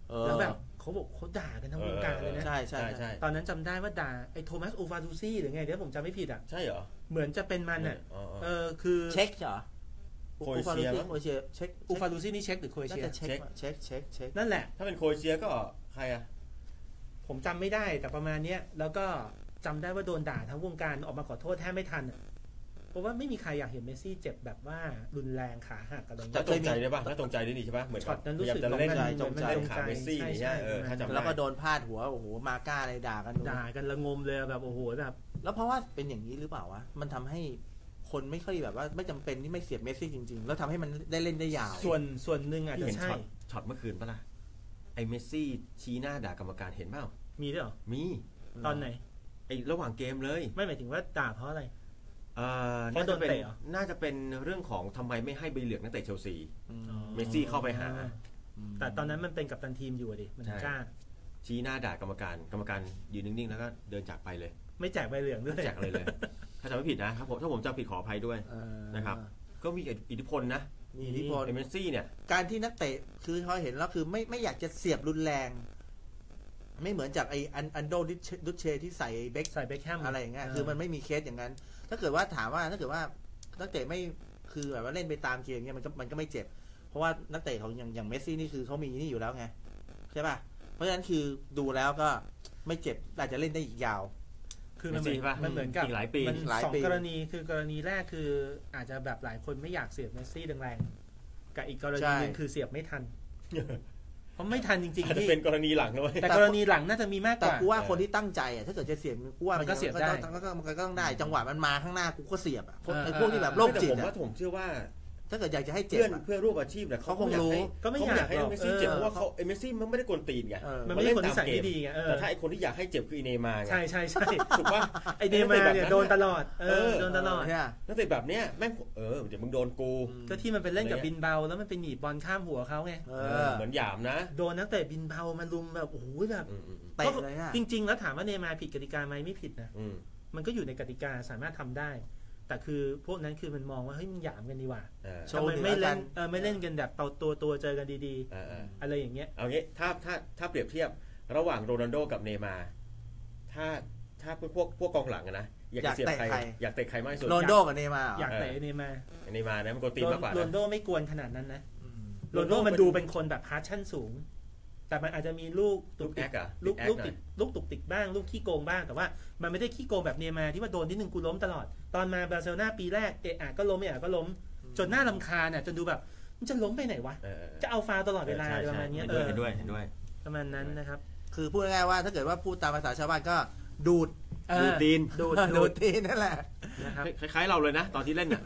แล้วแบบเขาบอกเขาด่ากันทั้งวงการเลยนะใช่ใช่ใช่ตอนนั้นจำได้ว่าด่าไอ้โทมัสโอฟาดูซี่หรือไงเดี๋ยวผมจำไม่ผิดอ่ะใช่เหรอเหมือนจะเป็นมันอ่ะคือเช็คเหรอโครเอเชียเช็คอูฟาดูซี่นี่เช็คหรือโครเอเชียเช็คนั่นแหละถ้าเป็นโครเอเชียก็ใครอ่ะผมจำไม่ได้แต่ประมาณเนี้ยแล้วก็จำได้ว่าโดนด่าทั้งวงการออกมาขอโทษแทบไม่ทันเพราะว่าไม่มีใครอยากเห็นเมสซี่เจ็บแบบว่ารุนแรงขาหักอะไรแต่ตรงใจได้ป่ะถ้าตรงใจได้ดีใช่ป่ะเหมือนช็อตนั้นรู้สึกจะเล่นขาเมสซี่ใช่ถ้าจำได้แล้วก็โดนพาดหัวโอ้โหมาก้าอะไรด่ากันละงมเลยแบบโอ้โหแบบแล้วเพราะว่าเป็นอย่างนี้หรือเปล่าวะมันทำให้คนไม่ค่อยแบบว่าไม่จำเป็นที่ไม่เสียบเมสซี่จริงๆแล้วทำให้มันได้เล่นได้ยาวส่วนหนึ่งอาจจะใช่ช็อตเมื่อคืนป่ะล่ะไอ้เมสซี่ชี้หน้าด่ากรรมการเห็นเปล่ามีด้วยเหรอมีตอนไหนไอ้ระหว่างเกมเลยไม่หมายถึงว่าด่าเพราะอะไรเพราะน่าจะเป็นเรื่องของทำไมไม่ให้ใบเหลืองนักเตะเชลซีเมสซี่เข้าไปหาแต่ตอนนั้นมันเป็นกัปตันทีมอยู่ดิมันกล้าชี้หน้าด่ากรรมการยืนนิ่งๆแล้วก็เดินจากไปเลยไม่แจกใบเหลืองด้วยไม่แจกเลยถ้าจำไม่ผิดนะครับถ้าผมจำผิดขออภัยด้วยนะครับก็มีอิทธิพลนะมีอิทธิพลเมสซี่เนี่ยการที่นักเตะคือพอเห็นแล้วคือไม่อยากจะเสียบรุนแรงไม่เหมือนจากไออันโดดุเชที่ใส่เบคแฮมอะไรอย่างเงี้ยคือมันไม่มีเคสอย่างนั้นถ้าเกิดว่าถามว่าถ้าเกิดว่านักเตะไม่คือแบบว่าเล่นไปตามเกมเงี้ยมันก็ไม่เจ็บเพราะว่านักเตะของอย่างเมสซี่นี่คือเขามีนี่อยู่แล้วไงใช่ป่ะเพราะฉะนั้นคือดูแล้วก็ไม่เจ็บอาจจะเล่นได้อีกยาวคือมันเหมือนกับอีกหลายปีสองกรณีคือกรณีแรกคืออาจจะแบบหลายคนไม่อยากเสียบเมสซี่แรงๆกับอีกกรณีนึงคือเสียบไม่ทันเพราะไม่ทันจริงๆที่เป็นกรณีหลังด้วยแต่กรณีหลังน่าจะมีมากกว่าแต่กูว่าคนที่ตั้งใจอ่ะถ้าเกิดจะเสียบกูว่ามันก็เสียบได้มันก็ต้องได้จังหวะมันมาข้างหน้ากูก็เสียบอ่ะไอ้พวกที่แบบโรคจิตอ่ะผมเชื่อว่าถ้าเกิดอยากจะให้เจ็บเพื่อนร่วมอาชีพเนี่ยเขาคงรู้ก็ไม่อยากให้เมสซี่เจ็บเพราะว่าเขาไอ้เมสซี่มันไม่ได้กวนตีนไงมันไม่ได้คนที่ใส่ดีไงแต่ถ้าไอ้คนที่อยากให้เจ็บคือไอเนย์มาร์ไงใช่ถูกป่ะไอเนย์มาร์เนี่ยโดนตลอดโดนตลอดนักเตะแบบเนี้ยแม่งเดี๋ยวมึงโดนกูก็ที่มันเป็นเล่นกับบินเบาแล้วมันเป็นหนีบบอลข้ามหัวเขาไงเหมือนหยามนะโดนนักเตะบินเบามันลุมแบบโอ้โหแบบเตะเลยอ่ะจริงๆแล้วถามว่าเนย์มาร์ผิดกติกาไหมไม่ผิดนะมันก็อยู่ในกติกาสามารถทำได้แต่คือพวกนั้นคือมันมองว่าเฮ้ยมันหยามกันดีกว่าทำไมไม่เล่นกันแบบตัวเจอกันดีๆอะไรอย่างเงี้ยเอางี้ถ้าเปรียบเทียบระหว่างโรนัลโดกับเนย์มาร์ถ้าพวกกองหลังนะอยากเสียบใครอยากเตะใครมากที่สุดโรนัลโดกับเนย์มาร์อยากเตะเนย์มาร์นะมันกวนตีนมากกว่าโรนัลโดไม่กวนขนาดนั้นนะโรนัลโดมันดูเป็นคนแบบพาชั่นสูงแต่มันอาจจะมีลูกตุกติกบ้างลูกขี้โกงบ้างแต่ว่ามันไม่ได้ขี้โกงแบบเนย์มาร์ที่ว่าโดนที่นึงกูล้มตลอดตอนมาบาร์เซโลนาปีแรกก็ล้มก็ล้มจนหน้าลำคาญจนดูแบบมันจะล้มไปไหนวะจะเอาฟาวตลอดเวลาประมาณนี้เห็นด้วยประมาณนั้นนะครับคือพูดง่ายๆว่าถ้าเกิดว่าพูดตามภาษาชาวบ้านก็ดูดตีนนั่นแหละนะครับคล้ายๆเราเลยนะตอนที่เล่นเนี่ย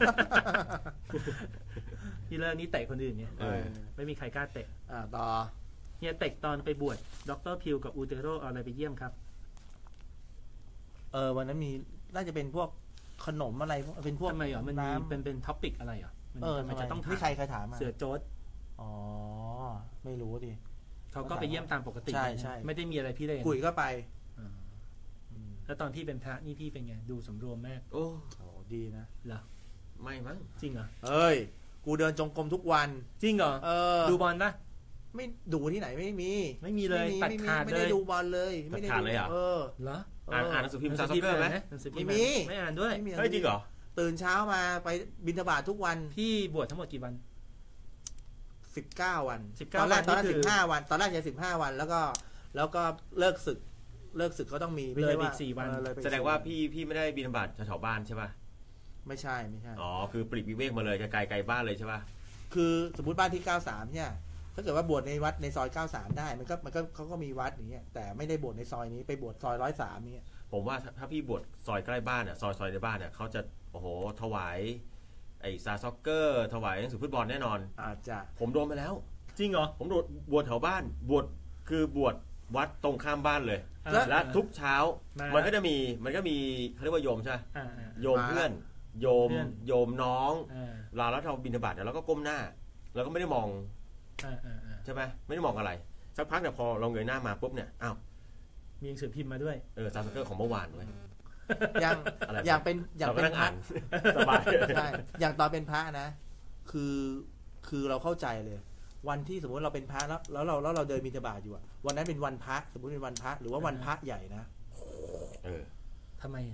ที่เลิกนี้เตะคนอื่นเนี่ยไม่มีใครกล้าเตะต่อเนี่ยเตะตอนไปบวชดร.พิวกับอูเตโรเอาอะไรไปเยี่ยมครับวันนั้นมีน่าจะเป็นพวกขนมอะไรเป็นพวกทำไมมันมีเป็นท็อปิกอะไรมันจะต้องถามใครถามเสือโจ๊ดไม่รู้ดิเขาก็ไปเยี่ยมตามปกติใช่ไม่ได้มีอะไรพี่เลยกุยก็ไปแล้วตอนพี่เป็นพระนี่พี่เป็นไงดูสำรวมมากโอ้ดีนะเหรอไม่มั้งจริงเหรอกูเดินจงกรมทุกวันจริงเหรอดูบอลปะไม่ดูที่ไหนไม่มีเลยตัดขาดเลยไม่ได้ดูบอลเลยไม่ได้ดูเลยอ่ะเหรออ่านหนังสือพิมพ์ซาซ็อกเกอร์ไหมไม่อ่านด้วยเฮ้ยจริงเหรอตื่นเช้ามาไปบิณฑบาตทุกวันพี่บวชทั้งหมดกี่วัน 19 วันตอนแรก15 วันตอนแรกจะ15 วันแล้วก็เลิกศึกก็ต้องมีไม่ใช่ว่า4 วันแสดงว่าพี่ไม่ได้บิณฑบาตแถวบ้านใช่ป่ะไม่ใช่อ๋อคือปลีกวิเวกมาเลยไกลบ้านเลยใช่ป่ะคือสมมุติบ้านที่93เนี่ยถ้าเกิดว่าบวชในวัดในซอย93ได้มันก็เขาก็มีวัดอย่างเงี้ยแต่ไม่ได้บวชในซอยนี้ไปบวชซอย103เนี่ยผมว่าถ้าพี่บวชซอยใกล้บ้านเนี่ยซอยในบ้านเนี่ยเขาจะโอ้โหถวายไอ้ซาซ็อกเกอร์ถวายหนังสือฟุตบอลแน่นอนอาจจะผมโดนไปแล้วจริงเหรอผมบวชแถวบ้านบวชวัดตรงข้ามบ้านเลยและทุกเช้ามันก็มีเขาเรียกว่าโยมใช่โยมเพื่อนโยมน้องแล้วเราบิณฑบาตแล้วก็ก้มหน้าแล้วก็ไม่ได้มองใช่ไหมไม่ได้มองอะไรสักพักเนี่ยพอเราเงยหน้ามาปุ๊บเนี่ยอ้าวมีหนังสือพิมพ์มาด้วยซาซ็อกเกอร์ของเมื่อวานด้วยอย่างเป็นพระสบายใช่อย่างตอนเป็นพระนะคือเราเข้าใจเลยวันที่สมมติเราเป็นพระแล้วเราเดินบิณฑบาตอยู่อะวันนั้นเป็นวันพระสมมติเป็นวันพระหรือว่าวันพระใหญ่นะทำไม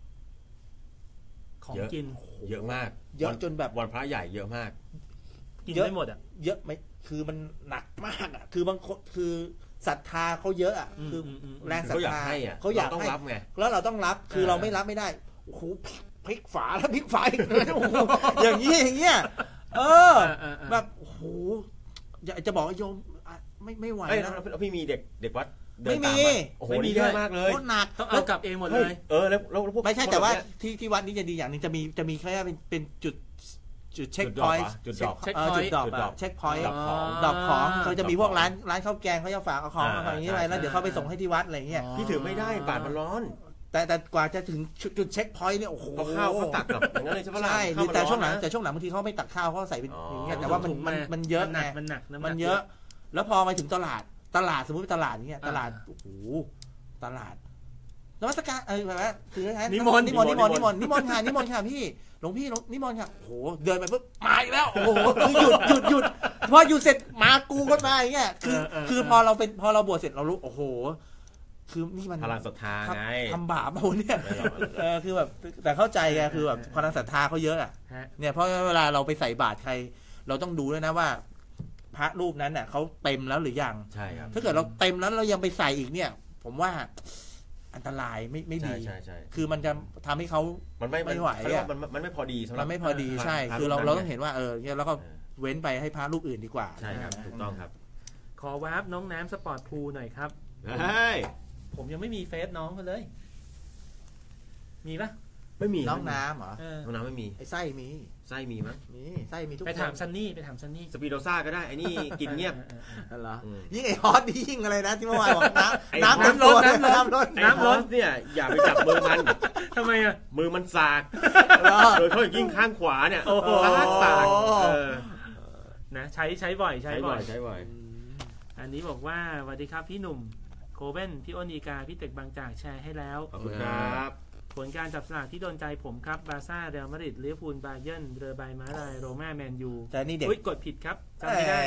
ของกินเยอะมากเยอะจนแบบวันพระใหญ่เยอะมากกินไม่หมดอะเยอะไหมคือมันหนักมากอะคือบางคนคือศรัทธาเขาเยอะอะคือแรงศรัทธาเขาอยากต้องรับไงแล้วเราต้องรับคือเราไม่รับไม่ได้โอ้โหพลิกฝาแล้วพลิกฝาอีกอย่างนี้อย่างเงี้ยแบบโอ้โหอยากจะบอกโยมไม่ไหวนะพี่มีเด็กวัดไม่มีโอ้โหนี่เยอะมากเลยหนักต้องเอากลับเองหมดเลยแล้วไม่ใช่แต่ว่าที่วัดนี้จะดีอย่างนึงจะมีแค่เป็นจุดเช็คพอยต์จุดดอกเช็คพอยต์ดอกของเขาจะมีพวกร้านข้าวแกงเขาจะฝากเอาของอะไรอย่างนี้ไปแล้วเดี๋ยวเขาไปส่งให้ที่วัดอะไรเงี้ยพี่ถือไม่ได้บาทมันร้อนแต่กว่าจะถึงจุดเช็คพอยต์เนี่ยโอ้โหข้าวเขาตักกับอย่างนั้นเลยใช่ไหมล่ะใช่แต่ช่วงหลังบางทีเขาไม่ตักข้าวเขาใส่เป็นอย่างเงี้ยแต่ว่ามันเยอะไงมันเยอะแล้วพอมาถึงตลาดสมมติเป็นตลาดเงี้ยตลาดโอ้โหตลาดนมัสการแบบว่าคือนิมนต์ค่ะนิมนต์ค่ะพี่หลวงพี่นิมนต์ค่ะโอ้โหเดินไปปุ๊บมาอีกแล้วโอ้โหคือหยุดพอหยุดเสร็จมากูก็มาอย่างเงี้ยคือพอเราบวชเสร็จเรารู้โอ้โหคือนี่มันพลังศรัทธาไงทำบาปเอาเนี่ยคือแบบแต่เข้าใจไงคือแบบพลังศรัทธาเขาเยอะอ่ะเนี่ยเพราะเวลาเราไปใส่บาตรใครเราต้องดูด้วยนะว่าพระรูปนั้นน่ะเขาเต็มแล้วหรือยังใช่ครับถ้าเกิดเราเต็มแล้วเรายังไปใส่อีกเนี่ยผมว่าอันตรายไม่ดีใช่คือมันจะทำให้เขาไม่ไหวอ่ะมันไม่พอดีสำหรับมันไม่พอดีใช่คือเราต้องเห็นว่าเนี่ยแล้วก็เว้นไปให้พระรูปอื่นดีกว่าใช่ครับถูกต้องครับขอวาร์ปน้องน้ำสปอร์ตพูลหน่อยครับผมยังไม่มีเฟซน้องเลยมีปะไม่มีน้องน้ำเหรอน้องน้ำไม่มีไอ้ไส้มีมั้ยมีไส้มีทุกไปถามซันนี่สปีโดซ่าก็ได้ไอ้นี่กินเงียบเหรอยิ่งไอ้ฮอตนี่ยิ่งอะไรนะที่เมื่อวานบอกน้ำล้นเนี่ยอย่าไปจับมือมันทำไมอ่ะมือมันสากโดยเฉพาะยิ่งข้างขวาเนี่ยสากนะใช้บ่อยอันนี้บอกว่าสวัสดีครับพี่หนุ่มโคเว่นพี่อ้นอีกาพี่ตึกบางจากแชร์ให้แล้วขอบคุณครับผลการจับสลากที่โดนใจผมครับบาร์ซ่าเรอัลมาดริดลิเวอร์พูลบาเยิร์นเรือใบม้าลายโรม่าแมนยูแต่นี่เด็กกดผิดครับจำไม่ได้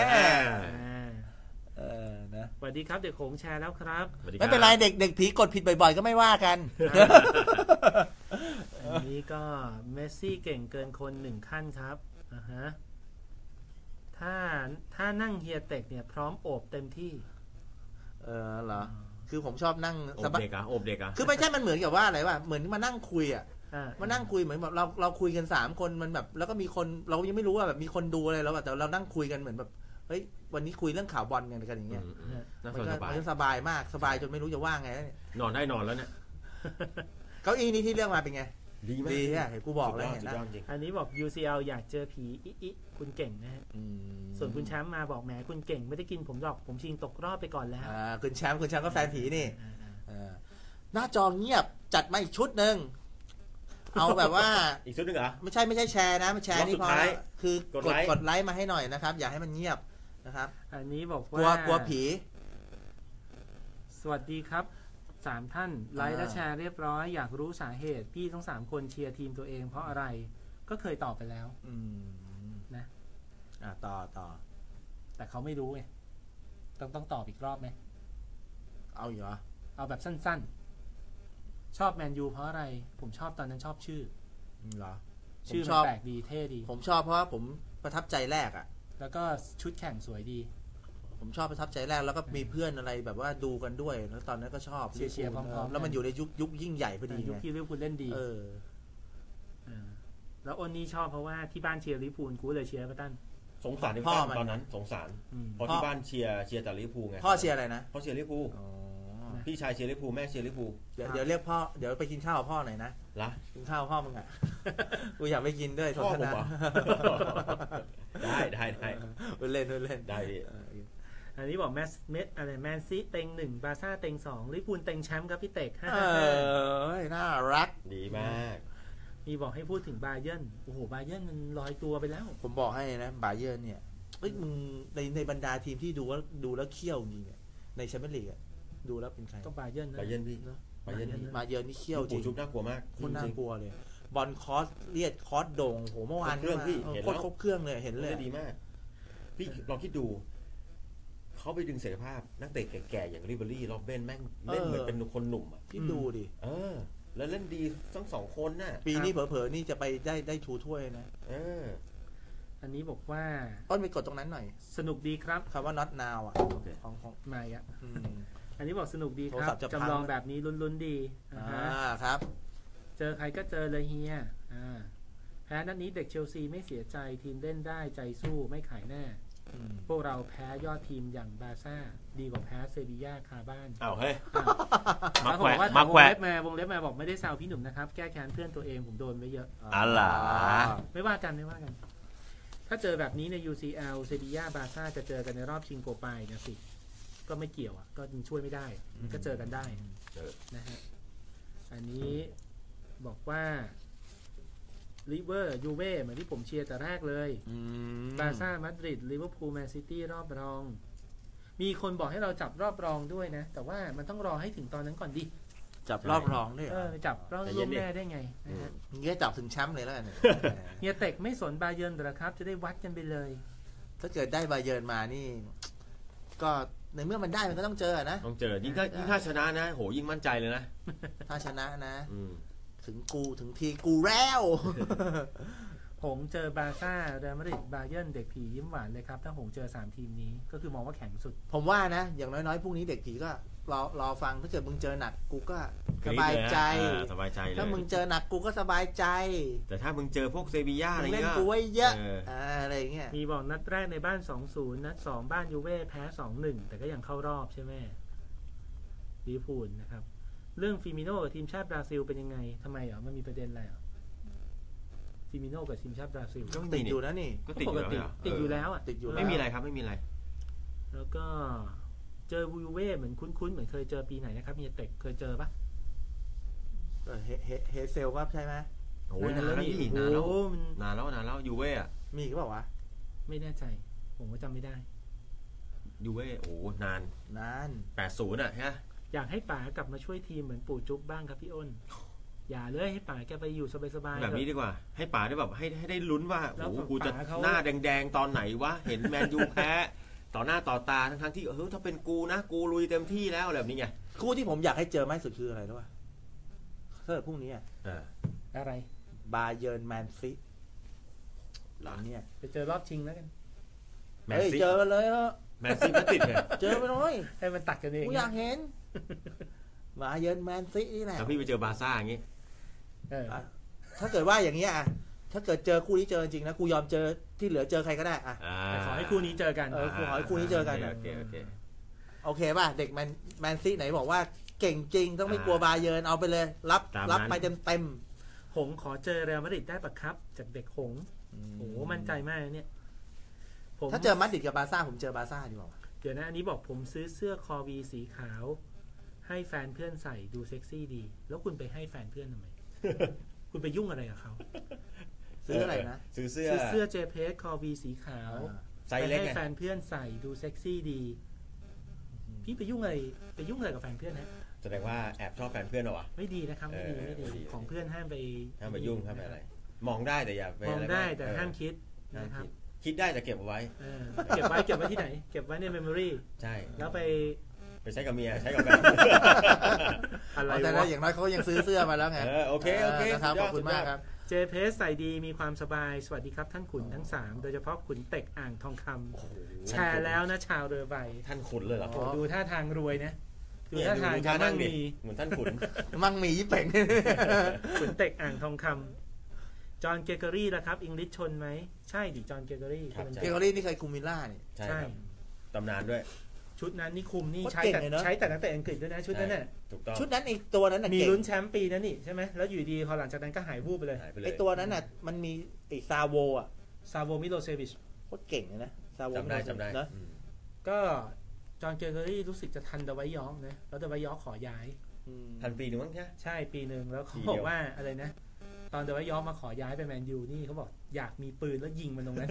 นะสวัสดีครับเด็กโขงแชร์แล้วครับไม่เป็นไรเด็กผีกดผิดบ่อยๆก็ไม่ว่ากันอันนี้ก็เมสซี่เก่งเกินคน1ขั้นครับถ้านั่งเฮียเต็กเนี่ยพร้อมโอบเต็มที่เหรอคือผมชอบนั่งโอบเด็กอ่ะคือไม่ใช่มันเหมือนกับว่าอะไรวะเหมือนมานั่งคุยอ่ะมานั่งคุยเหมือนแบบเราคุยกัน3คนมันแบบแล้วก็มีคนเรายังไม่รู้ว่าแบบมีคนดูอะไรแล้วแต่เรานั่งคุยกันเหมือนแบบเฮ้ยวันนี้คุยเรื่องข่าวบอลกันอย่างเงี้ยมันสบายมากสบายจนไม่รู้จะว่าไงนอนได้นอนแล้วเนี่ยเก้าอี้นี้ที่เลือกมาเป็นไงดีอ่ะเห็นกูบอกแล้วนะอันนี้บอก UCL อยากเจอผีคุณเก่งนะฮะส่วนคุณแชมป์มาบอกแหมคุณเก่งไม่ได้กินผมหรอกผมชิงตกรอบไปก่อนแล้วคุณแชมป์ก็แฟนผีนี่หน้าจอเงียบจัดมาอีกชุดนึงเอาแบบว่าอีกชุดนึงเหรอไม่ใช่แชร์นะไม่แชร์นี่พอคือกดไลค์มาให้หน่อยนะครับอย่าให้มันเงียบนะครับอันนี้บอกว่ากลัวผีสวัสดีครับ3ท่านไลค์และแชร์เรียบร้อยอยากรู้สาเหตุพี่ทั้ง3คนเชียร์ทีมตัวเองเพราะอะไรก็เคยตอบไปแล้วนะต่อแต่เขาไม่รู้ไงต้องตอบอีกรอบไหมเอาเหรอเอาแบบสั้นๆชอบแมนยูเพราะอะไรผมชอบตอนนั้นชอบชื่อเหรอชื่อมันแปลกดีเท่ดีผมชอบเพราะว่าผมประทับใจแรกอ่ะแล้วก็ชุดแข่งสวยดีผมชอบประทับใจแรกแล้วก็มีเพื่อนอะไรแบบว่าดูกันด้วยแล้วตอนนั้นก็ชอบเชียร์พร้อมๆแล้วมันอยู่ในยุคยิ่งใหญ่พอดียุคที่ลิเวอร์พูลเล่นดีแล้วอ้นนี่ชอบเพราะว่าที่บ้านเชียร์ลิเวอร์พูลกูเลยเชียร์เอเวอร์ตันสงสารพ่อตอนนั้นสงสารเพราะที่บ้านเชียร์แต่ลิเวอร์พูลไงพ่อเชียร์อะไรนะพ่อเชียร์ลิเวอร์พูลพี่ชายเชียร์ลิเวอร์พูลแม่เชียร์ลิเวอร์พูลเดี๋ยวเรียกพ่อเดี๋ยวไปกินข้าวกับพ่อหน่อยนะละกินข้าวพ่อมึงอ่ะกูอยากไปกินด้วยสนทนาได้เล่นได้ดิอันนี้บอกแมนซีเต็ง1บาร์ซ่าเต็ง2ลิเวอร์พูลเต็งแชมป์ครับพี่เต็กน่ารักดีมากมีบอกให้พูดถึงบาเยิร์นโอ้โหบาเยิร์นมันลอยตัวไปแล้วผมบอกให้นะบาเยิร์นเนี่ยมึงในบรรดาทีมที่ดูแล้วเขี้ยวจริงเนี่ยในแชมเปี้ยนลีกดูแล้วเป็นใครก็บาเยิร์นนะบาเยิร์นพี่บาเยิร์นนี่เขี้ยวจริงชุบน่ากลัวมากคนน่ากลัวเลยบอลคอสเลียดคอสโด่งโหเมื่อวานเครื่องพี่โคตรครบเครื่องเลยเห็นเลยดีมากพี่ลองคิดดูเขาไปดึงศักยภาพนักเตะแก่ๆอย่างริเบอรี่โรเบนแม่งเล่นเหมือนเป็นคนหนุ่มอ่ะพี่ดูดิแล้วเล่นดีทั้งสองคนน่ะปีนี้เผลอๆนี่จะไปได้ชูถ้วยนะอันนี้บอกว่าอ้นไปกดตรงนั้นหน่อยสนุกดีครับคำว่า not now อ่ะของไม่อ่ะอันนี้บอกสนุกดีครับจำลองแบบนี้ลุ้นๆดีครับเจอใครก็เจอเลยเฮียแพ้นัดนี้เด็กเชลซีไม่เสียใจทีมเล่นได้ใจสู้ไม่ขายแน่พวกเราแพ้ยอดทีมอย่างบาร์ซ่าดีกว่าแพ้เซบีย่าคาบ้านเฮ้ยมาแขวะวงเล็บมาบอกไม่ได้แซวพี่หนุ่มนะครับแก้แค้นเพื่อนตัวเองผมโดนไปเยอะไม่ว่ากันถ้าเจอแบบนี้ใน UCL เซบีย่าบาร์ซ่าจะเจอกันในรอบชิงโกปาเนี่ยสิก็ไม่เกี่ยวอ่ะก็ช่วยไม่ได้ก็เจอกันได้นะฮะอันนี้บอกว่าลิเวอร์ยูเว่เหมือนที่ผมเชียร์แต่แรกเลยบาร์ซ่ามาดริดลิเวอร์พูลแมนซิตี้รอบรองมีคนบอกให้เราจับรอบรองด้วยนะแต่ว่ามันต้องรอให้ถึงตอนนั้นก่อนดิจับรอบรองด้วยจับรอบล่วงหน้าได้ไงนะฮะเงี้ยจับถึงแชมป์เลยแล้วเนี่ยเฮียเต็กไม่สนบาเยิร์นหรอครับจะได้วัดกันไปเลยถ้าเกิดได้บาเยิร์นมานี่ก็ในเมื่อมันได้มันก็ต้องเจอนะต้องเจอยิ่งถ้าชนะนะโหยิ่งมั่นใจเลยนะถ้าชนะนะถึงทีกูแล้วหงเจอบาร์ซ่าเรอัลมาดริดบาเยิร์นเด็กผียิ้มหวานเลยครับถ้าหงเจอ3ทีมนี้ก็คือมองว่าแข็งสุดผมว่านะอย่างน้อยๆพรุ่งนี้เด็กผีก็รอฟังถ้าเกิดมึงเจอหนักกูก็สบายใจเลยถ้ามึงเจอหนักกูก็สบายใจแต่ถ้ามึงเจอพวกเซบีย่าอะไรเงี้ยเล่นกูไว้เยอะอะไรเงี้ยมีบอกนัดแรกในบ้าน 2-0 นัด2บ้านยูเว่แพ้ 2-1 แต่ก็ยังเข้ารอบใช่ไหมลิเวอร์พูลนะครับเรื่องฟิมิโน่กับทีมชาติบราซิลเป็นยังไงทำไมมันมีประเด็นอะไรฟิมิโน่กับทีมชาติบราซิลก็ติดอยู่นะนี่ก็ติดอยู่แล้วติดอยู่ไม่มีอะไรครับไม่มีอะไรแล้วก็เจอยูเว่เหมือนคุ้นๆเหมือนเคยเจอปีไหนนะครับมีเต็กเคยเจอปะเฮเซลว่าใช่ไหมโอ้ยนานแล้วยูเว่อะมีหรือเปล่าวะไม่แน่ใจผมก็จำไม่ได้ยูเว่โอ้นาน80อะฮะอยากให้ป๋ากลับมาช่วยทีมเหมือนปู่จุ๊บบ้างครับพี่อ้นอย่าเลยให้ป๋าแกไปอยู่สบายๆแบบนี้ดีกว่าให้ป๋าได้แบบให้ได้ลุ้นว่าโอ้กูจะหน้าแดงๆตอนไหนวะเห็นแมนยูแพ้ต่อหน้าต่อตาทั้งที่ถ้าเป็นกูนะกูลุยเต็มที่แล้วแบบนี้ไงคู่ที่ผมอยากให้เจอมากสุดคืออะไรรู้ป่ะเมื่อพรุ่งนี้อะไรบาเยิร์นแมนซีหลังเนี่ยไปเจอรอบชิงแล้วกันเจอเลยแมนซีไม่ติดเลยเจอไปหน่อยให้มันตัดกันเองกูอยากเห็นบาเยิร์นแมนซีนี่แหละแล้วพี่ไปเจอบาร์ซ่าอย่างงี้ถ้าเกิดว่าอย่างเงี้ยถ้าเกิดเจอคู่นี้เจอจริงนะกูยอมเจอที่เหลือเจอใครก็ได้แต่ขอให้คู่นี้เจอกันขอให้คู่นี้เจอกันโอเคป่ะเด็กแมนซีไหนบอกว่าเก่งจริงต้องไม่กลัวบาเยิร์นเอาไปเลยรับไปเต็มหงขอเจอเรอัลมาดริดได้ปะครับจากเด็กหงโอ้มั่นใจมากเนี่ยถ้าเจอมาดริดกับบาร์ซ่าผมเจอบาร์ซ่าดีกว่าเดี๋ยวนะอันนี้บอกผมซื้อเสื้อคอวีสีขาวให้แฟนเพื่อนใส่ดูเซ็กซี่ดีแล้วคุณไปให้แฟนเพื่อนทำไม คุณไปยุ่งอะไรกับเขาซื้ออะไรนะซื้อเสื้อเจเพสคอวีสีขาวไปให้แฟนเพื่อนใส่ดูเซ็กซี่ดีพี่ไปยุ่งอะไรกับแฟนเพื่อนนะแสดงว่าแอบชอบแฟนเพื่อนเหรอวะไม่ดีนะครับไม่ดีของเพื่อนห้ามไปยุ่งห้ามไปอะไรมองได้แต่อย่าไปมองได้แต่ห้ามคิดนะครับคิดได้แต่เก็บเอาไว้เก็บไว้ที่ไหนเก็บไว้ในเมมโมรีใช่แล้วไปใช้กับเมียใช้กับแฟนอะไรแต่อย่างน้อยเขายังซื้อเสื้อมาแล้วไงโอเคครับขอบคุณมากครับเจเพสใส่ดีมีความสบายสวัสดีครับท่านขุนทั้ง3โดยเฉพาะขุนเต็กอ่างทองคำแชร์แล้วนะชาวเรือใบท่านขุนเลยเหรอดูท่าทางรวยนะดูท่าทางมั่งมีเหมือนท่านขุนมั่งมียิ่งเป่งขุนเต็กอ่างทองคำจอห์นเกเกอรี่ล่ะครับอิงลิชชนไหมใช่ดิจอห์นเกเกอรี่นี่เคยคุมมิลล่านี่ใช่ตำนานด้วยชุดนั้นนี่คุมนี่ใช้แต่นักเตะอังกฤษด้วยนะชุดนั้นน่ะชุดนั้นไอตัวนั้นมีลุ้นแชมป์ปีนั้นนี่ใช่ไหมแล้วอยู่ดีพอหลังจากนั้นก็หายวูบไปเลยไอตัวนั้นน่ะมันมีไอซาโวมิโลเซวิชโคตรเก่งเลยนะซาโวจำได้นะก็จอห์นเกเกอรี่รู้สึกจะทันเดวายอร์กนะแล้วเดวายอร์กขอย้ายทันปีนึงมั้งใช่ปีนึงแล้วเขาบอกว่าอะไรนะตอนเดวายอร์กมาขอย้ายไปแมนยูนี่เขาบอกอยากมีปืนแล้วยิงมันตรงนั้น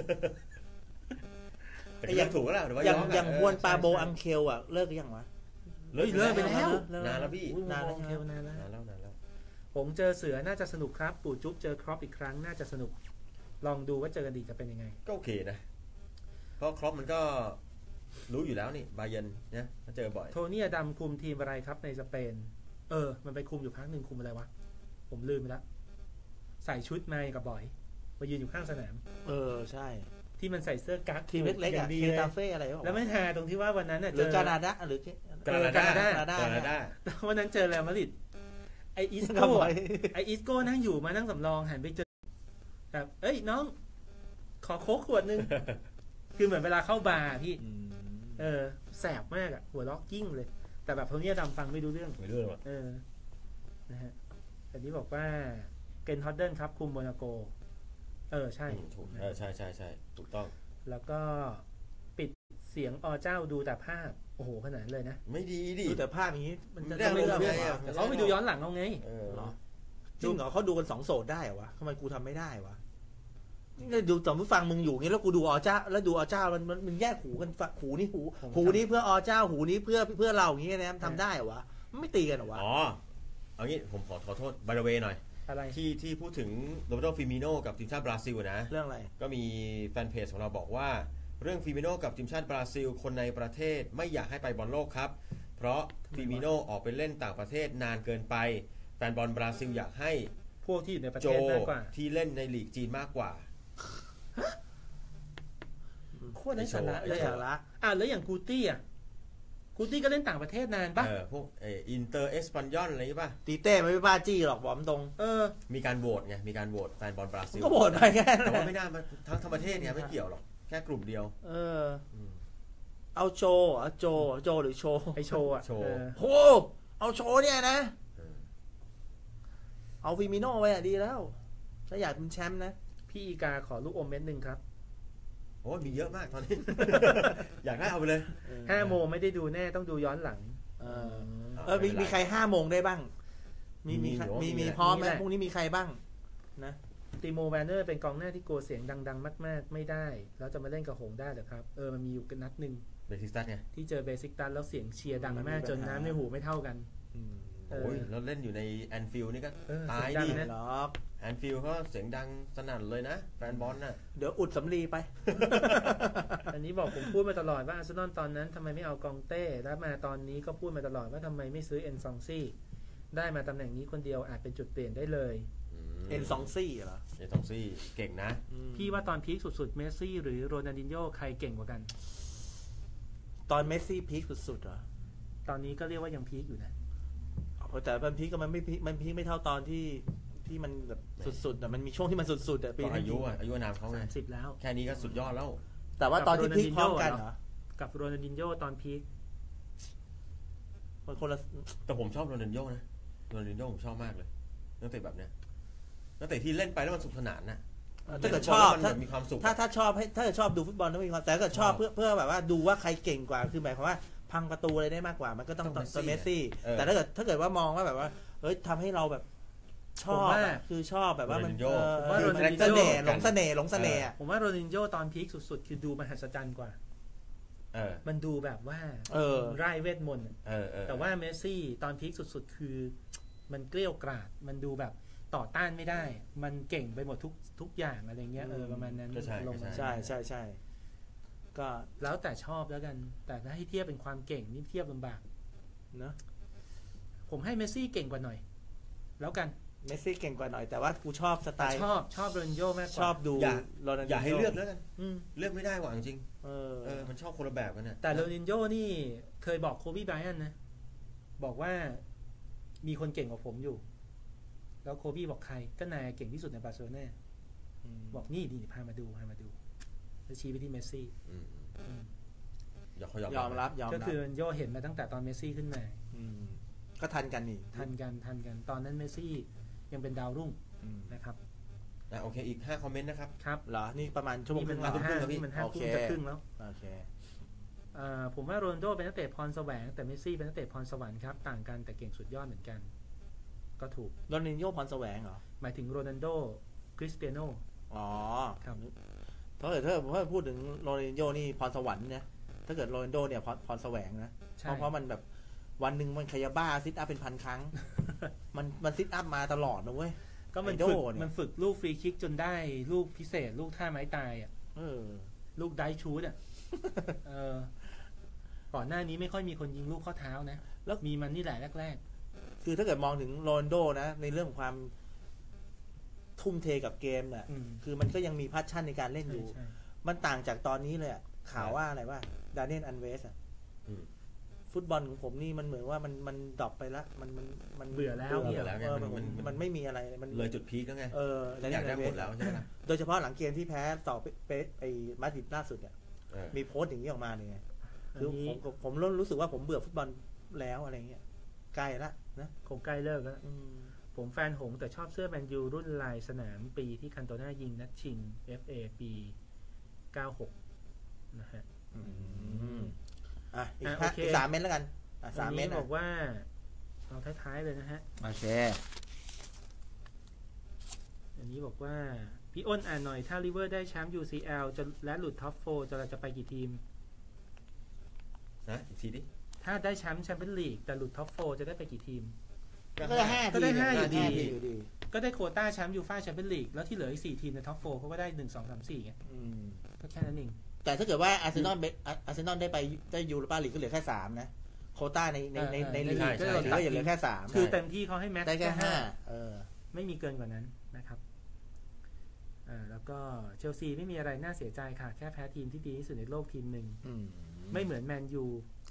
แต่ยังถูกแล้วอย่างฮวนปาโบอังเคลเลิกยังวะเลิกไปแล้วนานแล้วพี่นานแล้วผมเจอเสือน่าจะสนุกครับปู่จุ๊บเจอครอปอีกครั้งน่าจะสนุกลองดูว่าเจอกันดีจะเป็นยังไงก็โอเคนะเพราะครอปมันก็รู้อยู่แล้วนี่บาเยิร์นเนี่ยเขาเจอบ่อยโทนี่อดัมคุมทีมอะไรครับในสเปนมันไปคุมอยู่พักหนึ่งคุมอะไรวะผมลืมไปแล้วใส่ชุดมากับบ่อยมายืนอยู่ข้างสนามใช่ที่มันใส่เสื้อกั๊กทีมเล็กๆอ่ะเคตาเฟ่อะไรแล้วไม่ฮาตรงที่ว่าวันนั้นน่ะหรือแคนาดาหรือแคนาดาวันนั้นเจอเรอัลมาดริดไออิสโก้นั่งอยู่มานั่งสำรองหันไปเจอแบบเอ้ยน้องขอโค้กขวดนึง คือเหมือนเวลาเข้าบาร์พี่แสบมากอ่ะหัวล็อกกิ้งเลยแต่แบบโทนี่ดำฟังไม่รู้เรื่องว่ะนะฮะแต่นี้บอกว่าเกนฮอดเดิลครับคุมโมนาโกใช่ถูกใช่ถูกต้องแล้วก็ปิดเสียงเจ้าดูแต่ภาพโอ้โหขนาดเลยนะไม่ดีดิดูแต่ภาพอย่างนี้มันจะไม่เรื่องแต่เขาไปดูย้อนหลังเอาไงจริงเหรอเขาดูกัน2โสดได้เหรอวะทำไมกูทำไม่ได้วะนี่ดูสมมติฟังมึงอยู่งี้แล้วกูดูเจ้าแล้วดูเจ้ามันแยกหูกันหูนี่หูนี้เพื่อเจ้าหูนี้เพื่อเราอย่างงี้นะทำได้เหรอวะไม่ตีกันเหรอวะเอางี้ผมขอโทษบาร์เวหน่อยที่พูดถึงโรเบโตฟิมิโนกับทีมชาติบราซิลนะเรื่องอะไรก็มีแฟนเพจของเราบอกว่าเรื่องฟิมิโนกับทีมชาติบราซิลคนในประเทศไม่อยากให้ไปบอลโลกครับเพราะฟิมิโนออกไปเล่นต่างประเทศนานเกินไปแฟนบอลบราซิลอยากให้พวกที่อยู่ในประเทศมากกว่าที่เล่นในลีกจีนมากกว่าโคตรได้สาระเลยแล้วอย่างกูตี้ก็เล่นต่างประเทศนานป่ะพวกอินเตอร์เอสปันยอนอะไรป่ะตีเต้ไม่บ้าจี้หรอกบอมตรงมีการโหวตไงมีการโหวตแฟนบอลบราซิลก็โหวตไปแค่แต่ว่าไม่น่ามาทั้งประเทศเนี่ยไม่เกี่ยวหรอกแค่กลุ่มเดียวเอาโจหรือโชไอโชอ่ะโหเอาโชเนี่ยนะเอาฟิมิโน่ไว้ดีแล้วถ้าอยากเป็นแชมป์นะพี่อีกาขอลูกอมเม็ดนึงครับโอ้มีเยอะมากตอนนี้ อยากได้เอาไปเลย 5 โมงไม่ได้ดูแน่ต้องดูย้อนหลังมีใคร5 โมงได้บ้างมีพร้อมไหมพรุ่งนี้มีใครบ้างนะติโมแวนเนอร์เป็นกองหน้าที่โกเสียงดังๆมากๆไม่ได้แล้วจะมาเล่นกับหงได้หรือครับมันมีอยู่กันนัดนึงเบซิกตัสไงที่เจอเบซิกตัสแล้วเสียงเชียร์ดังมากจนน้ำในหูไม่เท่ากันโอ้ยแล้วเล่นอยู่ในแอนฟิลด์นี่ก็ตายดิแอนฟิลด์เขาเสียงดังสนั่นเลยนะแฟนบอลน่ะเดี๋ยวอุดสำลีไปอันนี้บอกผมพูดมาตลอดว่าอาร์เซนอลตอนนั้นทำไมไม่เอากองเต้แล้วมาตอนนี้ก็พูดมาตลอดว่าทำไมไม่ซื้อเอ็นซองซี่ได้มาตำแหน่งนี้คนเดียวอาจเป็นจุดเปลี่ยนได้เลยเอ็นซองซี่เหรอเอ็นซองซี่เก่งนะพี่ว่าตอนพีคสุดๆเมสซี่หรือโรนัลดินโญ่ใครเก่งกว่ากันตอนเมสซี่พีคสุดๆเหรอตอนนี้ก็เรียกว่ายังพีคอยู่นะแต่มันพีคก็มันพีคไม่เท่าตอนที่มันแบบสุดๆแต่มันมีช่วงที่มันสุดๆแต่ปีอายุนามเขาไง 30แล้วแค่นี้ก็สุดยอดแล้วแต่ว่าตอนที่พีคพร้อมกันเหรอกับโรนัลดินโญ่ตอนพีคคนละแต่ผมชอบโรนัลดินโญ่นะโรนัลดินโญ่ผมชอบมากเลยนักเตะแบบเนี้ยนักเตะที่เล่นไปแล้วมันสนุกสนานนะถ้าเกิดชอบมีความสุขถ้าชอบถ้าชอบดูฟุตบอลต้องมีความแต่ถ้าเกิดชอบเพื่อแบบว่าดูว่าใครเก่งกว่าคือหมายความว่าพังประตูอะไรได้มากกว่ามันก็ต้องเมสซี่แต่ถ้าเกิดว่ามองว่าแบบว่าเฮ้ยทำให้เราแบบชอบคือชอบแบบว่ามันเสน่ห์หลงเสน่ห์ผมว่าโรนัลดินโญ่ตอนพีคสุดๆคือดูมหัศจรรย์กว่ามันดูแบบว่าไร้เวทมนต์แต่ว่าเมสซี่ตอนพีคสุดๆคือมันเกลี้ยกล่อมมันดูแบบต่อต้านไม่ได้มันเก่งไปหมดทุกอย่างอะไรเงี้ยประมาณนั้นใช่ก็แล้วแต่ชอบแล้วกันแต่ถ้าให้เทียบเป็นความเก่งนี่เทียบลำบากเนอะผมให้เมสซี่เก่งกว่าหน่อยแล้วกันเมสซี่เก่งกว่าหน่อยแต่ว่ากูชอบสไตล์ชอบโรนัลโญ่มากกว่าชอบดูอย่าให้เลือกแล้วกันเลือกไม่ได้หว่าจริงมันชอบคนละแบบกันเนี่ยแต่โรนัลโญ่นี่เคยบอกโคบี้ไบรอันนะบอกว่ามีคนเก่งกว่าผมอยู่แล้วโคบี้บอกใครก็นายเก่งที่สุดในบาร์เซโลนาบอกนี่พามาดูแล้วชี้ไปที่เมสซี่ยอมรับก็คือโยเห็นมาตั้งแต่ตอนเมสซี่ขึ้นมาก็ทันกันนี่ทันกันตอนนั้นเมสซี่ยังเป็นดาวรุ่งนะครับโอเคอีก5คอมเมนต์นะครับครับเหรอนี่ประมาณชั่วโมงครึ่งมัน5 ทุ่มจะครึ่งแล้วโอเคผมว่าโรนัลโดเป็นนักเตะพรแสวงแต่เมสซี่เป็นนักเตะพรสวรรค์ครับต่างกันแต่เก่งสุดยอดเหมือนกันก็ถูกโรนัลดินโญ่พรแสวงเหรอหมายถึงโรนัลโดคริสเตียโนครับถ้าเกิดถ้าพูดถึงโรนัลดินโญ่นี่พรสวรรค์นะถ้าเกิดโรนัลโดเนี่ยพรแสวงนะเพราะมันแบบวันหนึ่งมันขยบ้าซิทอัพเป็นพันครั้งมันซิทอัพมาตลอดนะเว้ยก็มันฝึกลูกฟรีคิกจนได้ลูกพิเศษลูกท่าไม้ตายอ่ะลูกไดชูดอ่ะก่อนหน้านี้ไม่ค่อยมีคนยิงลูกข้อเท้านะแล้วมีมันนี่แหละแรกๆคือถ้าเกิดมองถึงโรนัลโดนะในเรื่องของความทุ่มเทกับเกมน่ะคือมันก็ยังมีแพชชั่นในการเล่นอยู่มันต่างจากตอนนี้เลยข่าวว่าอะไรว่าดานิเอล อันเวสฟุตบอลของผมนี่มันเหมือนว่ามันดรอปไปละมันเบื่อแล้วมันไม่มีอะไรมันเลยจุดพีคแล้วไงอยากได้หมดแล้วใช่ไหมโดยเฉพาะหลังเกมที่แพ้ต่อไอ้มาดริดล่าสุดเนี่ยมีโพสต์อย่างนี้ออกมาเนี่ยคือผมรู้สึกว่าผมเบื่อฟุตบอลแล้วอะไรเงี้ยใกล้ละนะคงใกล้เลิกแล้วผมแฟนหงแต่ชอบเสื้อแมนยูรุ่นลายสนามปีที่คันโตน่ายิงนัดชิง FA ปี 96 นะฮะอีก3 เม็ดแล้วกัน3 เม็ดบอกว่าเอาท้ายๆเลยนะฮะโอเคอันนี้บอกว่าพี่อ้นอ่านหน่อยถ้าลิเวอร์ได้แชมป์ UCL จะและหลุดท็อป4จะไปกี่ทีมนะอีกทีดิถ้าได้แชมป์แชมเปี้ยนลีกแต่หลุดท็อป4จะได้ไปกี่ทีมก็ได้5 อยู่ดีก็ได้โควต้าแชมป์ยูฟ่าแชมเปี้ยนลีกแล้วที่เหลืออีก4ทีมในท็อป4เขาก็ได้1 2 3 4ไงก็แค่นั้นเองแต่ถ้าเกิดว่าอาร์เซนอลได้ยูโรปาลีกก็เหลือแค่3นะโควต้าในลีกก็เหลือแค่3 คือเต็มที่เขาให้แม็กซ์ได้แค่5 ไม่มีเกินกว่านั้นนะครับแล้วก็เชลซีไม่มีอะไรน่าเสียใจค่ะแค่แพ้ทีมที่ดีที่สุดในโลกทีมหนึ่งไม่เหมือนแมนยู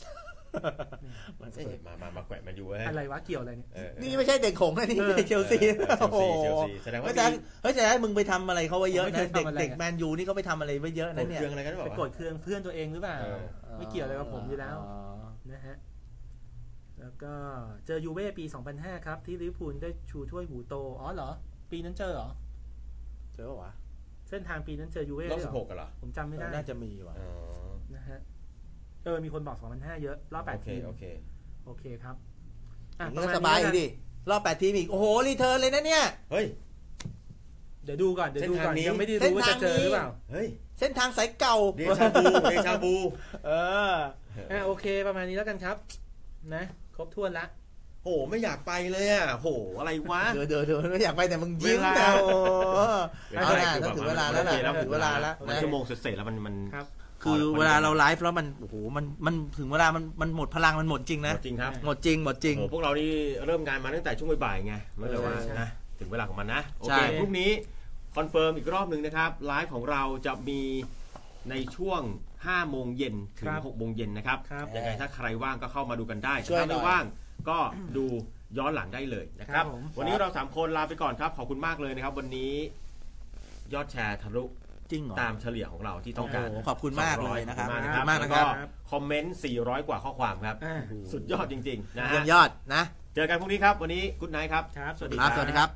มาแขวะแมนยูอะไรวะเกี่ยวอะไรเนี่ยนี่ไม่ใช่เด็กหงนะนี่เชลซีโอ้โหแสดงว่าแต่มึงไปทำอะไรเขาไว้เยอะนะเด็กแมนยูนี่เขาไปทำอะไรไว้เยอะนะเนี่ยไปกดเครื่องเพื่อนตัวเองหรือเปล่าไม่เกี่ยวอะไรกับผมอยู่แล้วนะฮะแล้วก็เจอยูเว่ปี 2005 ครับที่ลิเวอร์พูลได้ชูถ้วยหูโตอ๋อเหรอปีนั้นเจอเหรอเจอวะเส้นทางปีนั้นเจอยูเว่รอบ16กันเหรอผมจำไม่ได้น่าจะมีว่ะนะฮะมีคนบอก 2005 เยอะรอบ8ทีมโอเคครับก็สบายดิรอบ8ทีมอีกโอ้โหรีเทิร์นเลยนะเนี่ยเฮ้ยเดี๋ยวดูก่อนยังไม่ได้รู้ว่าจะเจอหรือเปล่าเฮ้ยเส้นทางสายเก่าเดชาบูโอเคประมาณนี้แล้วกันครับนะครบถ้วนละโหไม่อยากไปเลยอ่ะโหอะไรวะเดี๋ยวไม่อยากไปแต่มึงยิ้มแล้วต้องถึงเวลาแล้วถึงเวลาแล้วชั่วโมงเสร็จแล้วมันคือเวลาเราไลฟ์แล้วมันโอ้โหมันถึงเวลามันหมดพลังมันหมดจริงนะหมดจริงครับหมดจริงพวกเรานี่เริ่มงานมาตั้งแต่ช่วงบ่ายไงไม่เลยว่านะถึงเวลาของมันนะโอเคพรุ่งนี้คอนเฟิร์มอีกรอบนึงนะครับไลฟ์ของเราจะมีในช่วง 5 โมงเย็นถึง 6 โมงเย็นนะครับยังไงถ้าใครว่างก็เข้ามาดูกันได้ถ้าไม่ว่างก็ดูย้อนหลังได้เลยนะครับวันนี้เรา3คนลาไปก่อนครับขอบคุณมากเลยนะครับวันนี้ยอดแชร์ทะลุตามเฉลี่ยของเราที่ต้องการขอบคุณมากเลยนะครับแล้วก็คอมเมนต์400กว่าข้อความครับสุดยอดจริงๆนะยอดนะเจอกันพรุ่งนี้ครับวันนี้กุ๊ดไนท์ครับสวัสดีครับ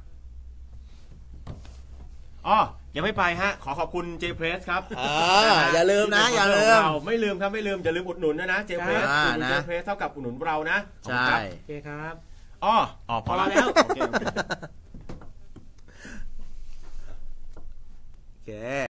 อ๋อยังไม่ไปฮะขอขอบคุณ J Press ครับอย่าลืมนะอย่าลืมไม่ลืมครับไม่ลืมอย่าลืมอุดหนุนนะ J Press อุดหนุน J Press เท่ากับอุดหนุนเรานะใช่โอเคครับอ๋อพอแล้วโอเค